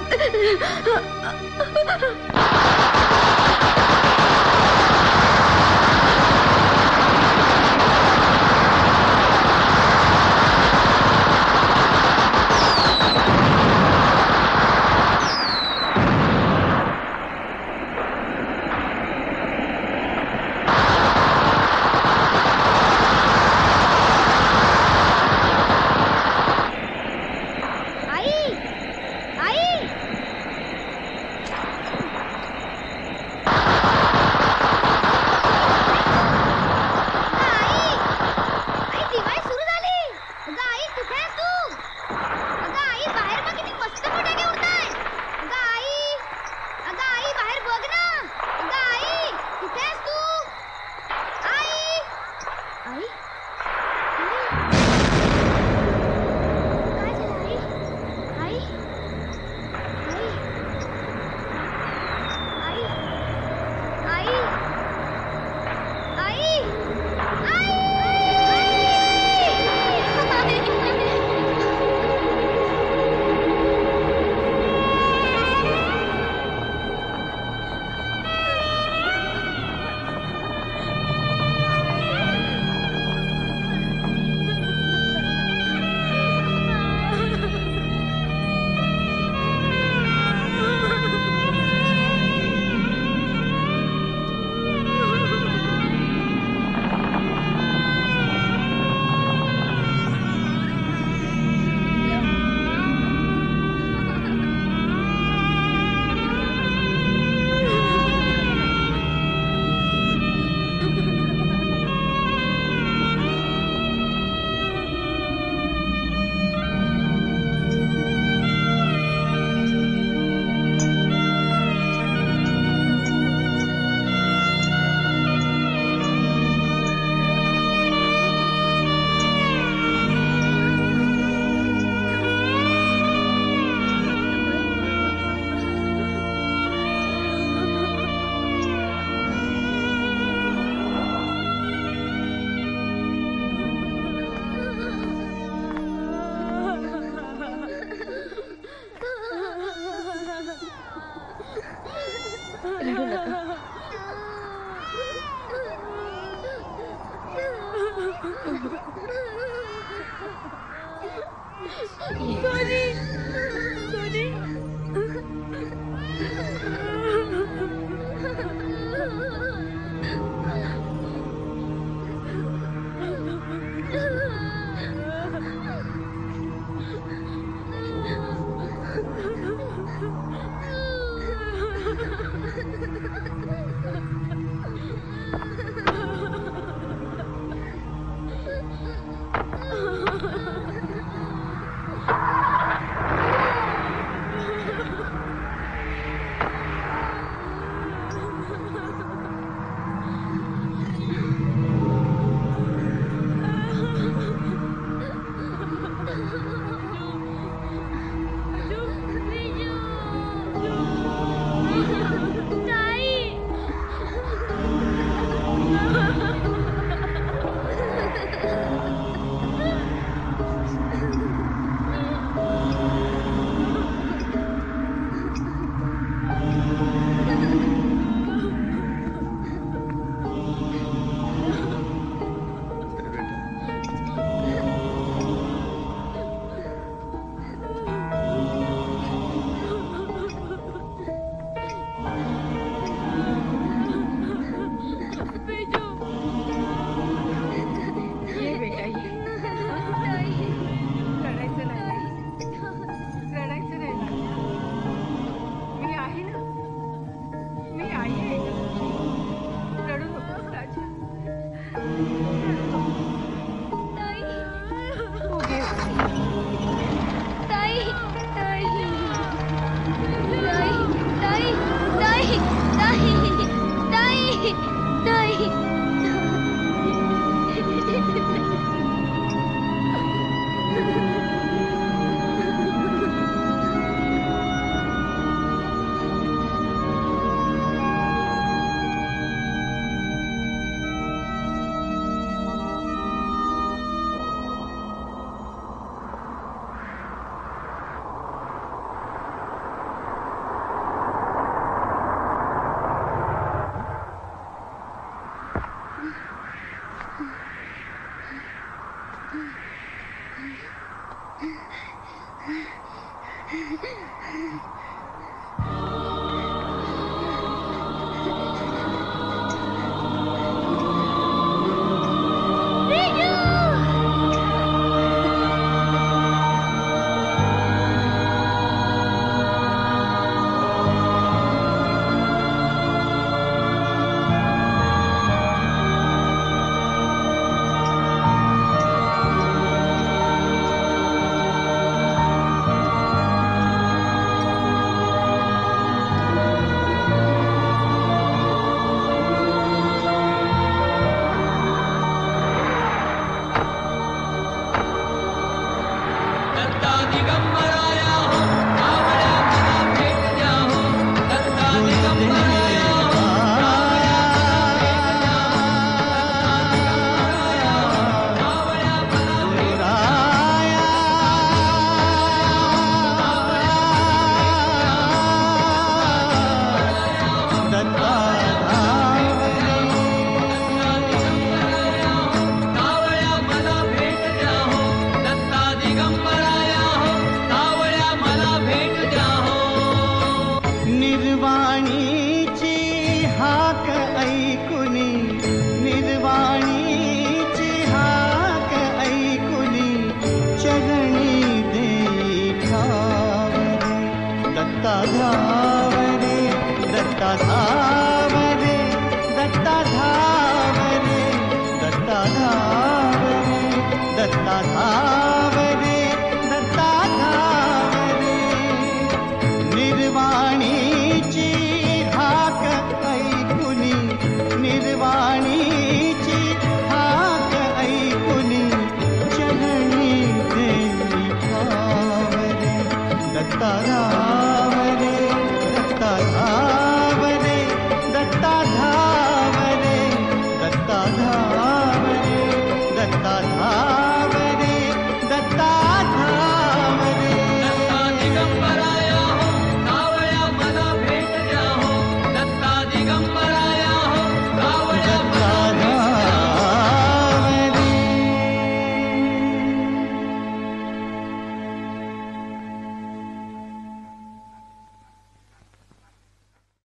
दत्ता